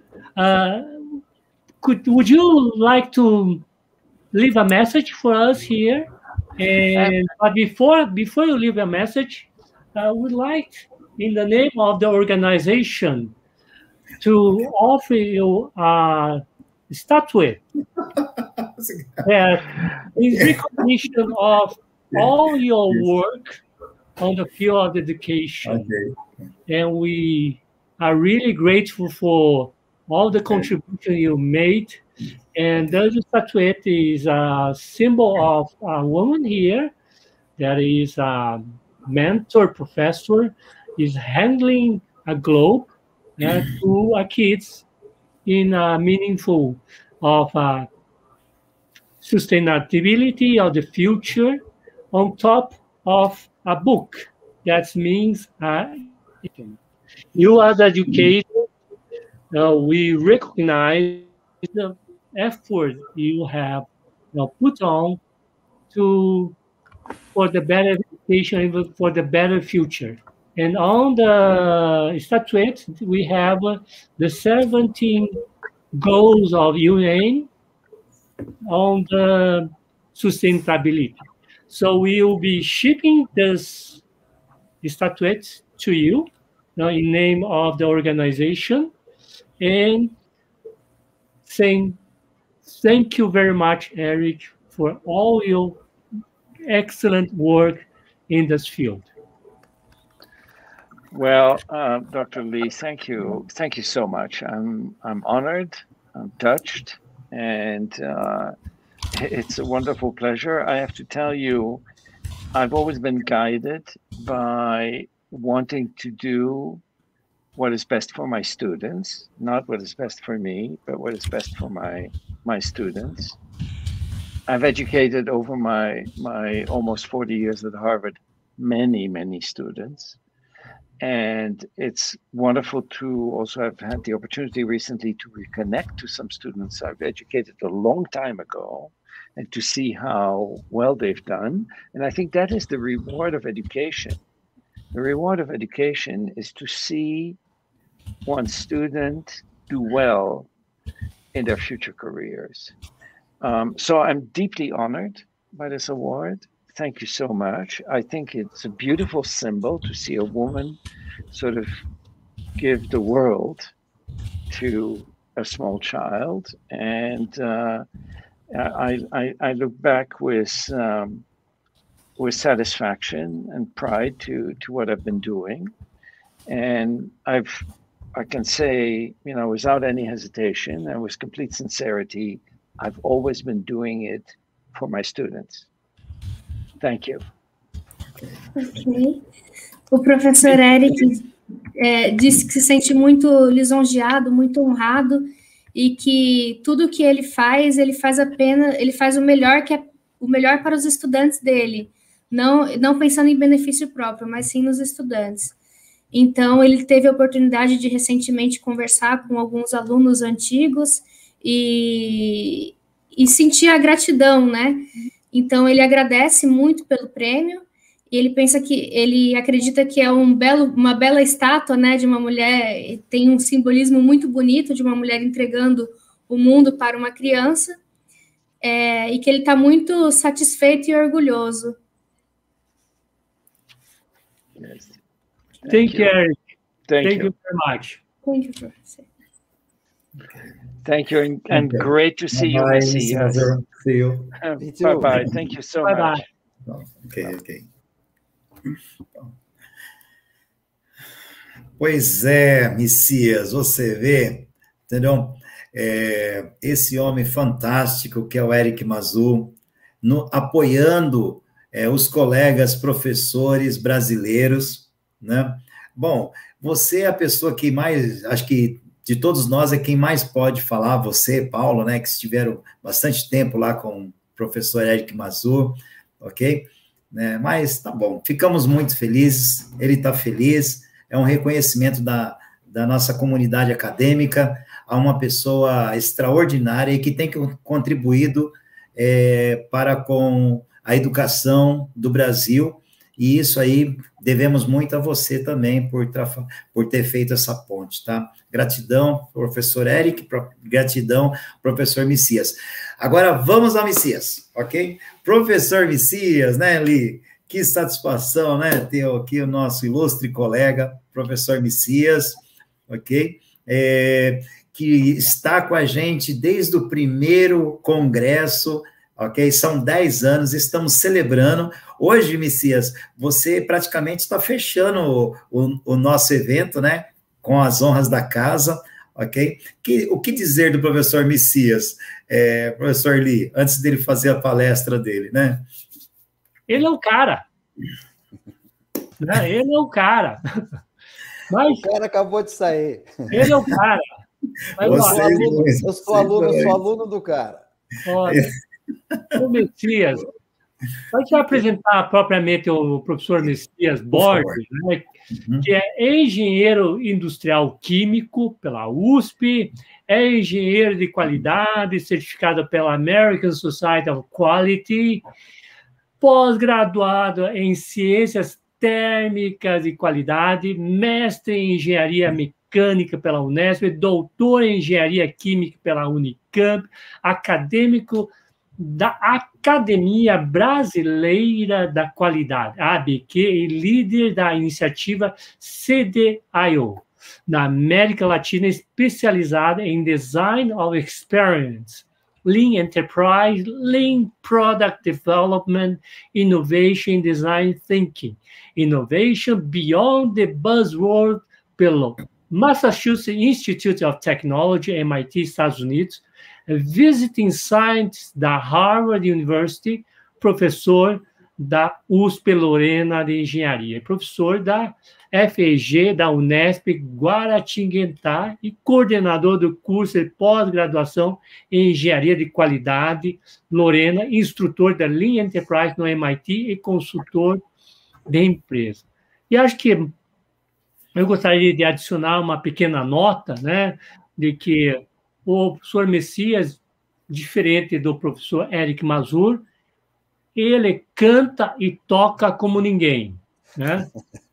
Would you like to leave a message for us here? But before you leave a message, I would like, in the name of the organization, to offer you a statuette in recognition of all your work on the field of education. And we are really grateful for all the contribution you made. And the statuette is a symbol of a woman here that is a mentor professor, is handling a globe to kids in a meaningful of sustainability of the future on top of a book. That means you as educators, we recognize the effort you have put on for the better education, even for the better future. And on the statuette, we have the 17 goals of UN on the sustainability. So we will be shipping this statuette to you in name of the organization and saying thank you very much, Eric, for all your excellent work in this field. Well, Dr. Lee, thank you so much. I'm honored, I'm touched, and it's a wonderful pleasure. I have to tell you, I've always been guided by wanting to do what is best for my students, not what is best for me, but what is best for my students. I've educated over my almost 40 years at Harvard many students. And it's wonderful to also have had the opportunity recently to reconnect to some students I've educated a long time ago and to see how well they've done. And I think that is the reward of education. The reward of education is to see one student do well in their future careers. So I'm deeply honored by this award. Thank you so much. I think it's a beautiful symbol to see a woman sort of give the world to a small child. And I look back with satisfaction and pride to what I've been doing. And I can say, without any hesitation and with complete sincerity, I've always been doing it for my students. Thank you. Ok. O professor Eric disse que se sente muito lisonjeado, muito honrado e que tudo que ele faz o melhor para os estudantes dele, não pensando em benefício próprio, mas sim nos estudantes. Então, ele teve a oportunidade de recentemente conversar com alguns alunos antigos e sentir a gratidão, né? Então, ele agradece muito pelo prêmio e ele acredita que é uma bela estátua, né, de uma mulher, tem um simbolismo muito bonito de uma mulher entregando o mundo para uma criança, e que ele está muito satisfeito e orgulhoso. Yes. Thank you, Eric. Thank you very much. Thank you, professor. Thank you, and great to see you, Missy. Yes. See you. Bye-bye. Thank you so much. Ok. Pois é, Messias, você vê, entendeu? Esse homem fantástico que é o Eric Mazur, apoiando os colegas professores brasileiros, né? Bom, você é a pessoa que mais, acho que de todos nós é quem mais pode falar, você, Paulo, né, que estiveram bastante tempo lá com o professor Eric Mazur, ok? Mas tá bom, ficamos muito felizes, ele está feliz, é um reconhecimento da nossa comunidade acadêmica a uma pessoa extraordinária e que tem contribuído para com a educação do Brasil, e isso aí devemos muito a você também por ter feito essa ponte, tá? Gratidão, professor Eric, gratidão, professor Messias. Agora, vamos ao Messias, ok? Professor Messias, né, Li? Que satisfação, né, ter aqui o nosso ilustre colega, professor Messias, ok? Que está com a gente desde o primeiro congresso ok? São 10 anos, estamos celebrando. Hoje, Messias, você praticamente está fechando o nosso evento, né? Com as honras da casa, ok? O que dizer do professor Messias, professor Lee, antes dele fazer a palestra dele, né? Ele é o cara. Né? Ele é o cara. Mas, o cara acabou de sair. Ele é o cara. Mas, eu sou aluno do cara. Olha, o Messias, pode apresentar propriamente o professor Messias Borges, né, que é engenheiro industrial químico pela USP, é engenheiro de qualidade, certificado pela American Society of Quality, pós-graduado em ciências térmicas e qualidade, mestre em engenharia mecânica pela Unesp, doutor em engenharia química pela Unicamp, acadêmico da Academia Brasileira da Qualidade, ABQ, e líder da iniciativa CDIO, na América Latina, especializada em Design of Experience, Lean Enterprise, Lean Product Development, Innovation Design Thinking, Innovation Beyond the Buzzword, pelo Massachusetts Institute of Technology, MIT, Estados Unidos, Visiting Scientist da Harvard University, professor da USP Lorena de Engenharia, professor da FEG da Unesp Guaratinguetá e coordenador do curso de pós-graduação em Engenharia de Qualidade Lorena, instrutor da Lean Enterprise no MIT e consultor de empresa. E acho que eu gostaria de adicionar uma pequena nota, né, de que o professor Messias, diferente do professor Eric Mazur, ele canta e toca como ninguém, né?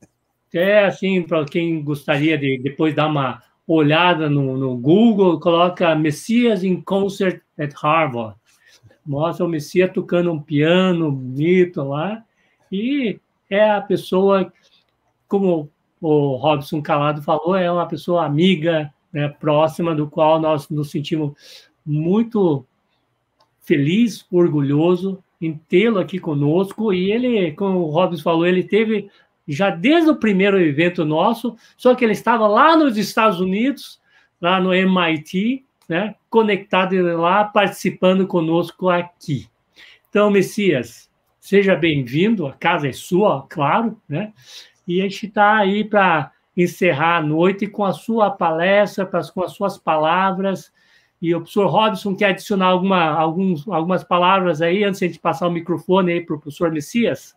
É assim, para quem gostaria de depois dar uma olhada no Google, coloca Messias in Concert at Harvard. Mostra o Messias tocando um piano bonito lá, e é a pessoa, como o Robson Calado falou, é uma pessoa amiga, né, próxima, do qual nós nos sentimos muito feliz, orgulhoso em tê-lo aqui conosco. E ele, como o Robson falou, ele teve já desde o primeiro evento nosso, só que ele estava lá nos Estados Unidos, lá no MIT, né, conectado lá, participando conosco aqui. Então, Messias, seja bem-vindo, a casa é sua, claro, né? E a gente está aí para encerrar a noite com a sua palestra, com as suas palavras. E o professor Robson quer adicionar algumas palavras aí, antes de a gente passar o microfone aí para o professor Messias?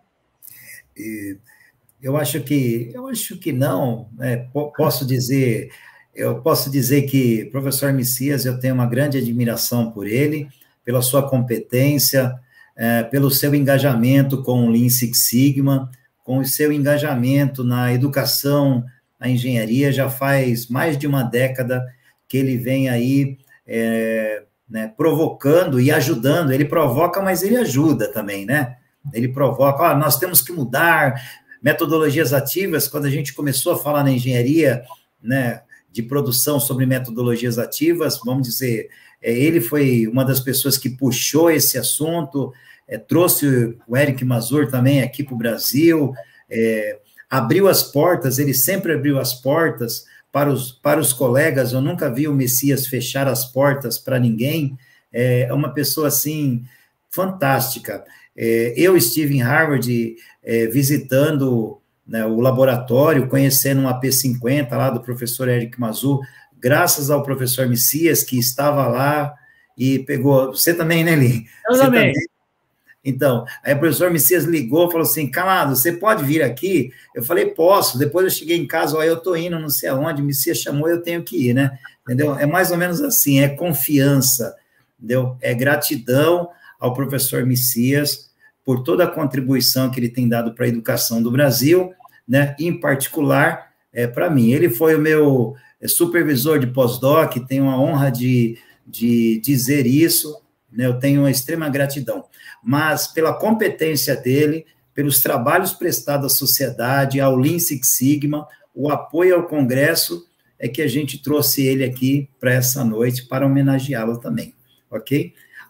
Eu acho que não, né? Eu posso dizer que o professor Messias, eu tenho uma grande admiração por ele, pela sua competência, pelo seu engajamento com o Lean Six Sigma, com o seu engajamento na educação, na engenharia. Já faz mais de uma década que ele vem aí né, provocando e ajudando. Ele provoca, mas ele ajuda também, né? Ele provoca, nós temos que mudar metodologias ativas. Quando a gente começou a falar na engenharia, né, de produção sobre metodologias ativas, vamos dizer, ele foi uma das pessoas que puxou esse assunto, trouxe o Eric Mazur também aqui para o Brasil, abriu as portas, ele sempre abriu as portas para os colegas. Eu nunca vi o Messias fechar as portas para ninguém. É uma pessoa, assim, fantástica. Eu estive em Harvard visitando, né, o laboratório, conhecendo um AP50 lá do professor Eric Mazur, graças ao professor Messias, que estava lá e pegou... Você também, né, Li? Eu também. Então, aí o professor Messias ligou, falou assim: Calado, você pode vir aqui? Eu falei: posso. Depois eu cheguei em casa, eu estou indo não sei aonde, o Messias chamou, eu tenho que ir, né? Entendeu? É mais ou menos assim, é confiança, entendeu? É gratidão ao professor Messias por toda a contribuição que ele tem dado para a educação do Brasil, né? Em particular, para mim. Ele foi o meu supervisor de pós-doc, tenho a honra de dizer isso, né? Eu tenho uma extrema gratidão. Mas pela competência dele, pelos trabalhos prestados à sociedade, ao Lean Six Sigma, o apoio ao Congresso, é que a gente trouxe ele aqui para essa noite, para homenageá-lo também, ok?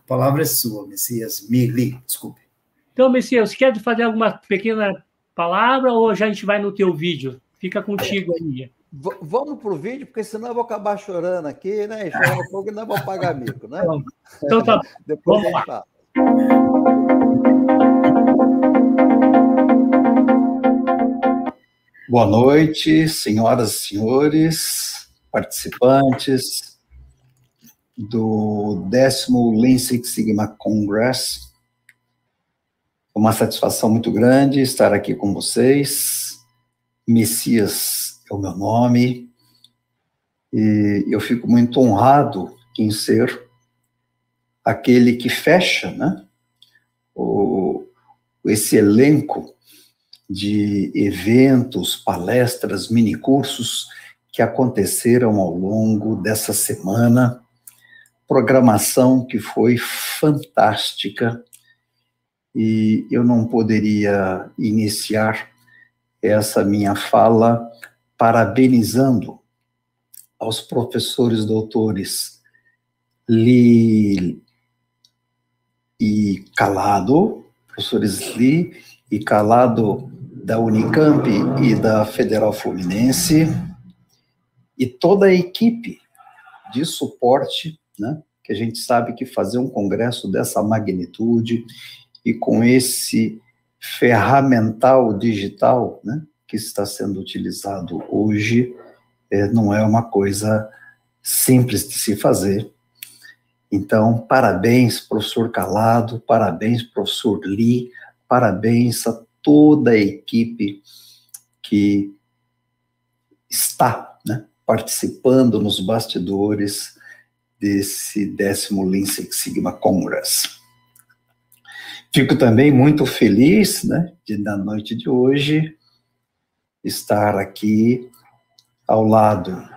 A palavra é sua, Messias. Li, desculpe. Então, Messias, você quer fazer alguma pequena palavra ou já a gente vai no teu vídeo? Fica contigo aí. Vamos para o vídeo, porque senão eu vou acabar chorando aqui, né? E chorar um pouco e não vou pagar mico, né? Então tá. Depois a gente fala. Boa noite, senhoras e senhores, participantes do 10º Lean Six Sigma Congress. Uma satisfação muito grande estar aqui com vocês. Messias é o meu nome, e eu fico muito honrado em ser aquele que fecha, né, esse elenco de eventos, palestras, minicursos que aconteceram ao longo dessa semana, programação que foi fantástica, e eu não poderia iniciar essa minha fala parabenizando aos professores doutores Li e Calado, professores Li e Calado da Unicamp e da Federal Fluminense, e toda a equipe de suporte, né, que a gente sabe que fazer um congresso dessa magnitude e com esse ferramental digital, né, que está sendo utilizado hoje, não é uma coisa simples de se fazer. Então, parabéns, professor Calado, parabéns, professor Li, parabéns a toda a equipe que está, né, participando nos bastidores desse 10º Lean Six Sigma Congress. Fico também muito feliz, né, na noite de hoje, estar aqui ao lado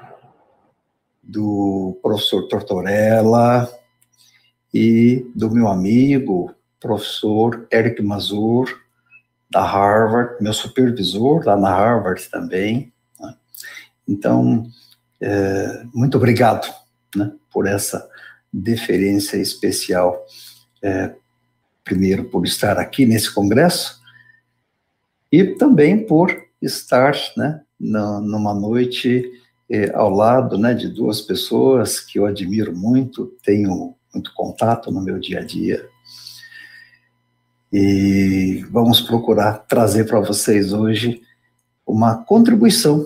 do professor Tortorella e do meu amigo, professor Eric Mazur, da Harvard, meu supervisor lá na Harvard também, né? Então, muito obrigado, né, por essa deferência especial, primeiro por estar aqui nesse congresso, e também por estar, né, numa noite ao lado, né, de duas pessoas que eu admiro muito, tenho muito contato no meu dia a dia, e vamos procurar trazer para vocês hoje uma contribuição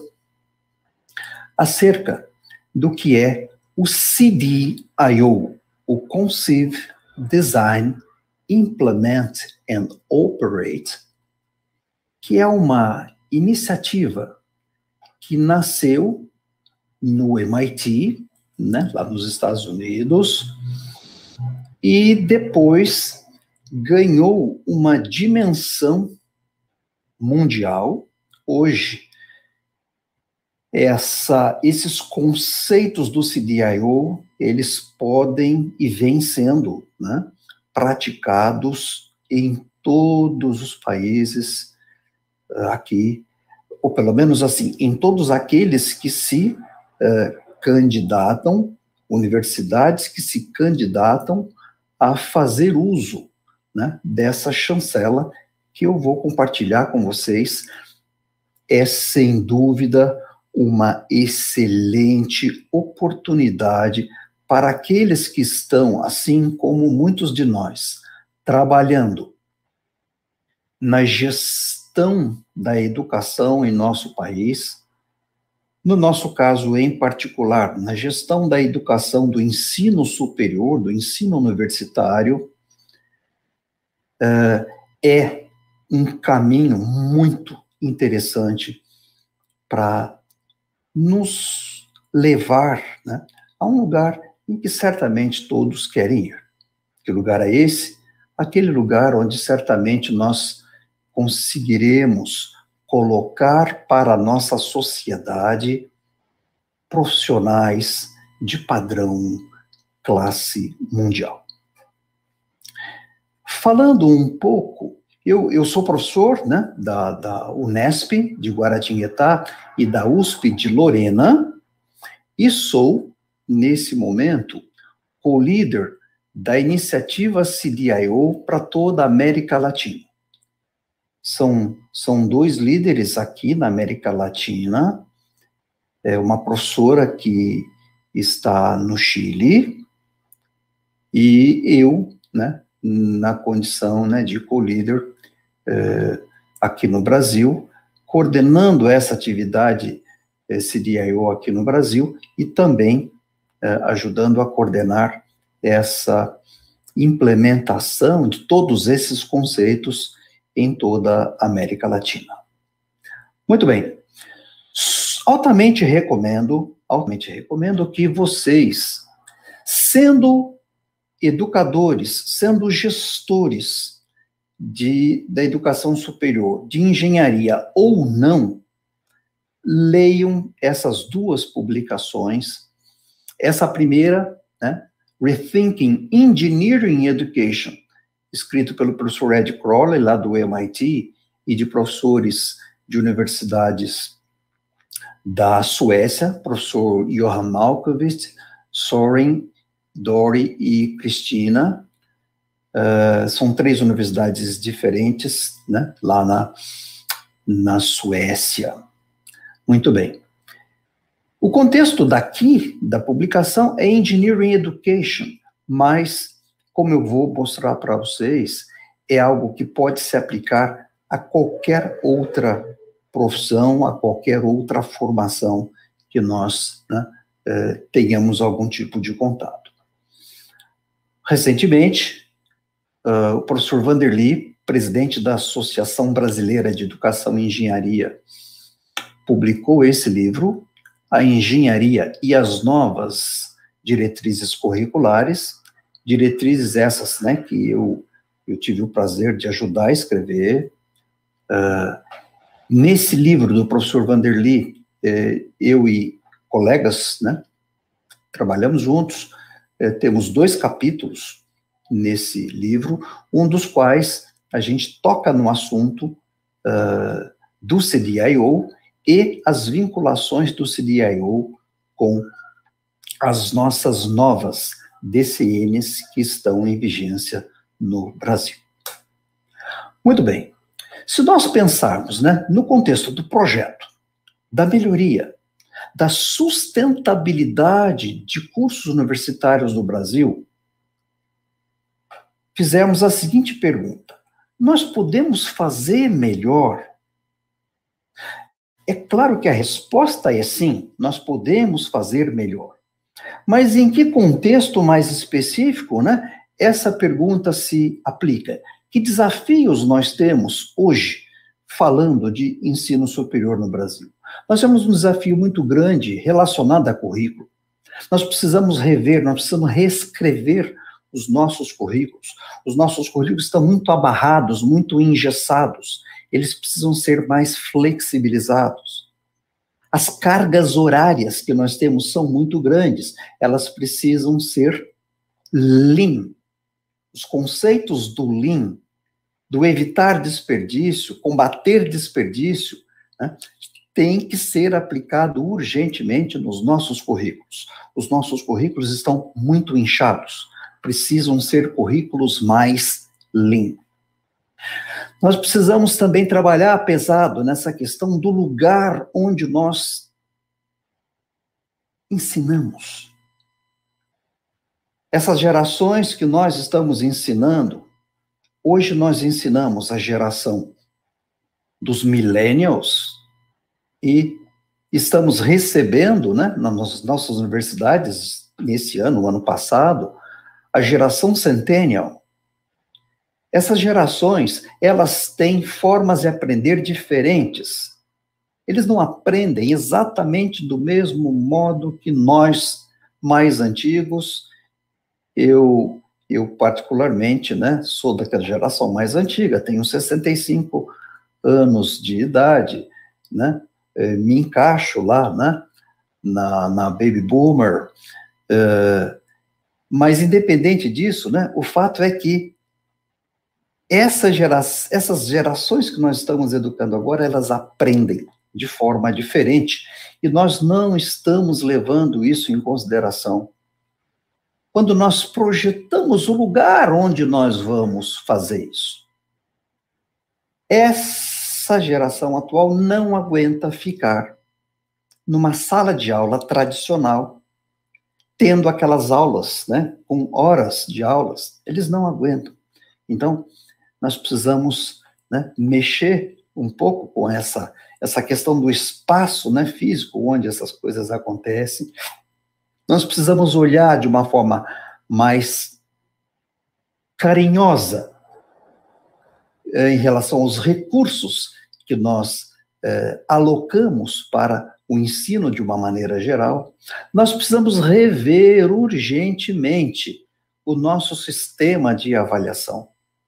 acerca do que é o CDIO, o Conceive, Design, Implement and Operate, que é uma iniciativa que nasceu no MIT, né, lá nos Estados Unidos, e depois ganhou uma dimensão mundial. Hoje, esses conceitos do CDIO, eles podem e vêm sendo, né, praticados em todos os países aqui, ou pelo menos assim, em todos aqueles que se candidatam, universidades que se candidatam a fazer uso, né, dessa chancela que eu vou compartilhar com vocês. É, sem dúvida, uma excelente oportunidade para aqueles que estão, assim como muitos de nós, trabalhando na gestão da educação em nosso país, no nosso caso em particular, na gestão da educação do ensino superior, do ensino universitário. É um caminho muito interessante para nos levar, né, a um lugar em que certamente todos querem ir. Que lugar é esse? Aquele lugar onde certamente nós conseguiremos colocar para a nossa sociedade profissionais de padrão classe mundial. Falando um pouco, eu sou professor, né, da Unesp de Guaratinguetá e da USP de Lorena, e sou, nesse momento, co-líder da iniciativa CDIO para toda a América Latina. São 2 líderes aqui na América Latina, uma professora que está no Chile, e eu, né, na condição, né, de co-líder aqui no Brasil, coordenando essa atividade CDIO aqui no Brasil, e também ajudando a coordenar essa implementação de todos esses conceitos em toda a América Latina. Muito bem. Altamente recomendo que vocês, sendo educadores, sendo gestores da educação superior, de engenharia ou não, leiam essas 2 publicações. Essa primeira, né, Rethinking Engineering Education, escrito pelo professor Ed Crowley, lá do MIT, e de professores de universidades da Suécia, professor Johan Malmqvist, Soren, Dori e Cristina. São 3 universidades diferentes, né, lá na Suécia. Muito bem. O contexto daqui, da publicação, é Engineering Education, mas, como eu vou mostrar para vocês, é algo que pode se aplicar a qualquer outra profissão, a qualquer outra formação que nós, né, tenhamos algum tipo de contato. Recentemente, o professor Vanderly, presidente da Associação Brasileira de Educação e Engenharia, publicou esse livro, A Engenharia e as Novas Diretrizes Curriculares, diretrizes essas, né, que eu tive o prazer de ajudar a escrever. Nesse livro do professor Vanderly, eu e colegas, né, trabalhamos juntos, temos 2 capítulos nesse livro, um dos quais a gente toca no assunto do CDIO e as vinculações do CDIO com as nossas novas DCNs que estão em vigência no Brasil. Muito bem. Se nós pensarmos, né, no contexto do projeto, da melhoria, da sustentabilidade de cursos universitários no Brasil, fizemos a seguinte pergunta: nós podemos fazer melhor? É claro que a resposta é sim, nós podemos fazer melhor. Mas em que contexto mais específico, né, essa pergunta se aplica? Que desafios nós temos hoje, falando de ensino superior no Brasil? Nós temos um desafio muito grande relacionado a currículo. Nós precisamos rever, nós precisamos reescrever os nossos currículos. Os nossos currículos estão muito abarrados, muito engessados. Eles precisam ser mais flexibilizados. As cargas horárias que nós temos são muito grandes. Elas precisam ser lean. Os conceitos do lean, do evitar desperdício, combater desperdício, né, tem que ser aplicado urgentemente nos nossos currículos. Os nossos currículos estão muito inchados. Precisam ser currículos mais lean. Nós precisamos também trabalhar pesado nessa questão do lugar onde nós ensinamos. Essas gerações que nós estamos ensinando, hoje nós ensinamos a geração dos millennials e estamos recebendo, né, nas nossas universidades, nesse ano, ano passado, a geração centennial. Essas gerações, elas têm formas de aprender diferentes. Eles não aprendem exatamente do mesmo modo que nós, mais antigos. Eu particularmente, né, sou daquela geração mais antiga, tenho 65 anos de idade, né, me encaixo lá, né, na Baby Boomer, mas independente disso, né, o fato é que essas gerações que nós estamos educando agora, elas aprendem de forma diferente, e nós não estamos levando isso em consideração. quando nós projetamos o lugar onde nós vamos fazer isso. Essa geração atual não aguenta ficar numa sala de aula tradicional, tendo aquelas aulas, né, com horas de aulas. Eles não aguentam. Então, nós precisamos, né, mexer um pouco com essa questão do espaço, né, físico, onde essas coisas acontecem. Nós precisamos olhar de uma forma mais carinhosa em relação aos recursos que nós alocamos para o ensino de uma maneira geral. Nós precisamos rever urgentemente o nosso sistema de avaliação.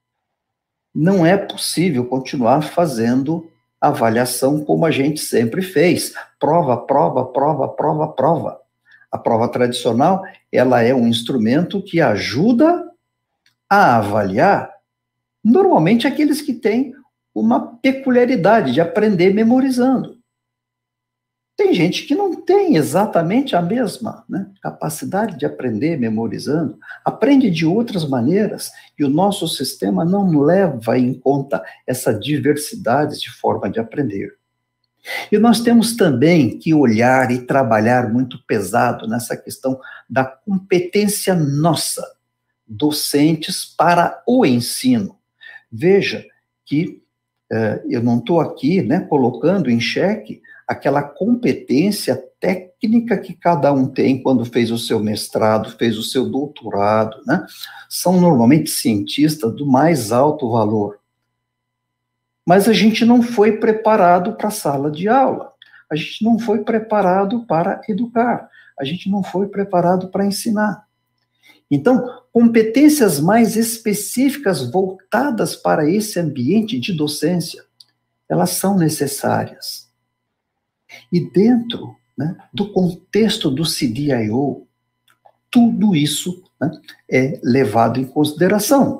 Não é possível continuar fazendo avaliação como a gente sempre fez. Prova, prova, prova, prova, prova. A prova tradicional, ela é um instrumento que ajuda a avaliar, normalmente, aqueles que têm uma peculiaridade de aprender memorizando. Tem gente que não tem exatamente a mesma, né, capacidade de aprender memorizando, aprende de outras maneiras, e o nosso sistema não leva em conta essa diversidade de forma de aprender. E nós temos também que olhar e trabalhar muito pesado nessa questão da competência nossa, docentes, para o ensino. Veja que eu não estou aqui, né, colocando em xeque aquela competência técnica que cada um tem quando fez o seu mestrado, fez o seu doutorado, né? São normalmente cientistas do mais alto valor. Mas a gente não foi preparado para a sala de aula, a gente não foi preparado para educar, a gente não foi preparado para ensinar. Então, competências mais específicas voltadas para esse ambiente de docência, elas são necessárias. E dentro, né, do contexto do CDIO, tudo isso, né, é levado em consideração.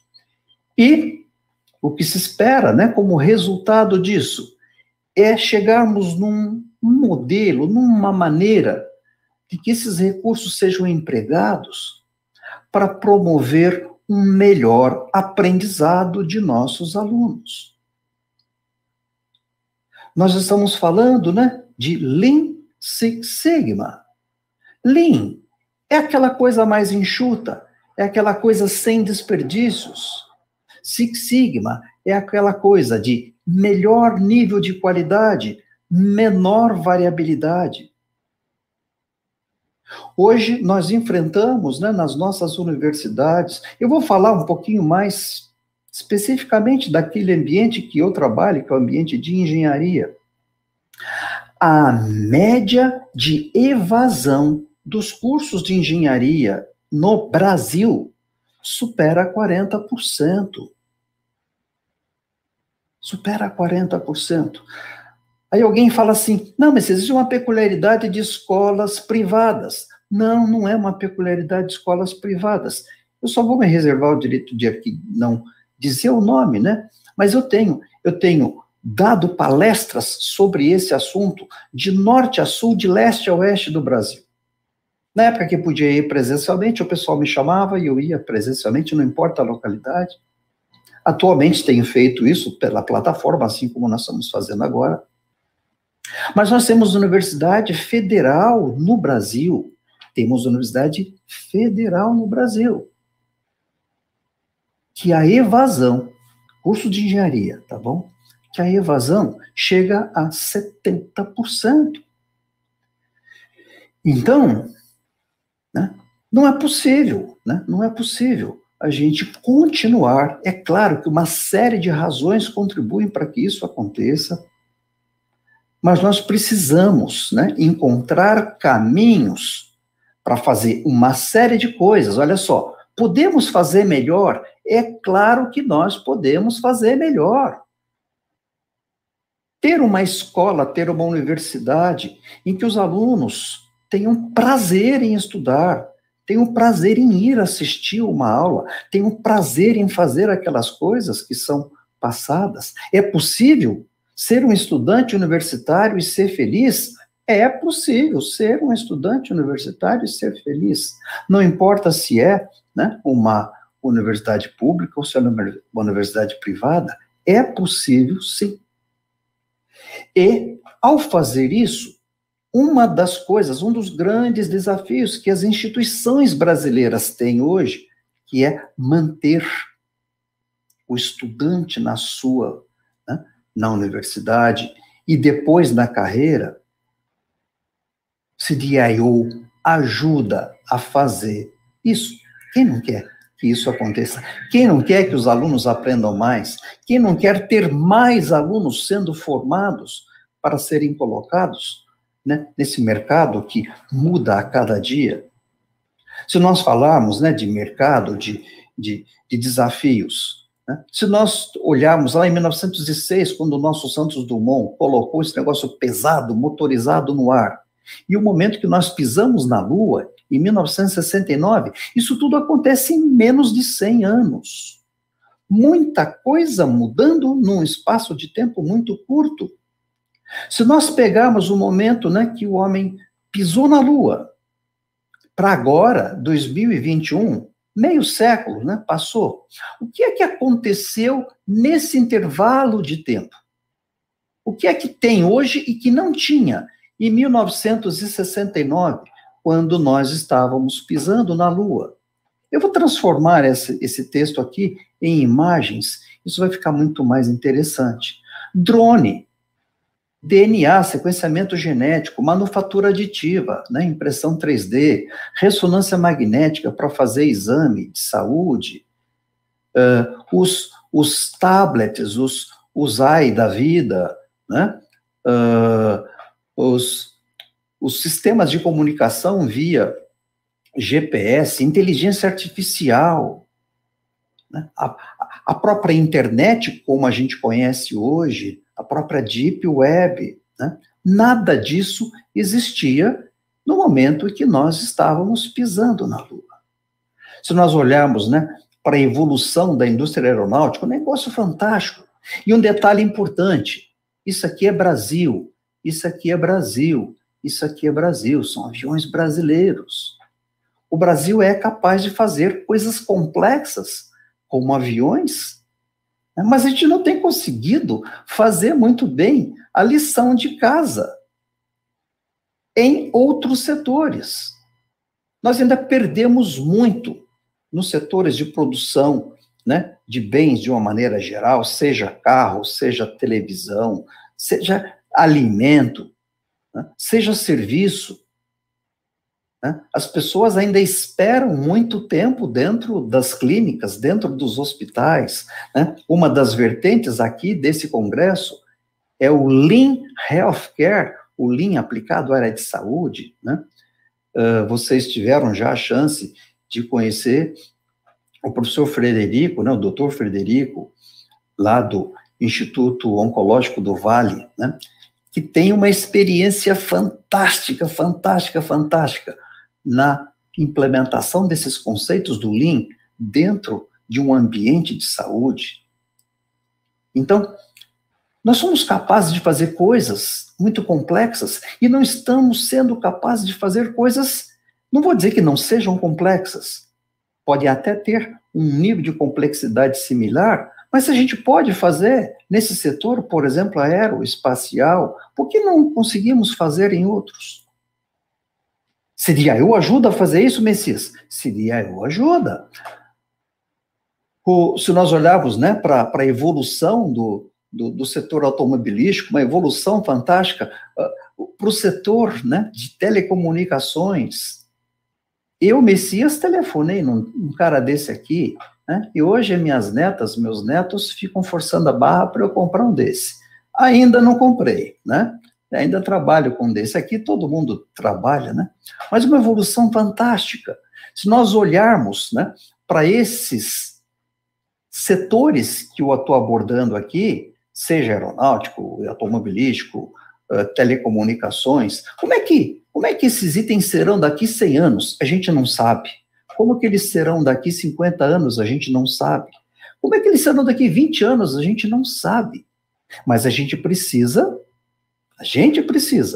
E o que se espera, né, como resultado disso, é chegarmos num modelo, numa maneira de que esses recursos sejam empregados para promover um melhor aprendizado de nossos alunos. Nós estamos falando, né, de Lean Six Sigma. Lean é aquela coisa mais enxuta, é aquela coisa sem desperdícios. Six Sigma é aquela coisa de melhor nível de qualidade, menor variabilidade. Hoje nós enfrentamos, né, nas nossas universidades, eu vou falar um pouquinho mais especificamente daquele ambiente que eu trabalho, que é o ambiente de engenharia. A média de evasão dos cursos de engenharia no Brasil supera 40%. Supera 40%. Aí alguém fala assim, não, mas existe uma peculiaridade de escolas privadas. Não, não é uma peculiaridade de escolas privadas. Eu só vou me reservar o direito de aqui não dizer o nome, né? Mas eu tenho dado palestras sobre esse assunto de norte a sul, de leste a oeste do Brasil. Na época que podia ir presencialmente, o pessoal me chamava e eu ia presencialmente, não importa a localidade. Atualmente tenho feito isso pela plataforma, assim como nós estamos fazendo agora. Mas nós temos universidade federal no Brasil. Temos universidade federal no Brasil. Que a evasão, curso de engenharia, tá bom? Que a evasão chega a 70%. Então, né, não é possível, né? Não é possível a gente continuar. É claro que uma série de razões contribuem para que isso aconteça, mas nós precisamos, né, encontrar caminhos para fazer uma série de coisas. Olha só, podemos fazer melhor? É claro que nós podemos fazer melhor. Ter uma escola, ter uma universidade em que os alunos tenham prazer em estudar, tenham prazer em ir assistir uma aula, tenham prazer em fazer aquelas coisas que são passadas. É possível ser um estudante universitário e ser feliz? É possível ser um estudante universitário e ser feliz. Não importa se é, né, uma universidade pública ou se é uma universidade privada, é possível, sim. E, ao fazer isso, uma das coisas, um dos grandes desafios que as instituições brasileiras têm hoje, que é manter o estudante na sua, né, na universidade e depois na carreira. CDIO ajuda a fazer isso. Quem não quer que isso aconteça? Quem não quer que os alunos aprendam mais? Quem não quer ter mais alunos sendo formados para serem colocados, né, nesse mercado que muda a cada dia? Se nós falarmos, né, de mercado, de desafios, né, se nós olharmos lá em 1906, quando o nosso Santos Dumont colocou esse negócio pesado, motorizado no ar, e o momento que nós pisamos na Lua, em 1969, isso tudo acontece em menos de 100 anos. Muita coisa mudando num espaço de tempo muito curto. Se nós pegarmos o momento, né, que o homem pisou na Lua, para agora, 2021, meio século, né, passou. O que é que aconteceu nesse intervalo de tempo? O que é que tem hoje e que não tinha em 1969, quando nós estávamos pisando na Lua? Eu vou transformar esse texto aqui em imagens, isso vai ficar muito mais interessante. Drone, DNA, sequenciamento genético, manufatura aditiva, né, impressão 3D, ressonância magnética para fazer exame de saúde, os tablets, os AI da vida, né, os sistemas de comunicação via GPS, inteligência artificial, né, a própria internet, como a gente conhece hoje, a própria Deep Web, né? Nada disso existia no momento em que nós estávamos pisando na Lua. Se nós olharmos, né, para a evolução da indústria aeronáutica, um negócio fantástico. E um detalhe importante, isso aqui é Brasil, isso aqui é Brasil, isso aqui é Brasil, são aviões brasileiros. O Brasil é capaz de fazer coisas complexas, como aviões, mas a gente não tem conseguido fazer muito bem a lição de casa em outros setores. Nós ainda perdemos muito nos setores de produção, né, de bens de uma maneira geral, seja carro, seja televisão, seja alimento, né, seja serviço. As pessoas ainda esperam muito tempo dentro das clínicas, dentro dos hospitais, né? Uma das vertentes aqui desse congresso é o Lean Healthcare, o Lean aplicado à área de saúde, né? Vocês tiveram já a chance de conhecer o professor Frederico, né? O doutor Frederico, lá do Instituto Oncológico do Vale, né? Que tem uma experiência fantástica, fantástica, fantástica, na implementação desses conceitos do Lean dentro de um ambiente de saúde. Então, nós somos capazes de fazer coisas muito complexas e não estamos sendo capazes de fazer coisas, não vou dizer que não sejam complexas, pode até ter um nível de complexidade similar, mas a gente pode fazer nesse setor, por exemplo, aeroespacial, por que não conseguimos fazer em outros? CDIO ajuda a fazer isso, Messias? CDIO ajuda. Se nós olharmos, né, para a evolução do setor automobilístico, uma evolução fantástica, para o setor, né, de telecomunicações. Eu, Messias, telefonei num cara desse aqui, né, e hoje minhas netas, meus netos ficam forçando a barra para eu comprar um desse. Ainda não comprei, né? Ainda trabalho com desse aqui, todo mundo trabalha, né? Mas uma evolução fantástica. Se nós olharmos, né, para esses setores que eu estou abordando aqui, seja aeronáutico, automobilístico, telecomunicações, como é que esses itens serão daqui 100 anos? A gente não sabe. Como que eles serão daqui 50 anos? A gente não sabe. Como é que eles serão daqui 20 anos? A gente não sabe. Mas a gente precisa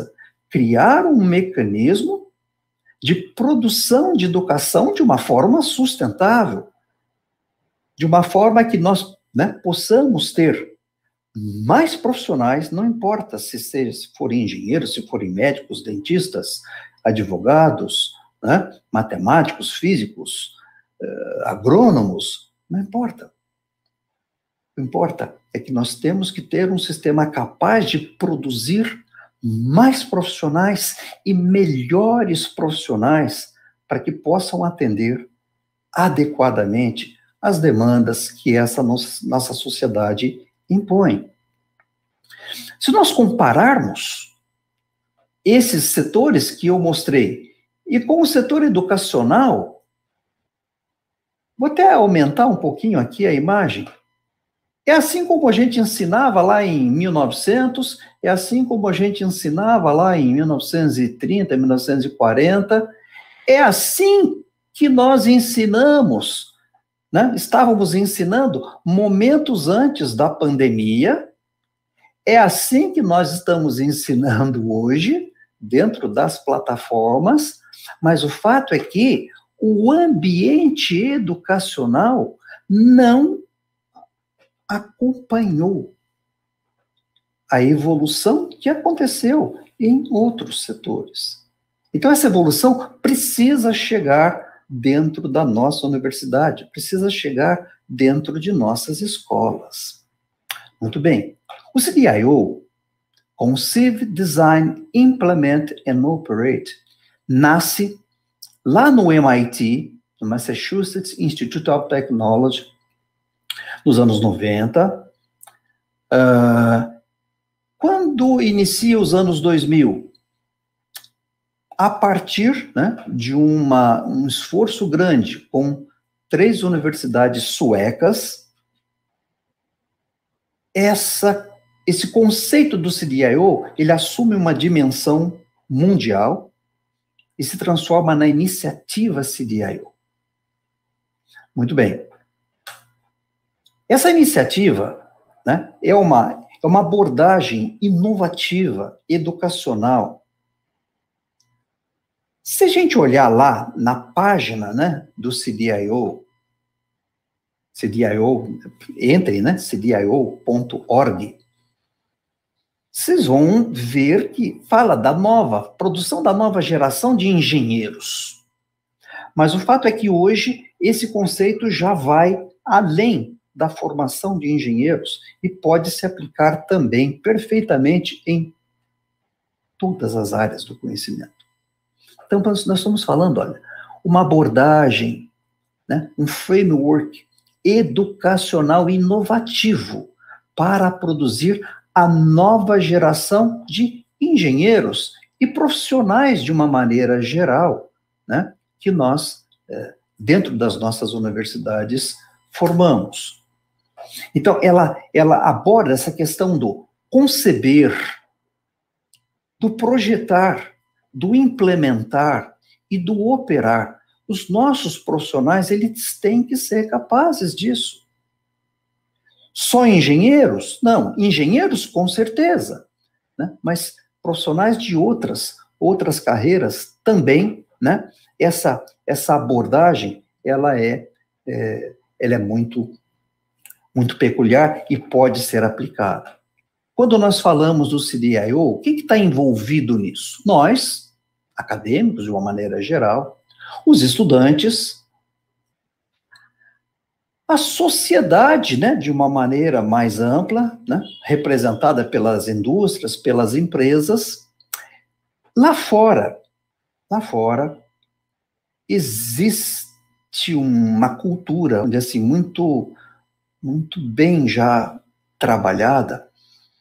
criar um mecanismo de produção de educação de uma forma sustentável, de uma forma que nós, né, possamos ter mais profissionais, não importa se forem engenheiros, se forem médicos, dentistas, advogados, né, matemáticos, físicos, agrônomos, não importa. O que importa é que nós temos que ter um sistema capaz de produzir mais profissionais e melhores profissionais para que possam atender adequadamente as demandas que essa nossa sociedade impõe. Se nós compararmos esses setores que eu mostrei e com o setor educacional, vou até aumentar um pouquinho aqui a imagem. É assim como a gente ensinava lá em 1900, é assim como a gente ensinava lá em 1930, 1940, é assim que nós ensinamos, né? Estávamos ensinando momentos antes da pandemia, é assim que nós estamos ensinando hoje, dentro das plataformas, mas o fato é que o ambiente educacional não acompanhou a evolução que aconteceu em outros setores. Então, essa evolução precisa chegar dentro da nossa universidade, precisa chegar dentro de nossas escolas. Muito bem. O CDIO, Conceive, Design, Implement and Operate, nasce lá no MIT, no Massachusetts Institute of Technology, nos anos 90. Quando inicia os anos 2000? A partir, né, de um esforço grande com 3 universidades suecas, esse conceito do CDIO, ele assume uma dimensão mundial e se transforma na iniciativa CDIO. Muito bem. Essa iniciativa, né, é uma abordagem inovativa, educacional. Se a gente olhar lá na página, né, do CDIO, entre, né, cdio.org, vocês vão ver que fala da produção da nova geração de engenheiros. Mas o fato é que hoje esse conceito já vai além da formação de engenheiros e pode se aplicar também perfeitamente em todas as áreas do conhecimento. Então, nós estamos falando, olha, uma abordagem, né, um framework educacional inovativo para produzir a nova geração de engenheiros e profissionais de uma maneira geral, né, que nós, dentro das nossas universidades, formamos. Então, ela aborda essa questão do conceber, do projetar, do implementar e do operar. Os nossos profissionais, eles têm que ser capazes disso. Só engenheiros? Não, engenheiros com certeza, né? Mas profissionais de outras carreiras também, né? Essa abordagem, ela é muito peculiar e pode ser aplicada. Quando nós falamos do CDIO, o que está envolvido nisso? Nós, acadêmicos, de uma maneira geral, os estudantes, a sociedade, né, de uma maneira mais ampla, né, representada pelas indústrias, pelas empresas. Lá fora, existe uma cultura, onde, assim, muito bem já trabalhada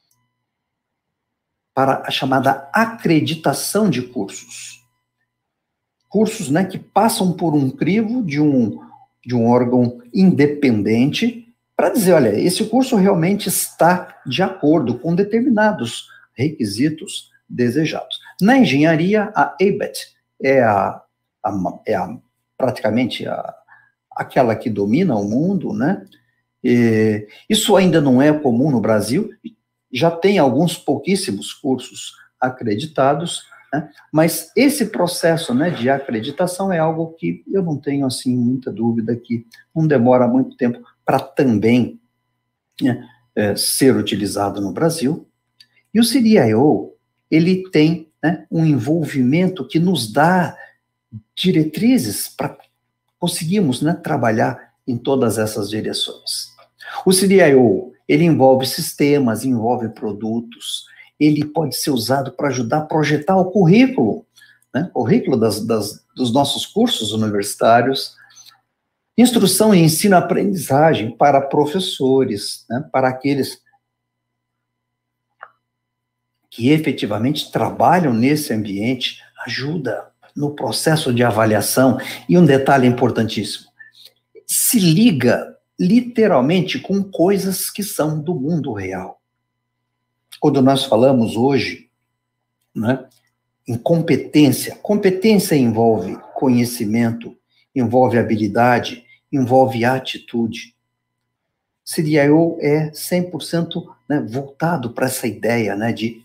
para a chamada acreditação de cursos. Cursos, né, que passam por um crivo de um órgão independente para dizer, olha, esse curso realmente está de acordo com determinados requisitos desejados. Na engenharia, a ABET é praticamente aquela que domina o mundo, né? Isso ainda não é comum no Brasil, já tem alguns pouquíssimos cursos acreditados, né? Mas esse processo, né, de acreditação é algo que eu não tenho, assim, muita dúvida que não demora muito tempo para também, né, ser utilizado no Brasil. E o CDIO, ele tem, né, um envolvimento que nos dá diretrizes para conseguirmos, né, trabalhar em todas essas direções. O CDIO, ele envolve sistemas, envolve produtos, ele pode ser usado para ajudar a projetar o currículo, né, o currículo dos nossos cursos universitários, instrução e ensino-aprendizagem para professores, né, para aqueles que efetivamente trabalham nesse ambiente, ajuda no processo de avaliação. E um detalhe importantíssimo, se liga literalmente com coisas que são do mundo real. Quando nós falamos hoje, né, em competência, competência envolve conhecimento, envolve habilidade, envolve atitude. CDIO é 100%, né, voltado para essa ideia, né, de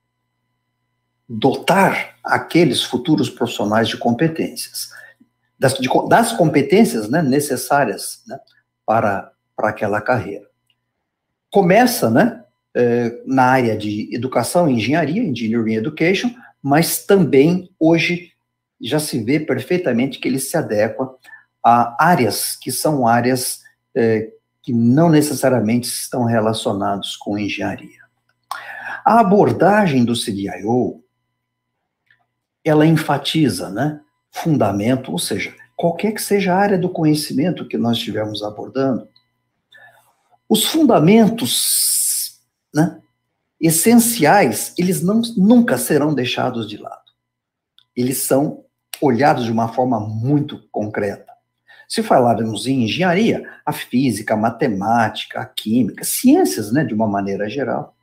dotar aqueles futuros profissionais de competências, das competências, né, necessárias, né, para aquela carreira. Começa, né, na área de educação e engenharia, engineering education, mas também hoje já se vê perfeitamente que ele se adequa a áreas que são áreas que não necessariamente estão relacionadas com engenharia. A abordagem do CDIO, ela enfatiza, né, fundamento, ou seja, qualquer que seja a área do conhecimento que nós estivermos abordando, os fundamentos, né, essenciais, eles nunca serão deixados de lado. Eles são olhados de uma forma muito concreta. Se falarmos em engenharia, a física, a matemática, a química, ciências, né, de uma maneira geral,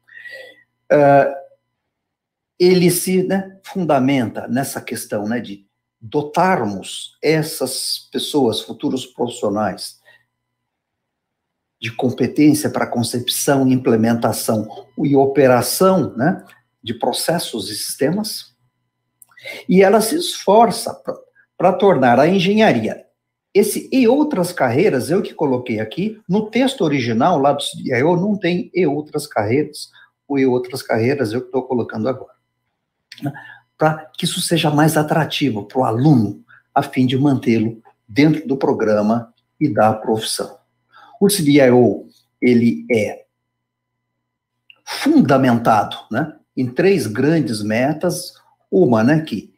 ele se, né, fundamenta nessa questão, né, de dotarmos essas pessoas, futuros profissionais, de competência para concepção, implementação e operação, né, de processos e sistemas, e ela se esforça para tornar a engenharia, esse e outras carreiras, eu que coloquei aqui, no texto original lá do CDIO não tem e outras carreiras, ou e outras carreiras eu que estou colocando agora, né, para que isso seja mais atrativo para o aluno, a fim de mantê-lo dentro do programa e da profissão. O CDIO, ele é fundamentado, né, em 3 grandes metas, uma, né, que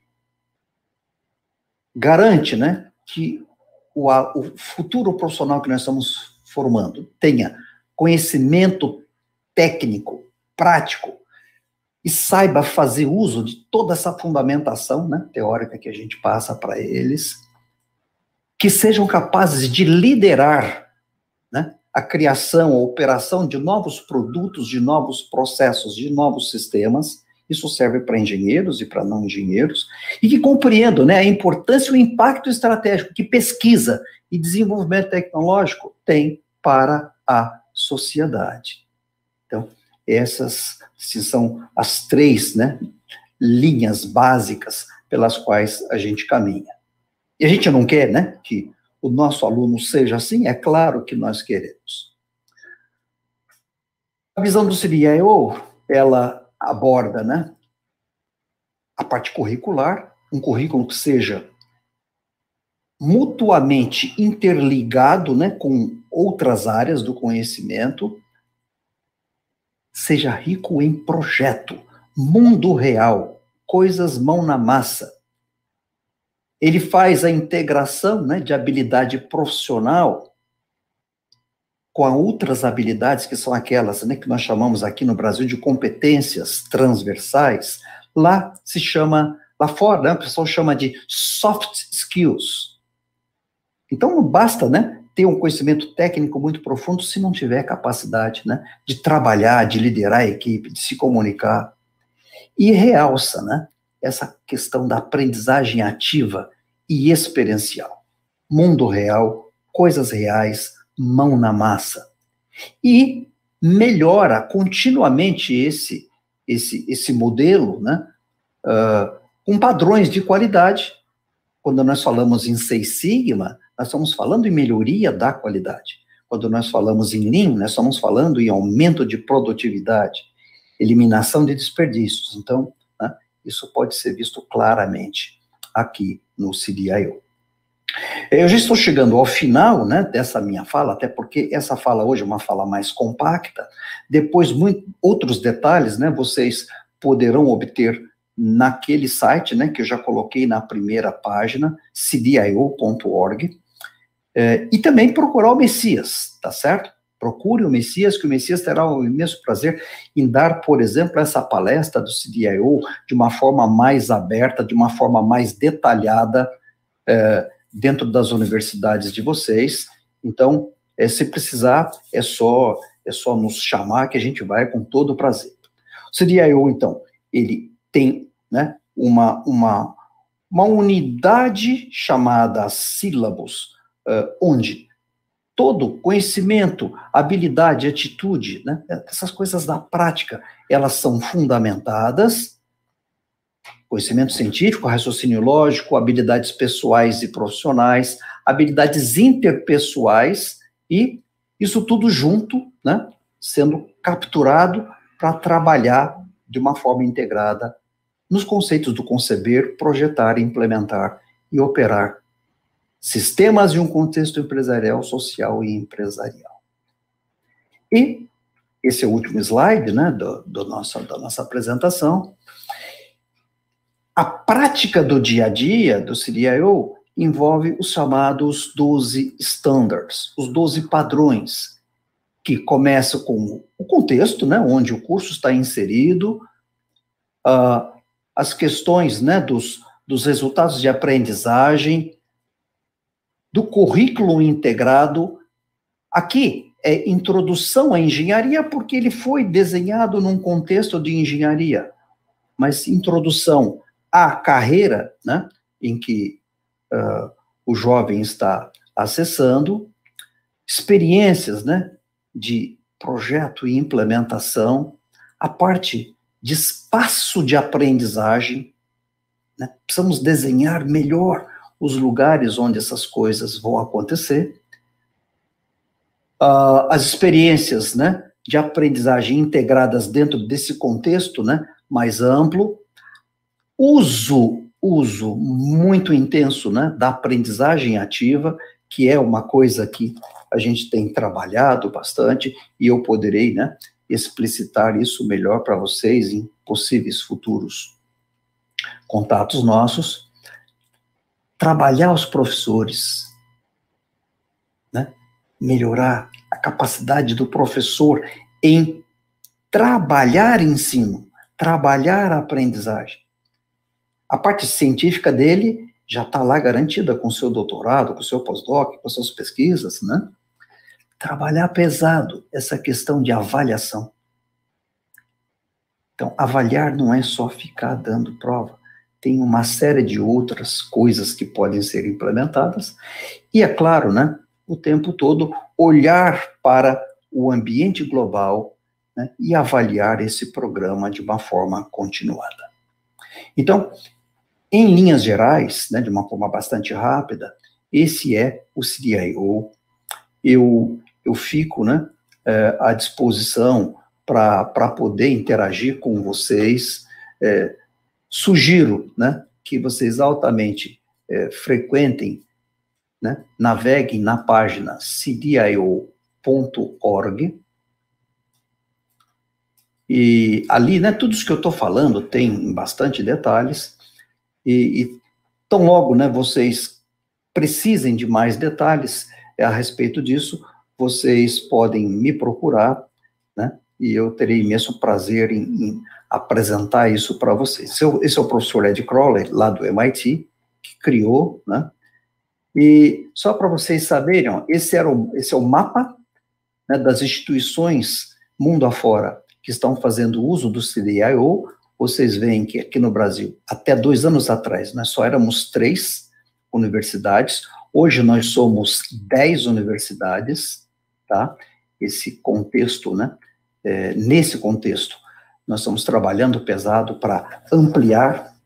garante, né, que o futuro profissional que nós estamos formando tenha conhecimento técnico, prático, e saiba fazer uso de toda essa fundamentação, né, teórica que a gente passa para eles, que sejam capazes de liderar, né, a criação, a operação de novos produtos, de novos processos, de novos sistemas. Isso serve para engenheiros e para não engenheiros, e que compreendam, né, a importância e o impacto estratégico que pesquisa e desenvolvimento tecnológico tem para a sociedade. Então, essas são as 3, né, linhas básicas pelas quais a gente caminha. E a gente não quer, né, que o nosso aluno seja assim, é claro que nós queremos. A visão do CDIO, ela aborda, né, a parte curricular, um currículo que seja mutuamente interligado, né, com outras áreas do conhecimento, seja rico em projeto, mundo real, coisas mão na massa. Ele faz a integração, né, de habilidade profissional com outras habilidades que são aquelas, né, que nós chamamos aqui no Brasil de competências transversais. Lá se chama, lá fora, né, o pessoal chama de soft skills. Então não basta, né, ter um conhecimento técnico muito profundo se não tiver capacidade, né, de trabalhar, de liderar a equipe, de se comunicar. E realça, né, essa questão da aprendizagem ativa e experiencial. Mundo real, coisas reais, mão na massa. E melhora continuamente esse modelo, né, com padrões de qualidade. Quando nós falamos em Six Sigma, nós estamos falando em melhoria da qualidade. Quando nós falamos em Lean, nós estamos falando em aumento de produtividade, eliminação de desperdícios. Então, né, isso pode ser visto claramente aqui no CDIO. Eu já estou chegando ao final, né, dessa minha fala, até porque essa fala hoje é uma fala mais compacta. Depois, outros detalhes, né, vocês poderão obter naquele site, né, que eu já coloquei na primeira página, cdio.org, e também procurar o Messias, tá certo? Procure o Messias, que o Messias terá o imenso prazer em dar, por exemplo, essa palestra do CDIO de uma forma mais aberta, de uma forma mais detalhada, dentro das universidades de vocês. Então, se precisar, é só nos chamar que a gente vai com todo o prazer. O CDIO, então, ele tem, né, uma unidade chamada sílabos, onde todo conhecimento, habilidade, atitude, né, essas coisas da prática, elas são fundamentadas, conhecimento científico, raciocínio lógico, habilidades pessoais e profissionais, habilidades interpessoais, e isso tudo junto, né, sendo capturado para trabalhar de uma forma integrada nos conceitos do conceber, projetar, implementar e operar sistemas de um contexto empresarial, social e empresarial. E esse é o último slide, né, da nossa apresentação. A prática do dia a dia do CDIO envolve os chamados 12 standards, os 12 padrões, que começam com o contexto, né, onde o curso está inserido, as questões, né, dos resultados de aprendizagem, do currículo integrado. Aqui é introdução à engenharia, porque ele foi desenhado num contexto de engenharia, mas introdução à carreira, né, em que o jovem está acessando, experiências, né, de projeto e implementação, a parte de espaço de aprendizagem, né, precisamos desenhar melhor os lugares onde essas coisas vão acontecer, as experiências, né, de aprendizagem integradas dentro desse contexto, né, mais amplo, uso muito intenso, né, da aprendizagem ativa, que é uma coisa que a gente tem trabalhado bastante, e eu poderei, né, explicitar isso melhor para vocês em possíveis futuros contatos nossos. Trabalhar os professores, né, melhorar a capacidade do professor em trabalhar ensino, trabalhar a aprendizagem. A parte científica dele já está lá garantida com o seu doutorado, com o seu pós-doc, com as suas pesquisas, né? Trabalhar pesado essa questão de avaliação. Então, avaliar não é só ficar dando prova. Tem uma série de outras coisas que podem ser implementadas. E, é claro, né, o tempo todo, olhar para o ambiente global, né, e avaliar esse programa de uma forma continuada. Então, em linhas gerais, né, de uma forma bastante rápida, esse é o CDIO. Eu fico, né, à disposição para poder interagir com vocês. Sugiro, né, que vocês altamente frequentem, né, naveguem na página cdio.org, e ali, né, tudo isso que eu estou falando tem bastante detalhes, e tão logo, né, vocês precisem de mais detalhes a respeito disso, vocês podem me procurar, né, e eu terei imenso prazer em apresentar isso para vocês. Esse é o professor Ed Crowley, lá do MIT, que criou, né, e só para vocês saberem, ó, esse é o mapa, né, das instituições mundo afora que estão fazendo uso do CDIO. Vocês veem que aqui no Brasil, até 2 anos atrás, nós só éramos 3 universidades, hoje nós somos 10 universidades, tá? Esse contexto, né, nesse contexto, nós estamos trabalhando pesado para ampliar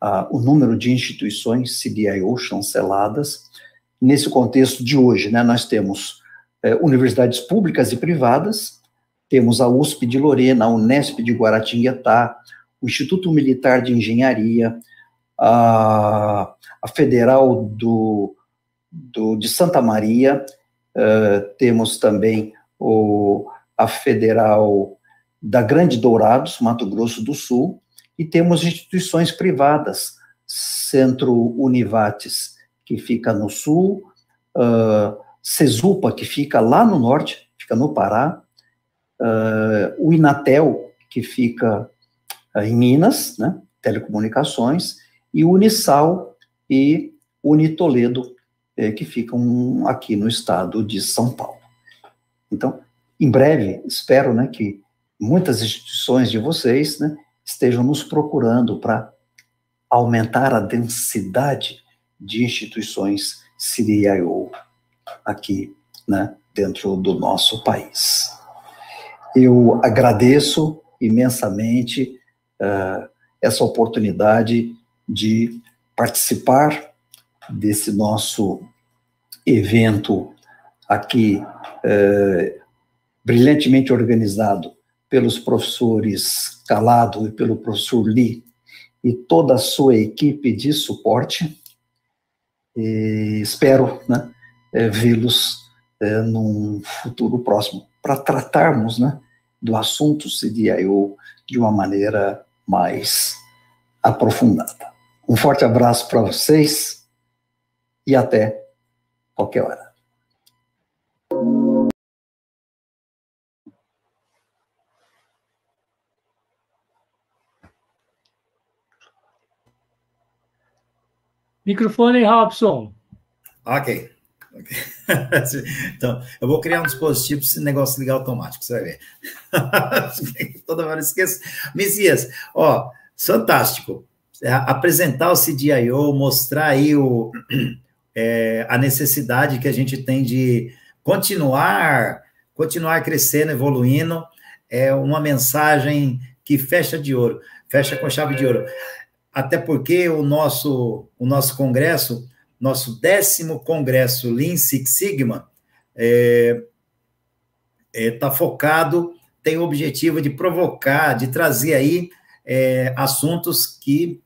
o número de instituições CDIO chanceladas. Nesse contexto de hoje, né, nós temos universidades públicas e privadas, temos a USP de Lorena, a Unesp de Guaratinguetá, o Instituto Militar de Engenharia, a Federal de Santa Maria, temos também a Federal da Grande Dourados, Mato Grosso do Sul, e temos instituições privadas, Centro Univates, que fica no sul, CESUPA, que fica lá no norte, fica no Pará, o Inatel, que fica em Minas, né, telecomunicações, e o Unisal e Unitoledo, que ficam aqui no estado de São Paulo. Então, em breve, espero, né, que muitas instituições de vocês, né, estejam nos procurando para aumentar a densidade de instituições CDIO aqui, né, dentro do nosso país. Eu agradeço imensamente essa oportunidade de participar desse nosso evento aqui, brilhantemente organizado pelos professores Calado e pelo professor Lee e toda a sua equipe de suporte. E espero, né, vê-los num futuro próximo, para tratarmos, né, do assunto CDIO de uma maneira mais aprofundada. Um forte abraço para vocês e até qualquer hora. Microfone, Robson. Ok. Então, eu vou criar um dispositivo para esse negócio ligar automático, você vai ver. Toda hora eu esqueço. Messias, ó, fantástico. Apresentar o CDIO, mostrar aí a necessidade que a gente tem de continuar crescendo, evoluindo, é uma mensagem que fecha de ouro, fecha com chave de ouro. Até porque o nosso congresso, nosso 10º congresso Lean Six Sigma, está focado, tem o objetivo de provocar, de trazer aí assuntos que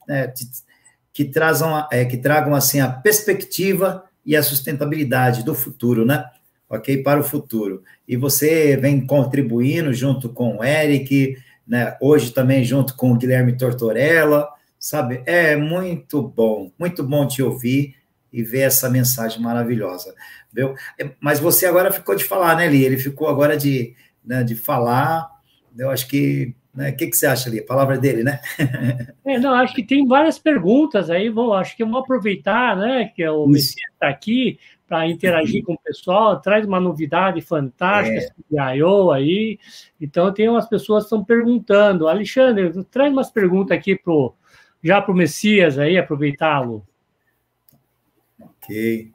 tragam assim a perspectiva e a sustentabilidade do futuro, né? Ok? Para o futuro. E você vem contribuindo junto com o Eric, né? Hoje também junto com o Guilherme Tortorella, sabe? É muito bom te ouvir e ver essa mensagem maravilhosa, viu? Mas você agora ficou de falar, né, Li? Ele ficou agora de falar, eu acho que, né, o que você acha, Li? A palavra dele, né? Não, acho que tem várias perguntas aí, acho que eu vou aproveitar, né, que o Messias está aqui para interagir com o pessoal, traz uma novidade fantástica, CDIO aí, então tem umas pessoas que estão perguntando, Alexandre, traz umas perguntas aqui já para o Messias aí, aproveitá-lo. Ok.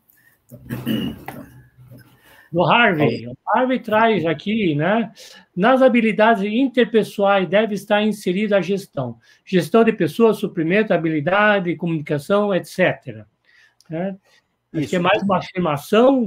Do Harvey. O Harvey traz aqui, né? Nas habilidades interpessoais deve estar inserida a gestão. Gestão de pessoas, suprimento, habilidade, comunicação, etc. Né? Acho que é mais uma afirmação.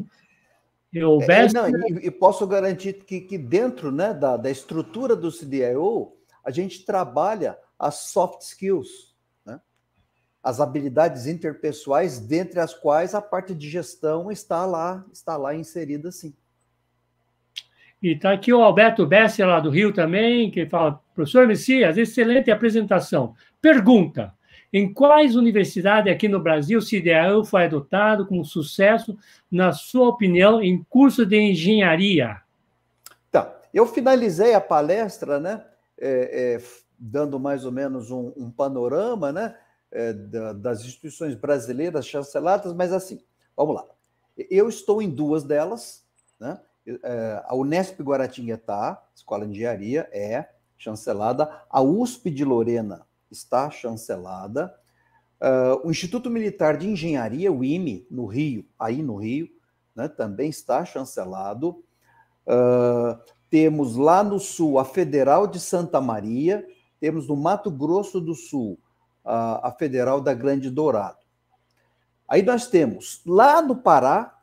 E posso garantir que dentro, né, da estrutura do CDIO, a gente trabalha as soft skills, as habilidades interpessoais, dentre as quais a parte de gestão está lá inserida, sim. E está aqui o Alberto Bessi, lá do Rio também, que fala, professor Messias, excelente apresentação. Pergunta, em quais universidades aqui no Brasil o CDIO foi adotado com sucesso, na sua opinião, em curso de engenharia? Então, eu finalizei a palestra, né, dando mais ou menos um panorama, né, das instituições brasileiras chanceladas, mas assim, vamos lá. Eu estou em duas delas, né? A Unesp Guaratinguetá, Escola de Engenharia, é chancelada. A USP de Lorena está chancelada. O Instituto Militar de Engenharia, o IME, no Rio, né, também está chancelado. Temos lá no Sul a Federal de Santa Maria, temos no Mato Grosso do Sul a Federal da Grande Dourado. Aí nós temos, lá no Pará,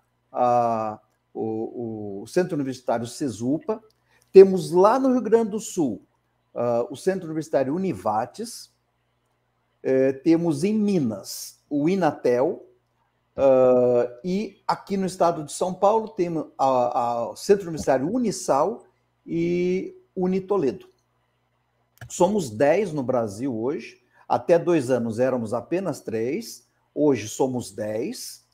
o Centro Universitário Cesupa, temos lá no Rio Grande do Sul o Centro Universitário Univates, temos em Minas o Inatel, e aqui no estado de São Paulo temos o Centro Universitário Unisal e Unitoledo. Somos 10 no Brasil hoje, até 2 anos éramos apenas 3, hoje somos 10.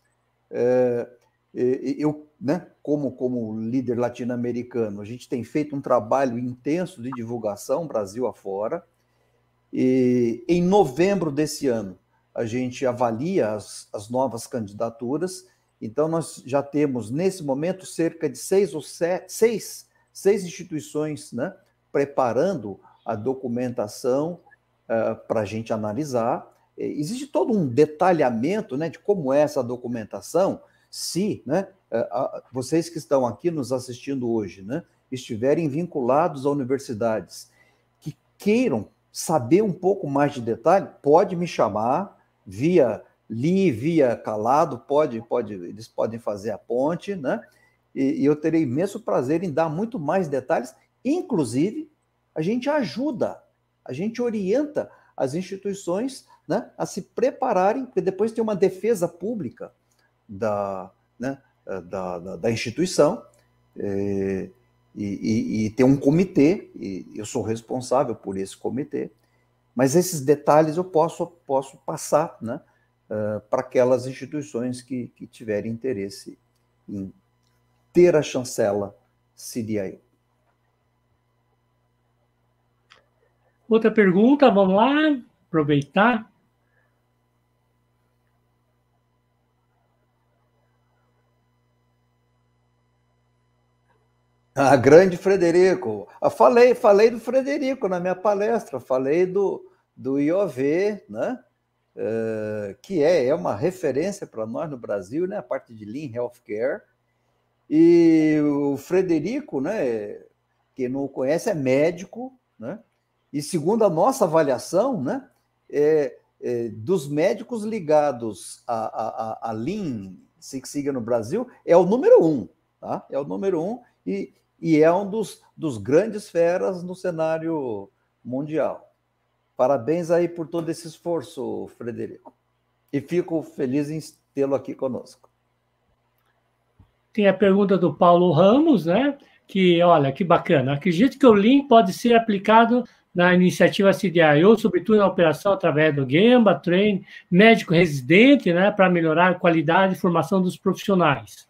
Eu, né, como líder latino-americano, a gente tem feito um trabalho intenso de divulgação Brasil afora, e em novembro desse ano a gente avalia as novas candidaturas, então nós já temos nesse momento cerca de 6 instituições, né, preparando a documentação para a gente analisar. Existe todo um detalhamento, né, de como é essa documentação. Se, né, vocês que estão aqui nos assistindo hoje, né, estiverem vinculados a universidades que queiram saber um pouco mais de detalhe, pode me chamar via Calado, eles podem fazer a ponte, né, e eu terei imenso prazer em dar muito mais detalhes. Inclusive, a gente ajuda, a gente orienta as instituições, né, a se prepararem, porque depois tem uma defesa pública da instituição, e tem um comitê, e eu sou responsável por esse comitê, mas esses detalhes eu posso passar, né, para aquelas instituições que tiverem interesse em ter a chancela CDIO. Outra pergunta, vamos lá, aproveitar. Grande Frederico. Falei do Frederico na minha palestra, falei do IOV, né? Que é uma referência para nós no Brasil, né? A parte de Lean Healthcare. E o Frederico, né? Quem não o conhece, é médico, né? E segundo a nossa avaliação, né? Dos médicos ligados a Lean Six Sigma no Brasil, é o número 1, tá? É o número 1 e é um dos grandes feras no cenário mundial. Parabéns aí por todo esse esforço, Frederico. E fico feliz em tê-lo aqui conosco. Tem a pergunta do Paulo Ramos, né? Que, olha, que bacana. Acredito que o Lean pode ser aplicado na iniciativa CDIO, sobretudo na operação através do Gemba, Train, médico residente, né? Para melhorar a qualidade e formação dos profissionais.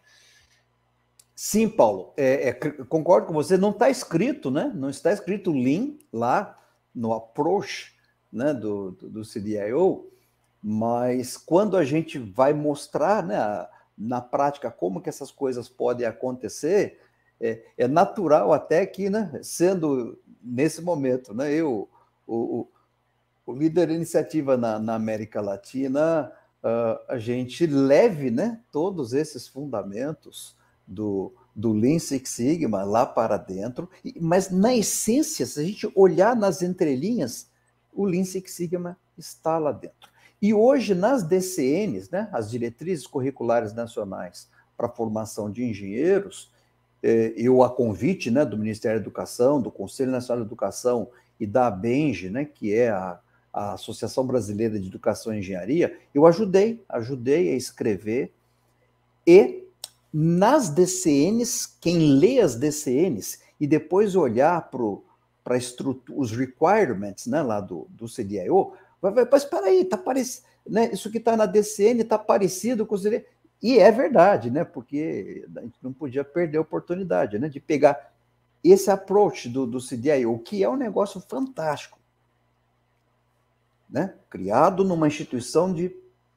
Sim, Paulo, concordo com você, não está escrito, né? Não está escrito Lean lá no approach, né, do CDIO, mas quando a gente vai mostrar, né, na prática como que essas coisas podem acontecer, é natural até que, né, sendo nesse momento, né, o líder da iniciativa na América Latina, a gente leve, né, todos esses fundamentos do Lean Six Sigma lá para dentro, mas na essência, se a gente olhar nas entrelinhas, o Lean Six Sigma está lá dentro. E hoje nas DCNs, né, as Diretrizes Curriculares Nacionais para a Formação de Engenheiros, eu a convite, né, do Ministério da Educação, do Conselho Nacional de Educação e da ABENGE, né, que é a Associação Brasileira de Educação e Engenharia, eu ajudei a escrever, e nas DCNs, quem lê as DCNs e depois olhar para os requirements, né, lá do CDIO, mas espera aí, tá parecido, né, isso que está na DCN está parecido com o CDIO. E é verdade, né, porque a gente não podia perder a oportunidade, né, de pegar esse approach do CDIO, que é um negócio fantástico, né, criado numa instituição de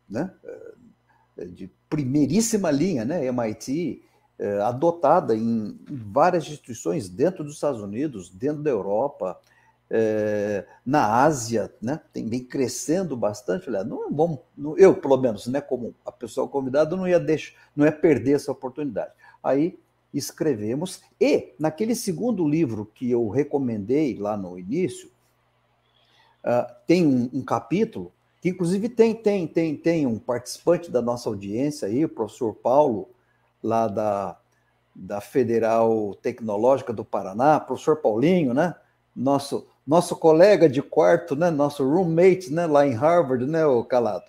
primeiríssima linha, né, MIT, adotada em várias instituições dentro dos Estados Unidos, dentro da Europa, na Ásia, né, vem crescendo bastante. Falei, não é bom, eu, pelo menos, né, como a pessoa convidada, não ia perder essa oportunidade. Aí escrevemos, e naquele segundo livro que eu recomendei lá no início, tem um capítulo que inclusive tem um participante da nossa audiência aí, o professor Paulo, lá da Federal Tecnológica do Paraná, professor Paulinho, né? Nosso colega de quarto, né? Nosso roommate, né? Lá em Harvard, né, o Calado?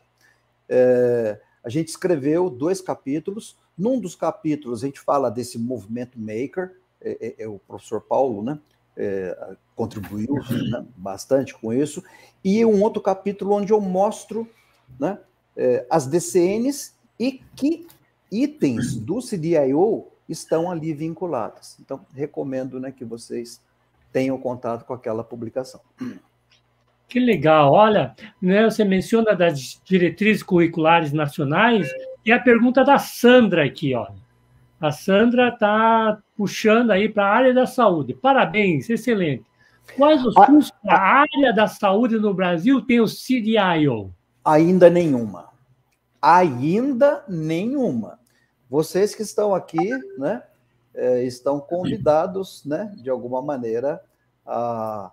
A gente escreveu 2 capítulos. Num dos capítulos a gente fala desse movimento maker, o professor Paulo, né? Contribuiu, né, bastante com isso, e um outro capítulo onde eu mostro, né, as DCNs e que itens do CDIO estão ali vinculados. Então, recomendo, né, que vocês tenham contato com aquela publicação. Que legal. Olha, né, você menciona das diretrizes curriculares nacionais, e a pergunta da Sandra aqui, ó. A Sandra está puxando aí para a área da saúde. Parabéns, excelente. Quais os cursos da área da saúde no Brasil tem o CDIO? Ainda nenhuma. Ainda nenhuma. Vocês que estão aqui, né, estão convidados, né, de alguma maneira, a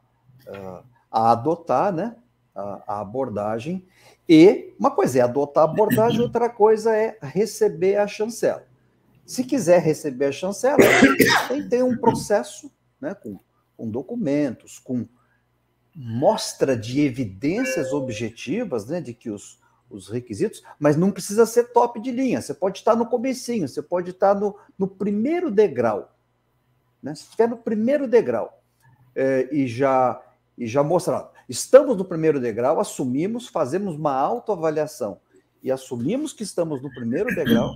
adotar, né, a abordagem. E uma coisa é adotar a abordagem, outra coisa é receber a chancela. Se quiser receber a chancela, tem um processo, né, com documentos, com mostra de evidências objetivas, né, de que os requisitos, mas não precisa ser top de linha. Você pode estar no comecinho, você pode estar no primeiro degrau. Né? Se estiver no primeiro degrau e já mostrar, estamos no primeiro degrau, assumimos, fazemos uma autoavaliação e assumimos que estamos no primeiro degrau,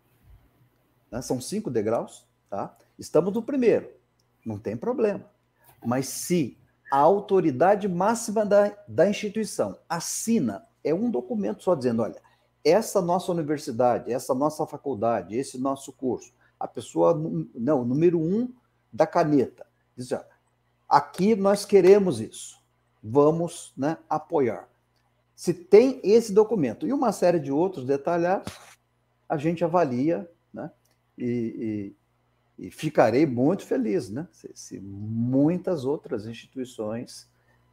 né? São 5 degraus, tá? Estamos no primeiro, não tem problema. Mas se a autoridade máxima da instituição assina, é um documento só dizendo, olha, essa nossa universidade, essa nossa faculdade, esse nosso curso, a pessoa, não, número 1 da caneta, diz, olha, aqui nós queremos isso, vamos, né, apoiar. Se tem esse documento e uma série de outros detalhados, a gente avalia, né, e ficarei muito feliz, né, se muitas outras instituições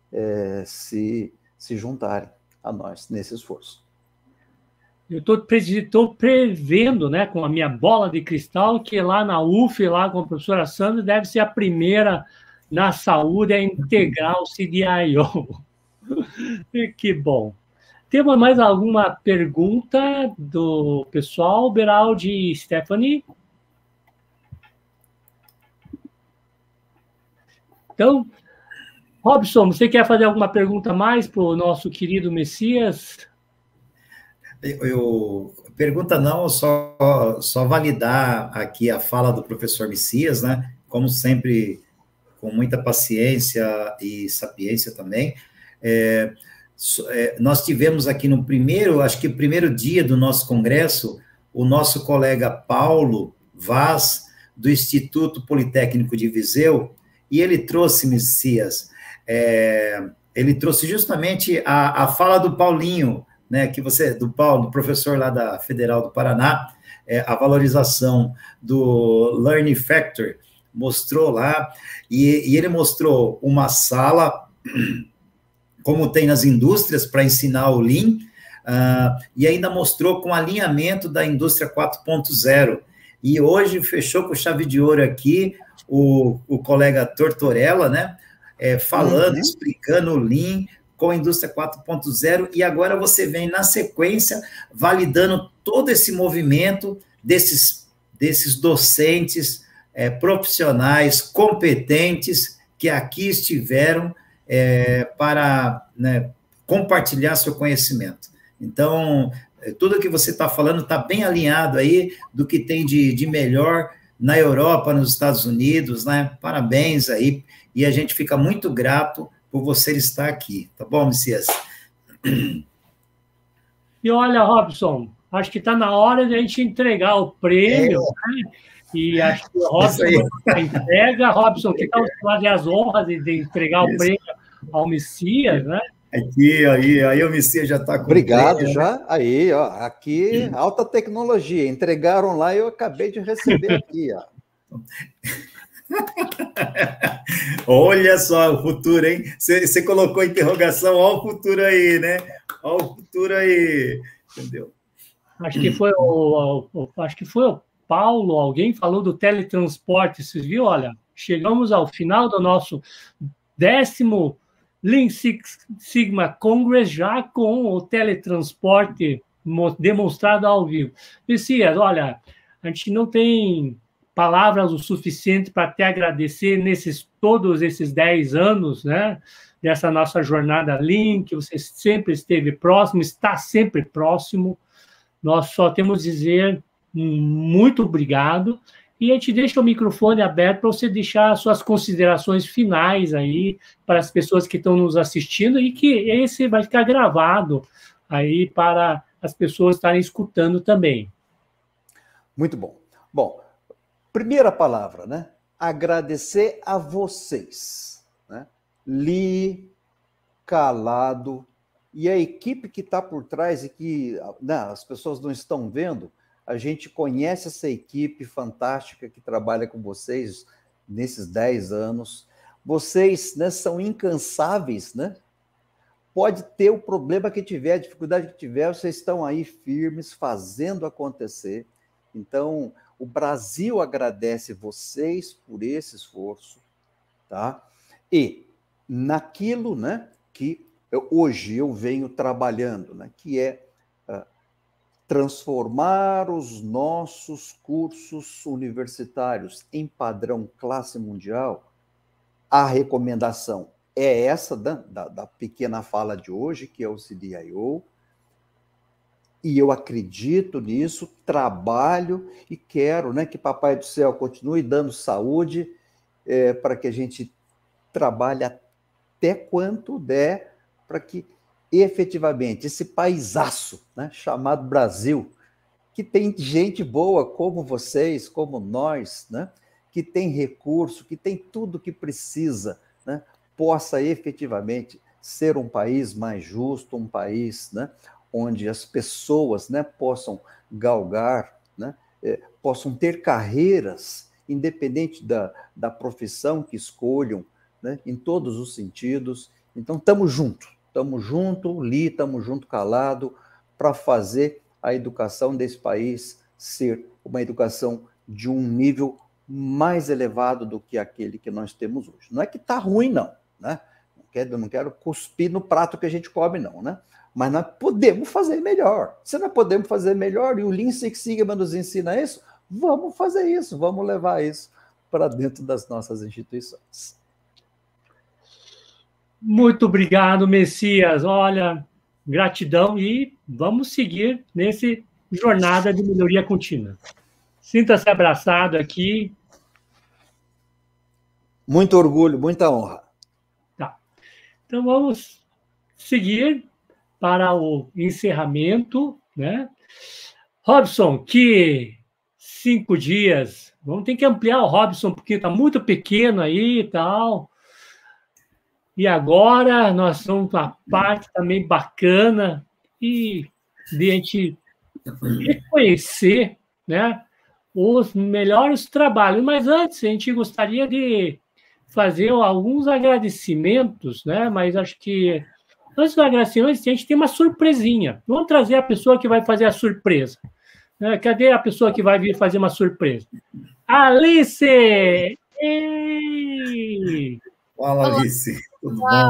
se juntarem a nós nesse esforço. Eu estou prevendo, né, com a minha bola de cristal, que lá na UF, lá com a professora Sandra, deve ser a primeira na saúde a integrar o CDIO. Que bom. Temos mais alguma pergunta do pessoal? Beraldi e Stephanie? Então, Robson, você quer fazer alguma pergunta mais para o nosso querido Messias? Pergunta não, só validar aqui a fala do professor Messias, né? Como sempre, com muita paciência e sapiência também. Nós tivemos aqui no primeiro dia do nosso congresso, o nosso colega Paulo Vaz, do Instituto Politécnico de Viseu, e ele trouxe, Messias, ele trouxe justamente a fala do Paulinho, né, do professor lá da Federal do Paraná, a valorização do Learning Factor, mostrou lá, e ele mostrou uma sala, como tem nas indústrias, para ensinar o Lean, e ainda mostrou com alinhamento da indústria 4.0. E hoje fechou com chave de ouro aqui o colega Tortorella, né, falando, explicando o Lean com a indústria 4.0, e agora você vem na sequência validando todo esse movimento desses docentes profissionais, competentes, que aqui estiveram para, né, compartilhar seu conhecimento. Então, tudo que você está falando está bem alinhado aí do que tem de melhor na Europa, nos Estados Unidos, né? Parabéns aí, e a gente fica muito grato por você estar aqui, tá bom, Messias? E olha, Robson, acho que está na hora de a gente entregar o prêmio, né? E acho que o Robson entrega. Robson, que tal fazer as honras de entregar o prêmio ao Messias, né? Aí o Messias já está com Obrigado, prêmio, já. Né? Aí, ó, aqui, alta tecnologia. Entregaram lá e eu acabei de receber aqui, ó. Olha só o futuro, hein? Você colocou interrogação, olha o futuro aí, né? Olha o futuro aí, entendeu? Acho que foi o Paulo, alguém falou do teletransporte, vocês viram? Olha, chegamos ao final do nosso 10º Lean Six Sigma Congress, já com o teletransporte demonstrado ao vivo. Messias, olha, a gente não tem palavras o suficiente para te agradecer todos esses 10 anos, né, dessa nossa jornada Lean, que você sempre esteve próximo, está sempre próximo. Nós só temos a dizer muito obrigado, e a gente deixa o microfone aberto para você deixar suas considerações finais aí para as pessoas que estão nos assistindo, e que esse vai ficar gravado aí para as pessoas estarem escutando também. Muito bom. Bom, primeira palavra, né? Agradecer a vocês, né? Li, Calado, e a equipe que está por trás e que as pessoas não estão vendo, a gente conhece essa equipe fantástica que trabalha com vocês nesses 10 anos. Vocês, né, são incansáveis, né? Pode ter o problema que tiver, a dificuldade que tiver, vocês estão aí firmes, fazendo acontecer. Então, o Brasil agradece vocês por esse esforço, tá? E naquilo, né, que hoje eu venho trabalhando, né, que é transformar os nossos cursos universitários em padrão classe mundial. A recomendação é essa da pequena fala de hoje, que é o CDIO, e eu acredito nisso, trabalho e quero, né, que Papai do Céu continue dando saúde para que a gente trabalhe até quanto der, para que efetivamente esse paisaço, né, chamado Brasil, que tem gente boa como vocês, como nós, né, que tem recurso, que tem tudo que precisa, né, possa efetivamente ser um país mais justo, um país, né, onde as pessoas, né, possam galgar, né, possam ter carreiras, independente da profissão que escolham, né, em todos os sentidos. Então, estamos juntos, Li, estamos junto, Calado, para fazer a educação desse país ser uma educação de um nível mais elevado do que aquele que nós temos hoje. Não é que está ruim, não, né? Não quero cuspir no prato que a gente come, não, né? Mas nós podemos fazer melhor. Se nós podemos fazer melhor e o Lean Six Sigma nos ensina isso, vamos fazer isso, vamos levar isso para dentro das nossas instituições. Muito obrigado, Messias. Olha, gratidão, e vamos seguir nesse jornada de melhoria contínua. Sinta-se abraçado aqui. Muito orgulho, muita honra. Tá. Então, vamos seguir para o encerramento, né? Robson, que 5 dias. Vamos ter que ampliar o Robson, porque está muito pequeno aí e tal. E agora nós vamos uma parte também bacana e de a gente reconhecer, né, os melhores trabalhos. Mas antes, a gente gostaria de fazer alguns agradecimentos, né? Mas acho que antes dos agradecimentos, a gente tem uma surpresinha. Vamos trazer a pessoa que vai fazer a surpresa. Cadê a pessoa que vai vir fazer uma surpresa? Alice! Ei! Fala, Alice. Tudo bom?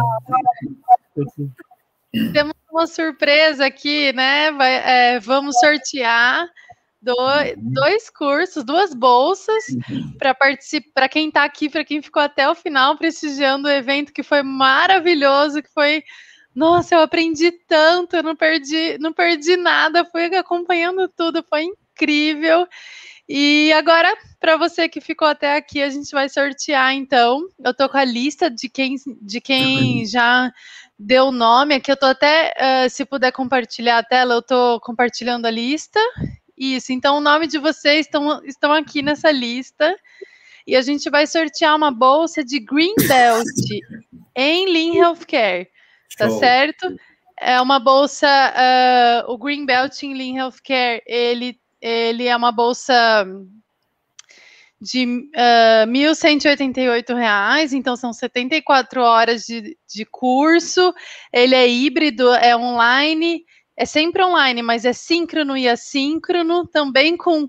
Temos uma surpresa aqui, né? Vamos sortear 2 cursos, 2 bolsas para participar, para quem está aqui, para quem ficou até o final prestigiando o evento, que foi maravilhoso, que foi... Nossa, eu aprendi tanto, eu não perdi nada, fui acompanhando tudo, foi incrível. E agora, para você que ficou até aqui, a gente vai sortear, então. Eu tô com a lista de quem já deu nome aqui. Eu tô até, se puder compartilhar a tela, eu tô compartilhando a lista. Isso, então o nome de vocês estão aqui nessa lista. E a gente vai sortear uma bolsa de Green Belt em Lean Healthcare. Tá certo? É uma bolsa, o Green Belt em Lean Healthcare, ele é uma bolsa de R$ 1.188, então são 74 horas de curso. Ele é híbrido, é online, é sempre online, mas é síncrono e assíncrono, também com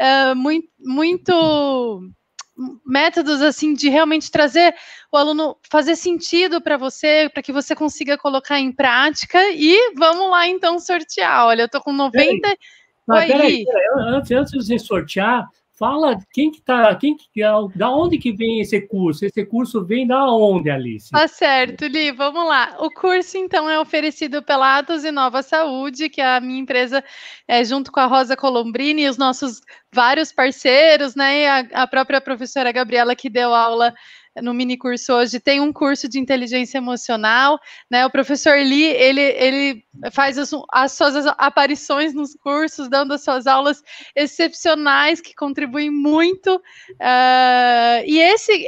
muito métodos assim de realmente trazer o aluno, fazer sentido para você, para que você consiga colocar em prática. E vamos lá então sortear. Olha, eu tô com 90. Peraí, antes de sortear, fala da onde que vem esse curso? Esse curso vem da onde, Alice? Tá certo, Li, vamos lá. O curso, então, é oferecido pela Atos Inova Saúde, que é a minha empresa, junto com a Rosa Colombrini e os nossos vários parceiros, né, e a própria professora Gabriela, que deu aula no mini curso hoje, tem um curso de inteligência emocional, né? O professor Li, ele faz as suas aparições nos cursos, dando as suas aulas excepcionais, que contribuem muito. E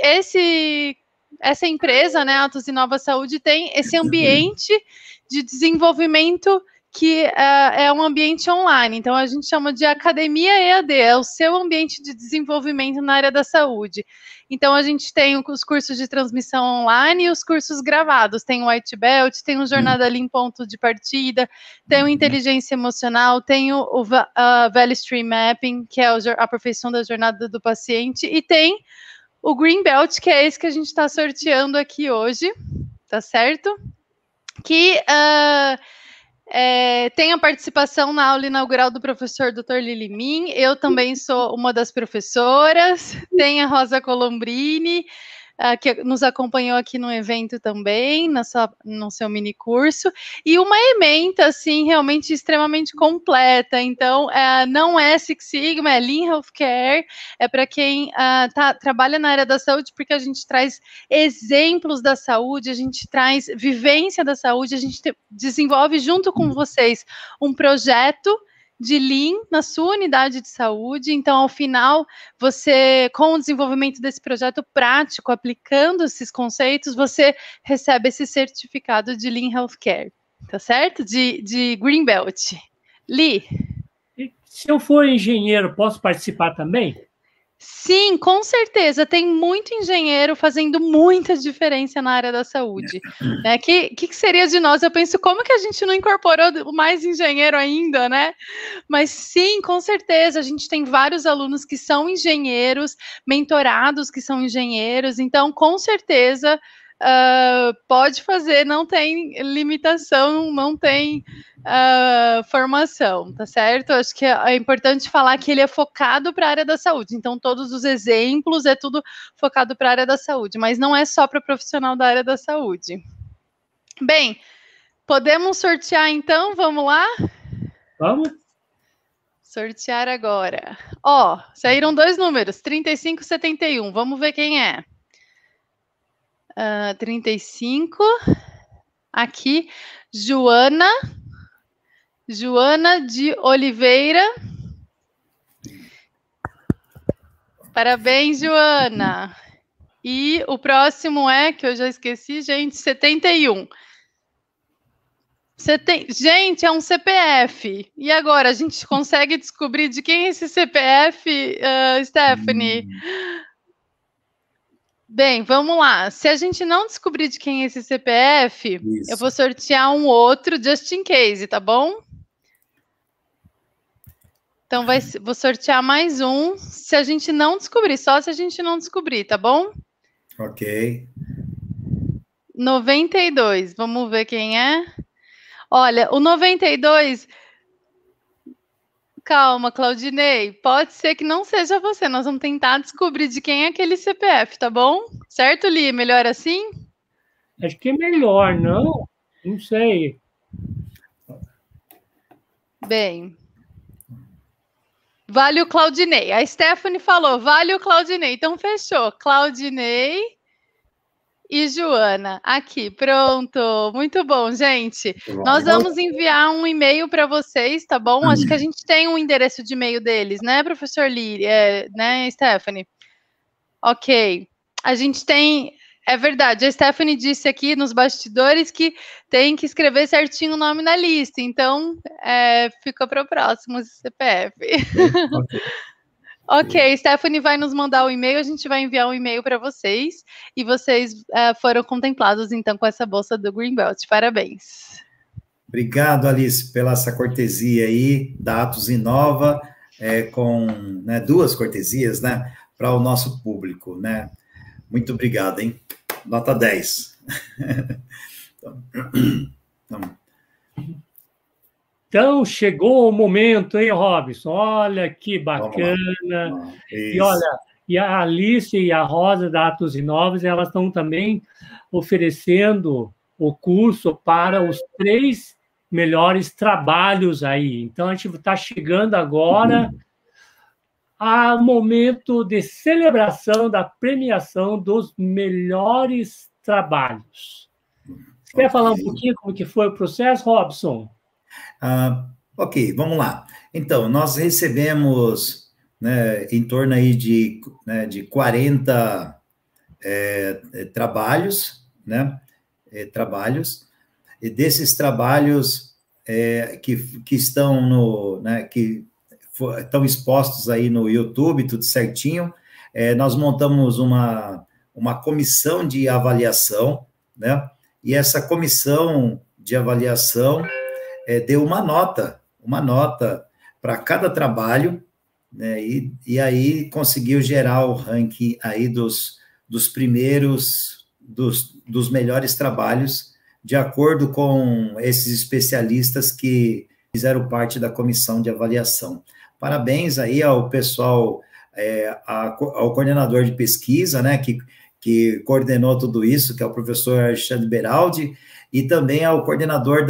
essa empresa, né, Atos Inova Saúde, tem esse ambiente de desenvolvimento que é um ambiente online, então a gente chama de academia EAD, é o seu ambiente de desenvolvimento na área da saúde. Então a gente tem os cursos de transmissão online e os cursos gravados, tem o White Belt, tem o Jornada ali em ponto de partida, tem o Inteligência Emocional, tem o Value Stream Mapping, que é a aperfeiçoação da jornada do paciente, e tem o Green Belt, que é esse que a gente está sorteando aqui hoje, tá certo? Que tem a participação na aula inaugural do professor Dr. Lilimin, eu também sou uma das professoras, tem a Rosa Colombrini, que nos acompanhou aqui no evento também, no seu mini curso, e uma ementa, assim, realmente extremamente completa. Então, não é Six Sigma, é Lean Healthcare, é para quem trabalha na área da saúde, porque a gente traz exemplos da saúde, a gente traz vivência da saúde, a gente desenvolve junto com vocês um projeto de Lean na sua unidade de saúde. Então, ao final, você, com o desenvolvimento desse projeto prático, aplicando esses conceitos, você recebe esse certificado de Lean Healthcare, tá certo? De Green Belt. Li? Se eu for engenheiro, posso participar também? Sim, com certeza, tem muito engenheiro fazendo muita diferença na área da saúde. Né? Que seria de nós? Eu penso, como que a gente não incorporou mais engenheiro ainda, né? Mas sim, com certeza, a gente tem vários alunos que são engenheiros, mentorados que são engenheiros, então, com certeza, pode fazer, não tem limitação, não tem formação, tá certo? Acho que é importante falar que ele é focado para a área da saúde, então todos os exemplos é tudo focado para a área da saúde, mas não é só para profissional da área da saúde. Bem, podemos sortear então? Vamos lá? Vamos. Sortear agora. Ó, saíram 2 números, 35 e 71, vamos ver quem é. 35, aqui, Joana de Oliveira. Parabéns, Joana. E o próximo que eu já esqueci, gente, 71. Gente, é um CPF. E agora, a gente consegue descobrir de quem é esse CPF, Stephanie? Bem, vamos lá. Se a gente não descobrir de quem é esse CPF, eu vou sortear um outro, just in case, tá bom? Então, vou sortear mais um, se a gente não descobrir, só se a gente não descobrir, tá bom? Ok. 92, vamos ver quem é. Olha, o 92... Calma, Claudinei, pode ser que não seja você, nós vamos tentar descobrir de quem é aquele CPF, tá bom? Certo, Li? Melhor assim? Acho que é melhor, não? Não sei. Bem... Vale o Claudinei. A Stephanie falou, vale o Claudinei. Então, fechou. Claudinei e Joana. Aqui, pronto. Muito bom, gente. Nós vamos enviar um e-mail para vocês, tá bom? Acho que a gente tem um endereço de e-mail deles, né, professor Lee? Né, Stephanie? Ok. A gente tem... É verdade, a Stephanie disse aqui nos bastidores que tem que escrever certinho o nome na lista, então fica para o próximo esse CPF. Ok, Stephanie vai nos mandar o e-mail, a gente vai enviar um e-mail para vocês, e vocês foram contemplados, então, com essa bolsa do Greenbelt. Parabéns. Obrigado, Alice, pela essa cortesia aí, da Atos Inova, com, né, 2 cortesias, né, para o nosso público, né? Muito obrigado, hein? Nota 10. Então, chegou o momento, hein, Robson? Olha que bacana. E olha, e a Alice e a Rosa da Atos Inovas, elas estão também oferecendo o curso para os 3 melhores trabalhos aí. Então, a gente está chegando agora ao momento de celebração da premiação dos melhores trabalhos. Você quer falar um pouquinho como que foi o processo, Robson? Ok, vamos lá. Então, nós recebemos, né, em torno aí de 40 trabalhos, né? E desses trabalhos que estão no, né, que estão expostos aí no YouTube, tudo certinho, nós montamos uma comissão de avaliação, né? E essa comissão de avaliação deu uma nota para cada trabalho, né? E aí conseguiu gerar o ranking aí dos primeiros, dos melhores trabalhos, de acordo com esses especialistas que fizeram parte da comissão de avaliação. Parabéns aí ao pessoal, ao coordenador de pesquisa, né, que coordenou tudo isso, que é o professor Alexandre Beraldi, e também ao coordenador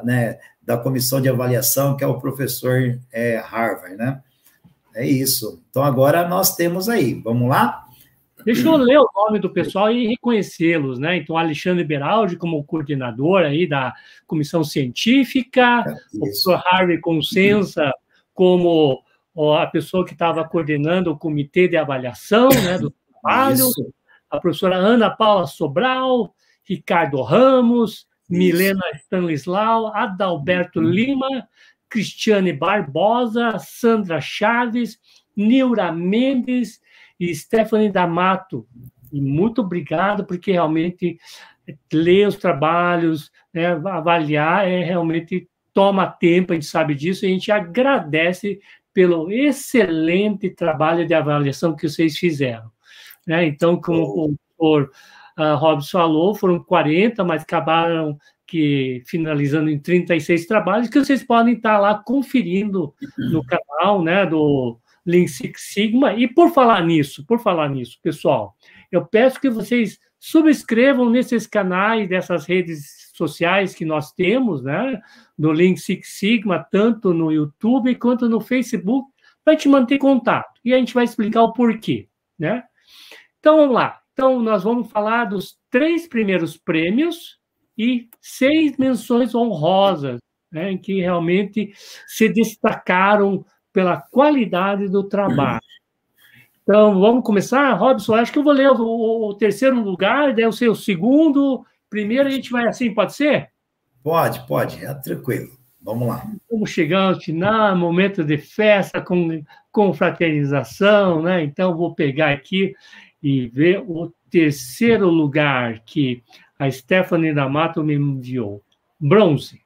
da comissão de avaliação, que é o professor Harvard, né? É isso. Então, agora nós temos aí. Vamos lá? Deixa eu ler o nome do pessoal e reconhecê-los, né? Então, Alexandre Beraldi como coordenador aí da comissão científica, o professor Harvey Consensa como a pessoa que estava coordenando o comitê de avaliação, né, do trabalho, a professora Ana Paula Sobral, Ricardo Ramos, Milena Stanislau, Adalberto Lima, Cristiane Barbosa, Sandra Chaves, Nilra Mendes e Stephanie D'Amato. E muito obrigado, porque realmente ler os trabalhos, né, avaliar, realmente toma tempo, a gente sabe disso, e a gente agradece pelo excelente trabalho de avaliação que vocês fizeram, né? Então, como o professor Robson falou, foram 40, mas acabaram finalizando em 36 trabalhos, que vocês podem estar lá conferindo no canal, né, do Lean Six Sigma. E por falar nisso, pessoal, eu peço que vocês subscrevam nesses canais dessas redes sociais que nós temos, né, do Lean Six Sigma, tanto no YouTube quanto no Facebook, para a gente manter contato. E a gente vai explicar o porquê, né? Então, vamos lá. Então, nós vamos falar dos 3 primeiros prêmios e 6 menções honrosas, né, em que realmente se destacaram pela qualidade do trabalho. Então, vamos começar? Robson, acho que eu vou ler o terceiro lugar, deve ser o segundo. Primeiro a gente vai assim, pode ser? Pode, tranquilo. Vamos lá. Estamos chegando ao final, momento de festa, com fraternização, né? Então, vou pegar aqui e ver o terceiro lugar que a Stephanie D'Amato me enviou. Bronze.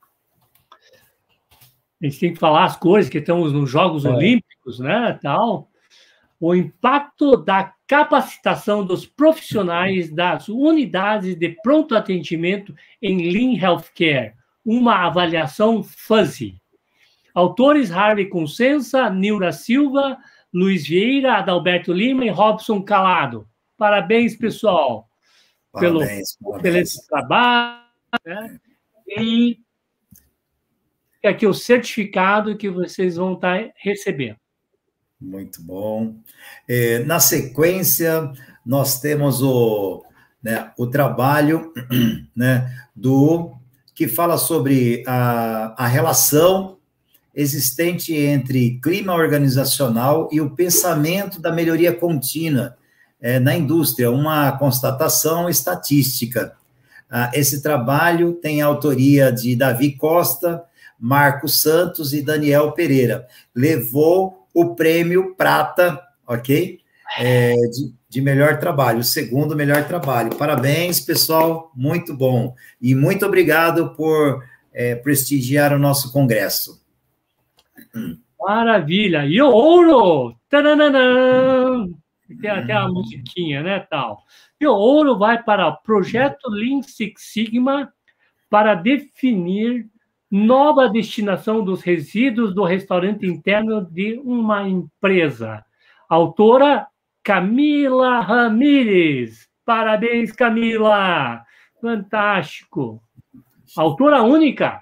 A gente tem que falar as coisas que estamos nos Jogos Olímpicos, né, tal. O impacto da capacitação dos profissionais das unidades de pronto atendimento em Lean Healthcare, uma avaliação fuzzy. Autores Harvey Consensa, Nilra Silva, Luiz Vieira, Adalberto Lima e Robson Calado. Parabéns, pessoal, pelo excelente trabalho, né? E aqui o certificado que vocês vão estar recebendo. Muito bom. Na sequência, nós temos o trabalho, né, que fala sobre a relação existente entre clima organizacional e o pensamento da melhoria contínua na indústria, uma constatação estatística. Esse trabalho tem a autoria de Davi Costa, Marcos Santos e Daniel Pereira. Levou o prêmio prata, ok? De melhor trabalho, o segundo melhor trabalho. Parabéns, pessoal, muito bom. E muito obrigado por prestigiar o nosso congresso. Maravilha! E o ouro! Taranana! Tem até a musiquinha, né, tal. E o ouro vai para o projeto Lean Six Sigma para definir nova destinação dos resíduos do restaurante interno de uma empresa. Autora Camila Ramírez. Parabéns, Camila! Fantástico! Autora única.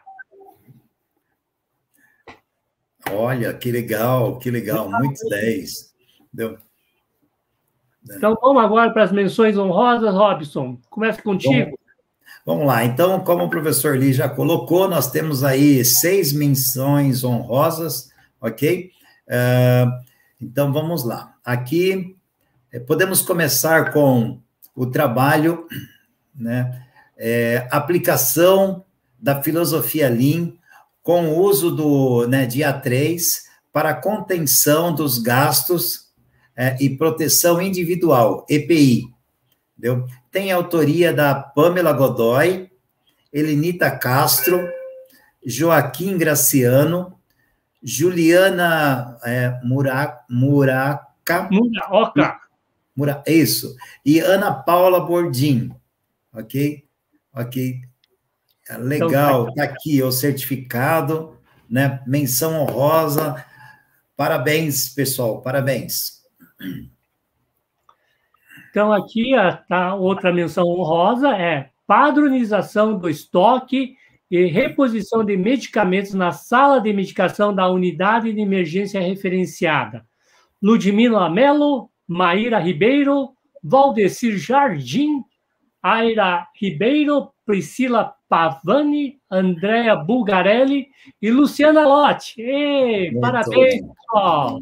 Olha, que legal, muito 10. Deu. Então, vamos agora para as menções honrosas, Robson. Começa contigo. Vamos lá. Então, como o professor Lee já colocou, nós temos aí 6 menções honrosas, ok? Então, vamos lá. Aqui, podemos começar com o trabalho, né? Aplicação da filosofia Lean com o uso do dia 3 para contenção dos gastos e proteção individual, EPI. Entendeu? Tem autoria da Pamela Godoy, Elenita Castro, Joaquim Graciano, Juliana Muraoka, isso, e Ana Paula Bordim, ok? Legal, está aqui o certificado, né? Menção honrosa. Parabéns, pessoal, parabéns. Então, aqui tá outra menção honrosa, padronização do estoque e reposição de medicamentos na sala de medicação da unidade de emergência referenciada. Ludmila Mello, Maíra Ribeiro, Valdecir Jardim, Aira Ribeiro, Priscila Pavani, Andréa Bulgarelli e Luciana Lotti. Parabéns, pessoal!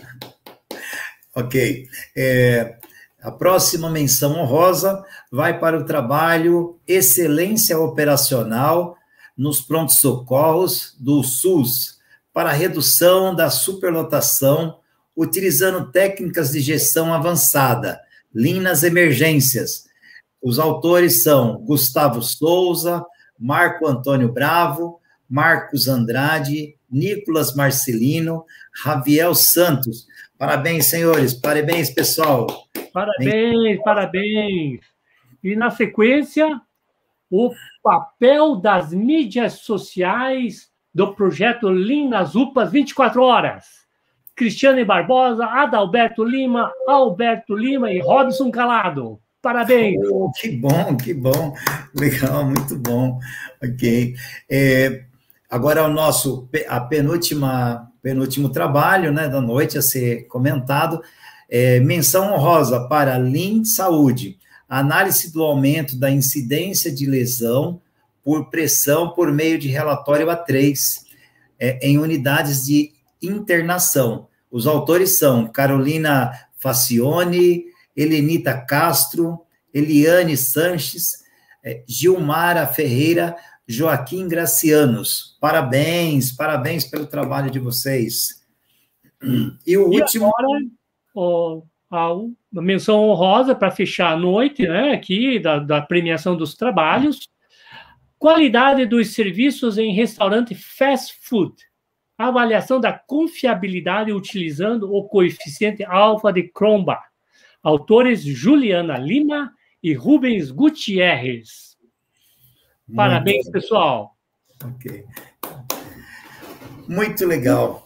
Ok. A próxima menção honrosa vai para o trabalho Excelência Operacional nos Prontos-Socorros do SUS para a redução da superlotação utilizando técnicas de gestão avançada, Lean nas emergências. Os autores são Gustavo Souza, Marco Antônio Bravo, Marcos Andrade, Nicolas Marcelino, Javiel Santos. Parabéns, senhores. Parabéns, pessoal. Parabéns. E, na sequência, o papel das mídias sociais do projeto Lean nas UPAs 24 horas. Cristiane Barbosa, Adalberto Lima, Alberto Lima e Robson Calado. Parabéns. Que bom. Legal, muito bom. Ok. Agora a penúltimo trabalho, né, da noite a ser comentado, menção honrosa para Lean Saúde, análise do aumento da incidência de lesão por pressão por meio de relatório A3 em unidades de internação. Os autores são Carolina Facione, Elenita Castro, Eliane Sanches, Gilmara Ferreira, Joaquim Gracianos. Parabéns pelo trabalho de vocês. E o último... Agora, a menção honrosa para fechar a noite, né, aqui, da premiação dos trabalhos. Qualidade dos serviços em restaurante fast food. Avaliação da confiabilidade utilizando o coeficiente alfa de Cronbach. Autores Juliana Lima e Rubens Gutierrez. Parabéns, pessoal. Ok. Muito legal.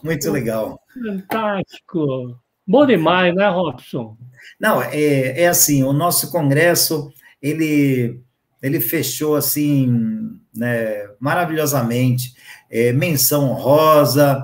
Fantástico. Bom demais, né, Robson? Não, assim, o nosso congresso, ele fechou, assim, né, maravilhosamente. Menção honrosa,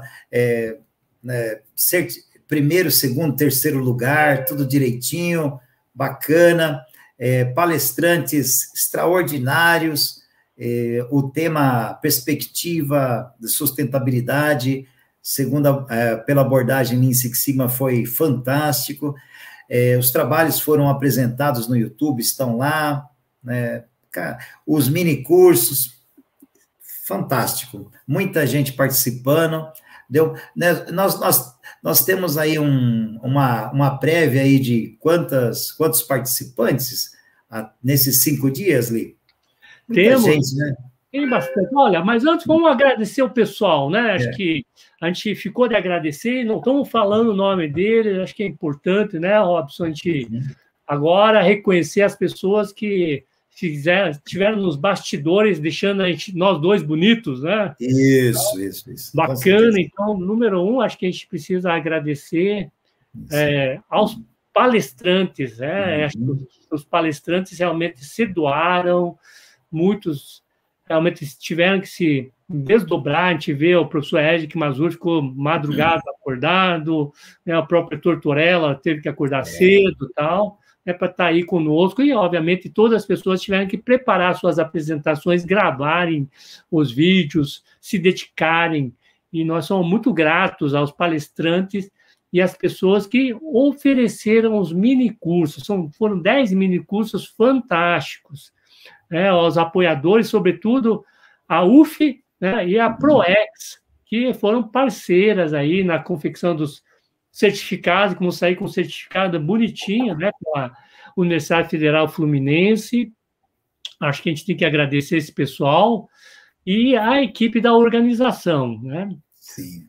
primeiro, segundo, terceiro lugar, tudo direitinho, bacana, palestrantes extraordinários, o tema perspectiva de sustentabilidade, pela abordagem Lean Six Sigma, foi fantástico. Os trabalhos foram apresentados no YouTube, estão lá, né? Os mini cursos, fantástico. Muita gente participando, deu, né, nós temos aí uma prévia aí de quantos participantes nesses 5 dias, Li? Temos, gente, né? Tem bastante. Olha, mas antes vamos agradecer o pessoal, né? Acho que a gente ficou de agradecer, não estamos falando o nome dele, acho que é importante, né, Robson, a gente agora reconhecer as pessoas que estiveram nos bastidores, deixando nós dois bonitos, né? Isso. Bacana. Então, número 1, acho que a gente precisa agradecer aos palestrantes, né? Acho que os palestrantes realmente se doaram, muitos realmente tiveram que se desdobrar. A gente vê o professor Eric Mazur ficou madrugado acordado, né? O próprio Tortorella teve que acordar cedo e tal, para estar aí conosco, e, obviamente, todas as pessoas tiveram que preparar suas apresentações, gravarem os vídeos, se dedicarem, e nós somos muito gratos aos palestrantes e às pessoas que ofereceram os minicursos, foram 10 minicursos fantásticos, né, aos apoiadores, sobretudo a UF, né, e a ProEx, que foram parceiras aí na confecção dos certificados, que vão sair com certificado bonitinho, né, com a Universidade Federal Fluminense. Acho que a gente tem que agradecer esse pessoal e a equipe da organização, né? Sim.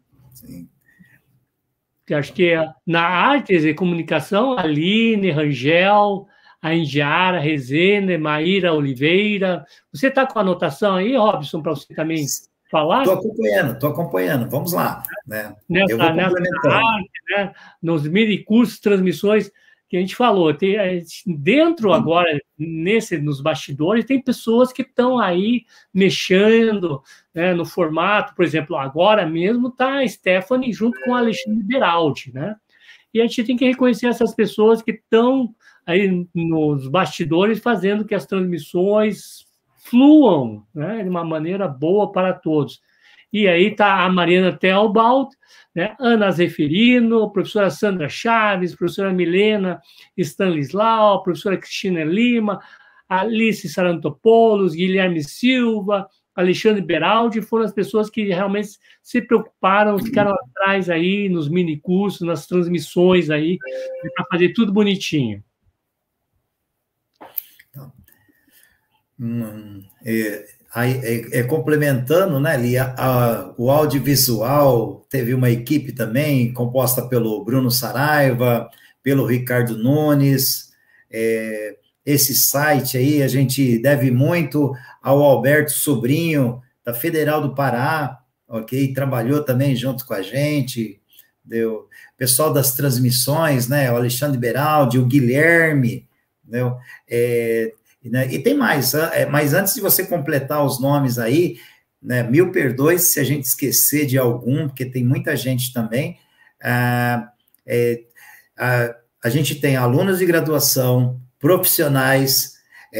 Acho que na Artes e Comunicação, a Aline, Rangel, a Indiara, Rezende, Maíra Oliveira. Você está com a anotação aí, Robson, para você também falar? Estou acompanhando. Vamos lá. Né? Eu vou complementando. Arte, né? Nos minicursos, transmissões que a gente falou. Dentro agora, nos bastidores, tem pessoas que estão aí mexendo, né, no formato. Por exemplo, agora mesmo está a Stephanie junto com a Alexandre Beraldi, né? E a gente tem que reconhecer essas pessoas que estão aí nos bastidores fazendo que as transmissões fluam, né, de uma maneira boa para todos. E aí está a Mariana Teobald, né, Ana Zeferino, professora Sandra Chaves, professora Milena Stanislau, professora Cristina Lima, Alice Sarantopoulos, Guilherme Silva, Alexandre Beraldi, foram as pessoas que realmente se preocuparam, ficaram atrás aí nos minicursos, nas transmissões aí, para fazer tudo bonitinho. Complementando, né, Lia, o audiovisual teve uma equipe também composta pelo Bruno Saraiva, pelo Ricardo Nunes. Esse site aí a gente deve muito ao Alberto Sobrinho, da Federal do Pará, ok? Trabalhou também junto com a gente, pessoal das transmissões, né, o Alexandre Beraldi, o Guilherme, entendeu? E tem mais, mas antes de você completar os nomes aí, né, mil perdões se a gente esquecer de algum, porque tem muita gente também. A gente tem alunos de graduação, profissionais,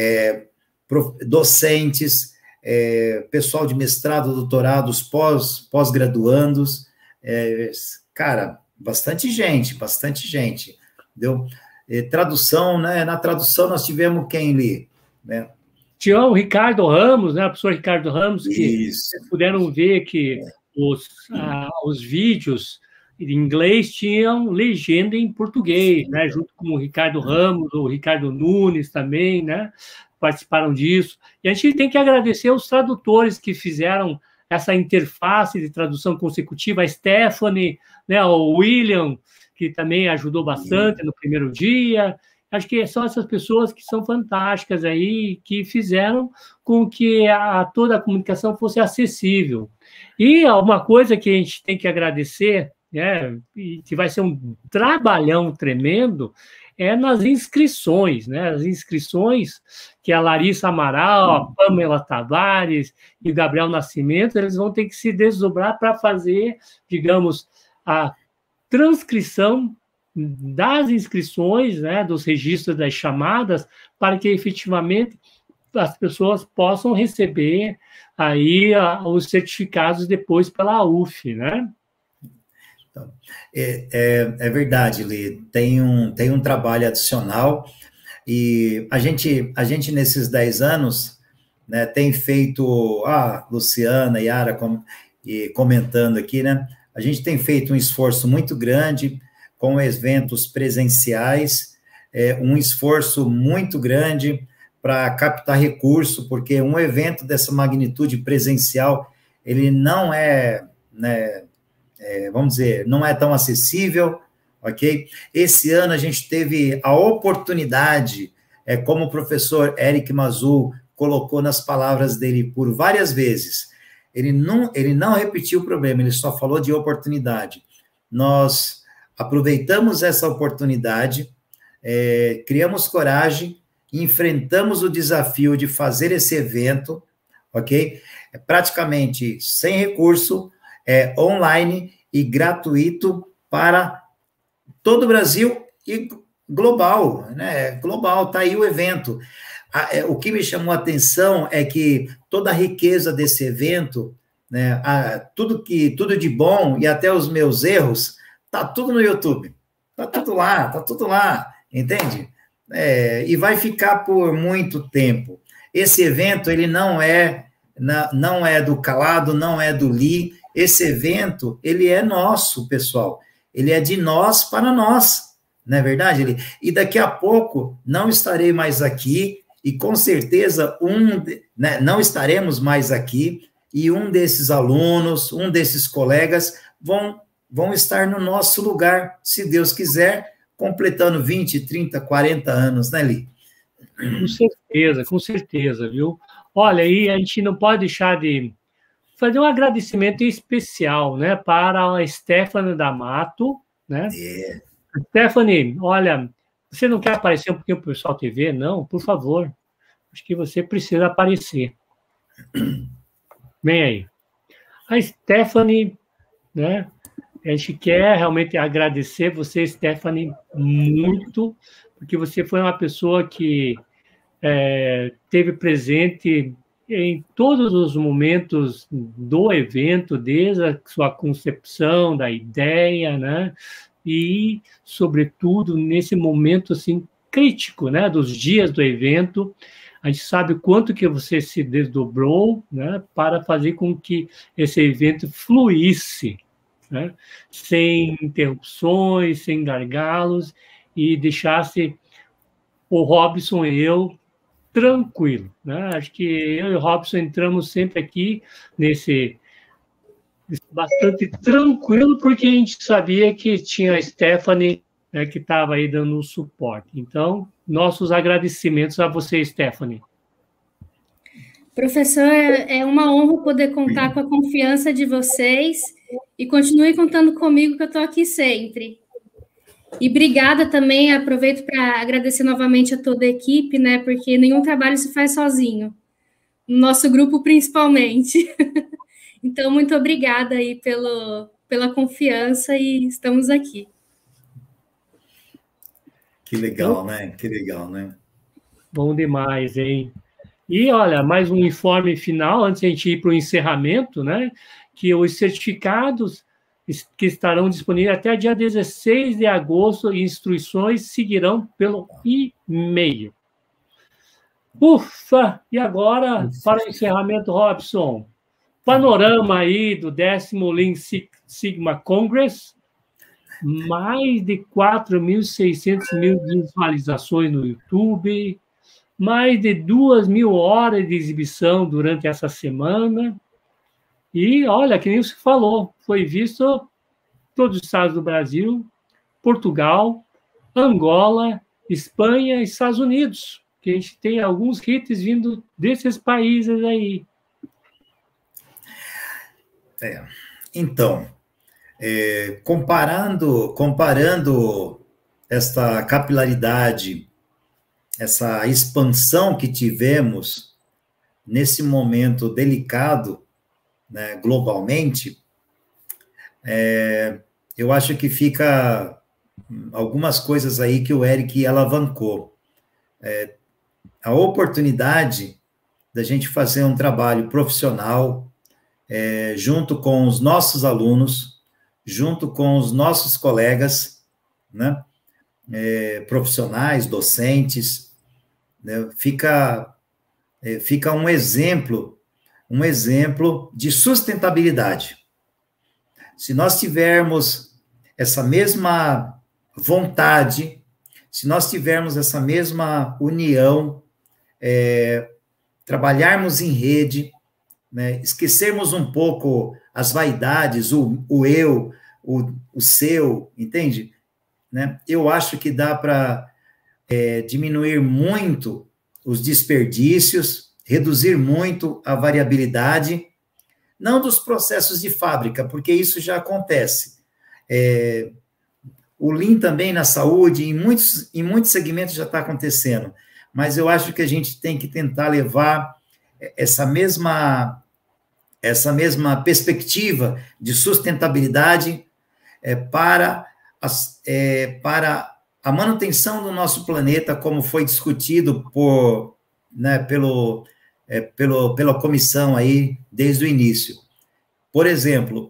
docentes, pessoal de mestrado, doutorados, pós-graduandos, cara, bastante gente, entendeu? Tradução, né? Na tradução nós tivemos quem, Li? Né? Tinha o Ricardo Ramos, né? O professor Ricardo Ramos, que vocês puderam ver que os vídeos em inglês tinham legenda em português, né? Junto com o Ricardo Ramos, o Ricardo Nunes também, né? Participaram disso. E a gente tem que agradecer os tradutores que fizeram essa interface de tradução consecutiva, a Stephanie, né? O William, que também ajudou bastante no primeiro dia. Acho que são essas pessoas que são fantásticas aí, que fizeram com que toda a comunicação fosse acessível. E uma coisa que a gente tem que agradecer, né, e que vai ser um trabalhão tremendo, nas inscrições, né? As inscrições que a Larissa Amaral, a Pamela Tavares e o Gabriel Nascimento, eles vão ter que se desdobrar para fazer, digamos, a transcrição das inscrições, né, dos registros das chamadas, para que efetivamente as pessoas possam receber aí os certificados depois pela UF, né? Então, é verdade, Lê, tem um trabalho adicional, e a gente nesses 10 anos, né, tem feito, Luciana, Yara comentando aqui, né, a gente tem feito um esforço muito grande com eventos presenciais, um esforço muito grande para captar recurso, porque um evento dessa magnitude presencial, ele não é, né, vamos dizer, não é tão acessível, ok? Esse ano a gente teve a oportunidade, como o professor Eric Mazul colocou nas palavras dele por várias vezes, ele não repetiu o problema, ele só falou de oportunidade. Nós aproveitamos essa oportunidade, criamos coragem, enfrentamos o desafio de fazer esse evento, ok? Praticamente sem recurso, online e gratuito para todo o Brasil e global, né? Global, tá aí o evento. O que me chamou a atenção é que toda a riqueza desse evento, né, tudo de bom e até os meus erros, tá tudo no YouTube, tá tudo lá, entende? E vai ficar por muito tempo. Esse evento, ele não é do Calado, não é do Lee, esse evento, ele é nosso, pessoal, ele é de nós para nós, não é verdade? E daqui a pouco não estarei mais aqui, e com certeza não estaremos mais aqui, e um desses alunos, um desses colegas vão estar no nosso lugar, se Deus quiser, completando 20, 30, 40 anos, né, Li? Com certeza, viu? Olha, aí a gente não pode deixar de fazer um agradecimento especial, né, para a Stephanie D'Amato, né? Stephanie, olha, você não quer aparecer um pouquinho para o Pessoal TV? Não, por favor. Acho que você precisa aparecer. Vem aí. A Stephanie, né? A gente quer realmente agradecer você, Stephanie, muito, porque você foi uma pessoa que teve presente em todos os momentos do evento, desde a sua concepção, da ideia, né? E, sobretudo, nesse momento assim, crítico, né? Dos dias do evento. A gente sabe o quanto que você se desdobrou, né? Para fazer com que esse evento fluísse, né? Sem interrupções, sem gargalos, e deixasse o Robson e eu tranquilo, né? Acho que eu e o Robson entramos sempre aqui nesse bastante tranquilo, porque a gente sabia que tinha a Stephanie, né, que estava aí dando um suporte. Então, nossos agradecimentos a você, Stephanie. Professor, é uma honra poder contar com a confiança de vocês e continue contando comigo, que eu estou aqui sempre. E obrigada também, aproveito para agradecer novamente a toda a equipe, né, porque nenhum trabalho se faz sozinho, no nosso grupo principalmente. Então, muito obrigada aí pela confiança e estamos aqui. Que legal, né? Que legal, né? Bom demais, hein? E, olha, mais um informe final, antes de a gente ir para o encerramento, né, que os certificados que estarão disponíveis até dia 16 de agosto, e instruções seguirão pelo e-mail. Ufa! E agora, para o encerramento, Robson, panorama aí do 10º Lean Six Sigma Congress, mais de 4.600 visualizações no YouTube, mais de 2.000 horas de exibição durante essa semana. E, olha, que nem você falou, foi visto em todos os estados do Brasil, Portugal, Angola, Espanha e Estados Unidos, que a gente tem alguns hits vindo desses países aí. Então, comparando esta capilaridade, essa expansão que tivemos nesse momento delicado, né, globalmente, eu acho que fica algumas coisas aí que o Eric alavancou. A oportunidade da gente fazer um trabalho profissional, junto com os nossos alunos, junto com os nossos colegas, né, profissionais, docentes, né, fica um exemplo de sustentabilidade. se nós tivermos essa mesma vontade, se nós tivermos essa mesma união, trabalharmos em rede, né, esquecermos um pouco as vaidades, o eu, o seu, entende? Né? Eu acho que dá para diminuir muito os desperdícios, reduzir muito a variabilidade, não dos processos de fábrica, porque isso já acontece. O Lean também na saúde, em muitos segmentos já está acontecendo, mas eu acho que a gente tem que tentar levar essa mesma perspectiva de sustentabilidade para a manutenção do nosso planeta, como foi discutido pela comissão aí desde o início. Por exemplo,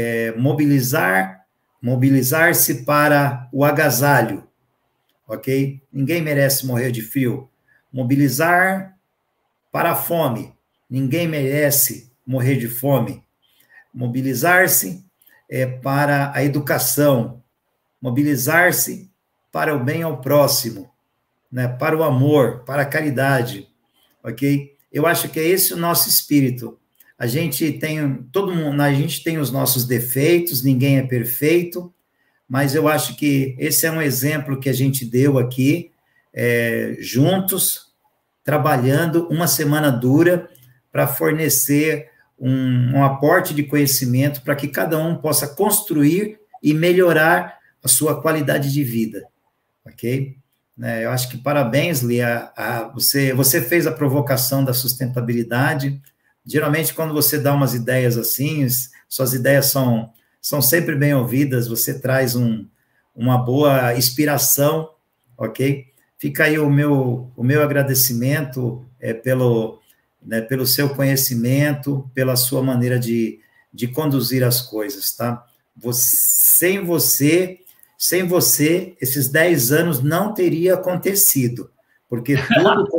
mobilizar-se para o agasalho, ok? Ninguém merece morrer de frio. Mobilizar para a fome. Ninguém merece morrer de fome. Mobilizar-se para a educação. Mobilizar-se para o bem ao próximo, né? Para o amor, para a caridade, ok? Eu acho que é esse o nosso espírito. A gente tem os nossos defeitos, ninguém é perfeito, mas eu acho que esse é um exemplo que a gente deu aqui, juntos, trabalhando uma semana dura para fornecer um aporte de conhecimento para que cada um possa construir e melhorar a sua qualidade de vida, ok? Eu acho que parabéns, Lia, você fez a provocação da sustentabilidade. Geralmente, quando você dá umas ideias assim, suas ideias são sempre bem ouvidas, você traz uma boa inspiração, ok? Fica aí o meu agradecimento pelo seu conhecimento, pela sua maneira de conduzir as coisas, tá? Sem você, esses 10 anos não teria acontecido, porque tudo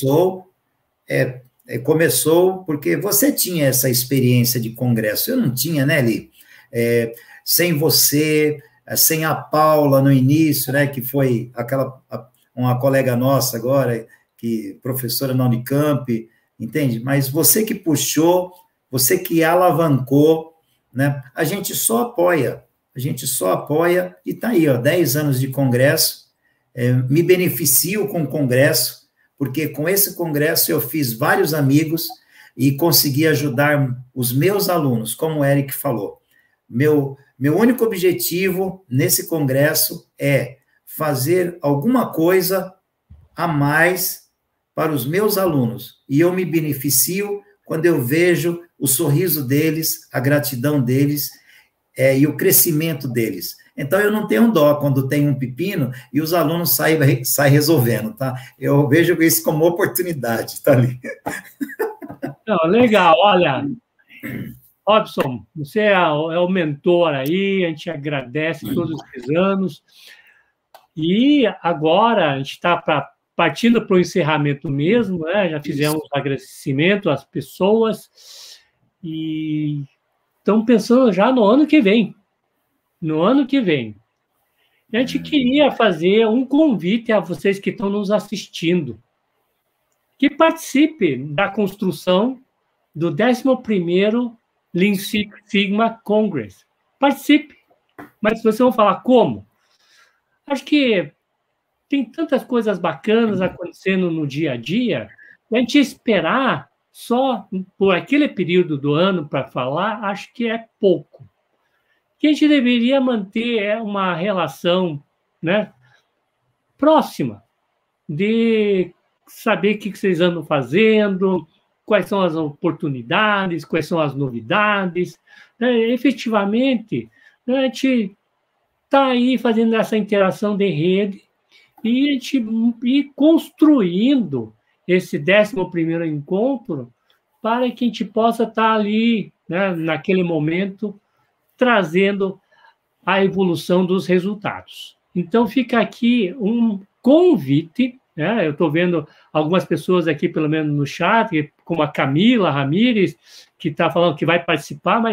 começou porque você tinha essa experiência de congresso. Eu não tinha, né, Li? Sem você, sem a Paula no início, né, que foi uma colega nossa agora, professora na Unicamp, entende? Mas você que puxou, você que alavancou, né? A gente só apoia e está aí, 10 anos de congresso, me beneficio com o congresso, porque com esse congresso eu fiz vários amigos e consegui ajudar os meus alunos, como o Eric falou. Meu único objetivo nesse congresso é fazer alguma coisa a mais para os meus alunos, e eu me beneficio quando eu vejo o sorriso deles, a gratidão deles, e o crescimento deles. Então, eu não tenho dó quando tem um pepino e os alunos saem resolvendo, tá? Eu vejo isso como oportunidade, tá ali. Não, legal, olha, Robson, você é o mentor aí, a gente agradece todos esses anos, e agora a gente está partindo para o encerramento mesmo, né? Já fizemos agradecimento às pessoas, e estão pensando já no ano que vem. A gente queria fazer um convite a vocês que estão nos assistindo, que participem da construção do 11º Lean Six Sigma Congress. Participe. Mas vocês vão falar como? Acho que tem tantas coisas bacanas acontecendo no dia a dia, a gente esperar só por aquele período do ano para falar, acho que é pouco. Que a gente deveria manter uma relação, né, próxima, de saber o que vocês andam fazendo, quais são as oportunidades, quais são as novidades. Efetivamente, a gente está aí fazendo essa interação de rede e a gente ir construindo esse 11º encontro para que a gente possa estar ali, né, naquele momento, trazendo a evolução dos resultados. Então, fica aqui um convite, né? Eu estou vendo algumas pessoas aqui, pelo menos no chat, como a Camila Ramírez, que está falando que vai participar, mas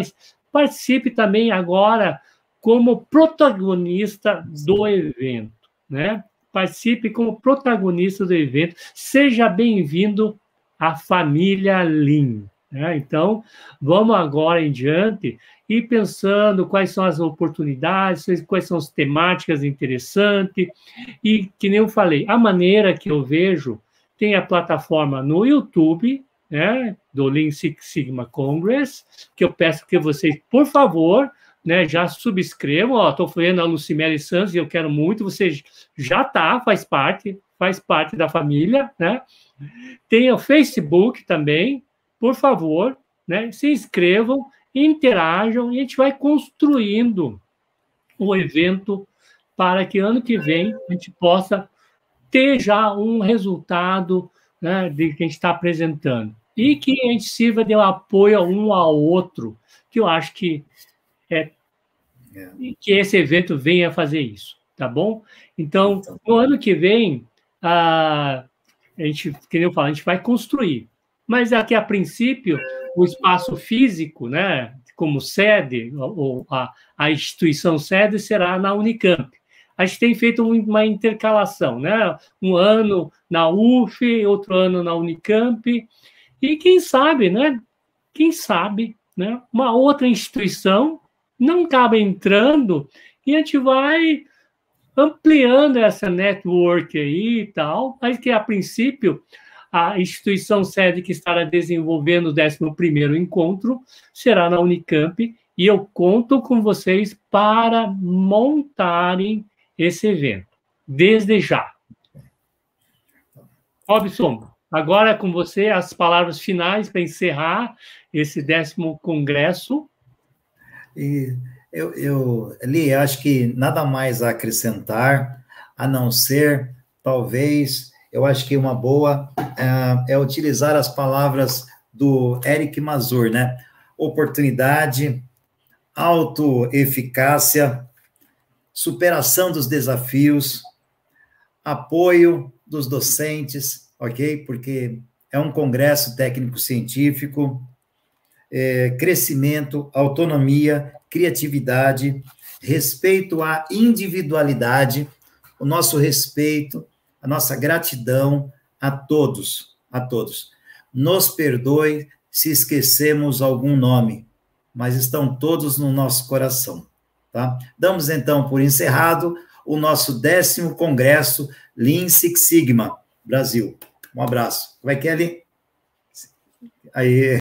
participe também agora como protagonista do evento, né? Participe como protagonista do evento. Seja bem-vindo à família Lean, né? Então, vamos agora em diante ir pensando quais são as oportunidades, quais são as temáticas interessantes. E, que nem eu falei, a maneira que eu vejo, tem a plataforma no YouTube, né, do Lean Six Sigma Congress, que eu peço que vocês, por favor, né, já subscrevam. Estou falando a Lucimere Santos e eu quero muito, você já faz parte da família, né? Tem o Facebook também, por favor, né, se inscrevam, interajam, e a gente vai construindo o evento para que ano que vem a gente possa ter já um resultado, né, de que a gente está apresentando. E que a gente sirva de apoio um ao outro, que eu acho que que esse evento venha fazer isso, tá bom? Então, no ano que vem, a gente, que eu falo, a gente vai construir. Mas aqui, a princípio, o espaço físico, né, como sede, ou a instituição sede será na Unicamp. A gente tem feito uma intercalação, né? Um ano na UF, outro ano na Unicamp, e quem sabe, né? Quem sabe, né? Uma outra instituição não acaba entrando e a gente vai ampliando essa network aí e tal, mas que, a princípio, a instituição sede que estará desenvolvendo o 11º encontro será na Unicamp, e eu conto com vocês para montarem esse evento, desde já. Robson, agora é com você as palavras finais para encerrar esse 10º congresso. E eu acho que nada mais a acrescentar, a não ser, talvez, eu acho que uma boa é utilizar as palavras do Eric Mazur, né? Oportunidade, autoeficácia, superação dos desafios, apoio dos docentes, ok? Porque é um congresso técnico-científico, crescimento, autonomia, criatividade, respeito à individualidade, o nosso respeito, a nossa gratidão a todos, a todos. Nos perdoe se esquecemos algum nome, mas estão todos no nosso coração, tá? Damos, então, por encerrado o nosso 10º Congresso Lean Six Sigma Brasil. Um abraço. Como é que é, Ali? Aí.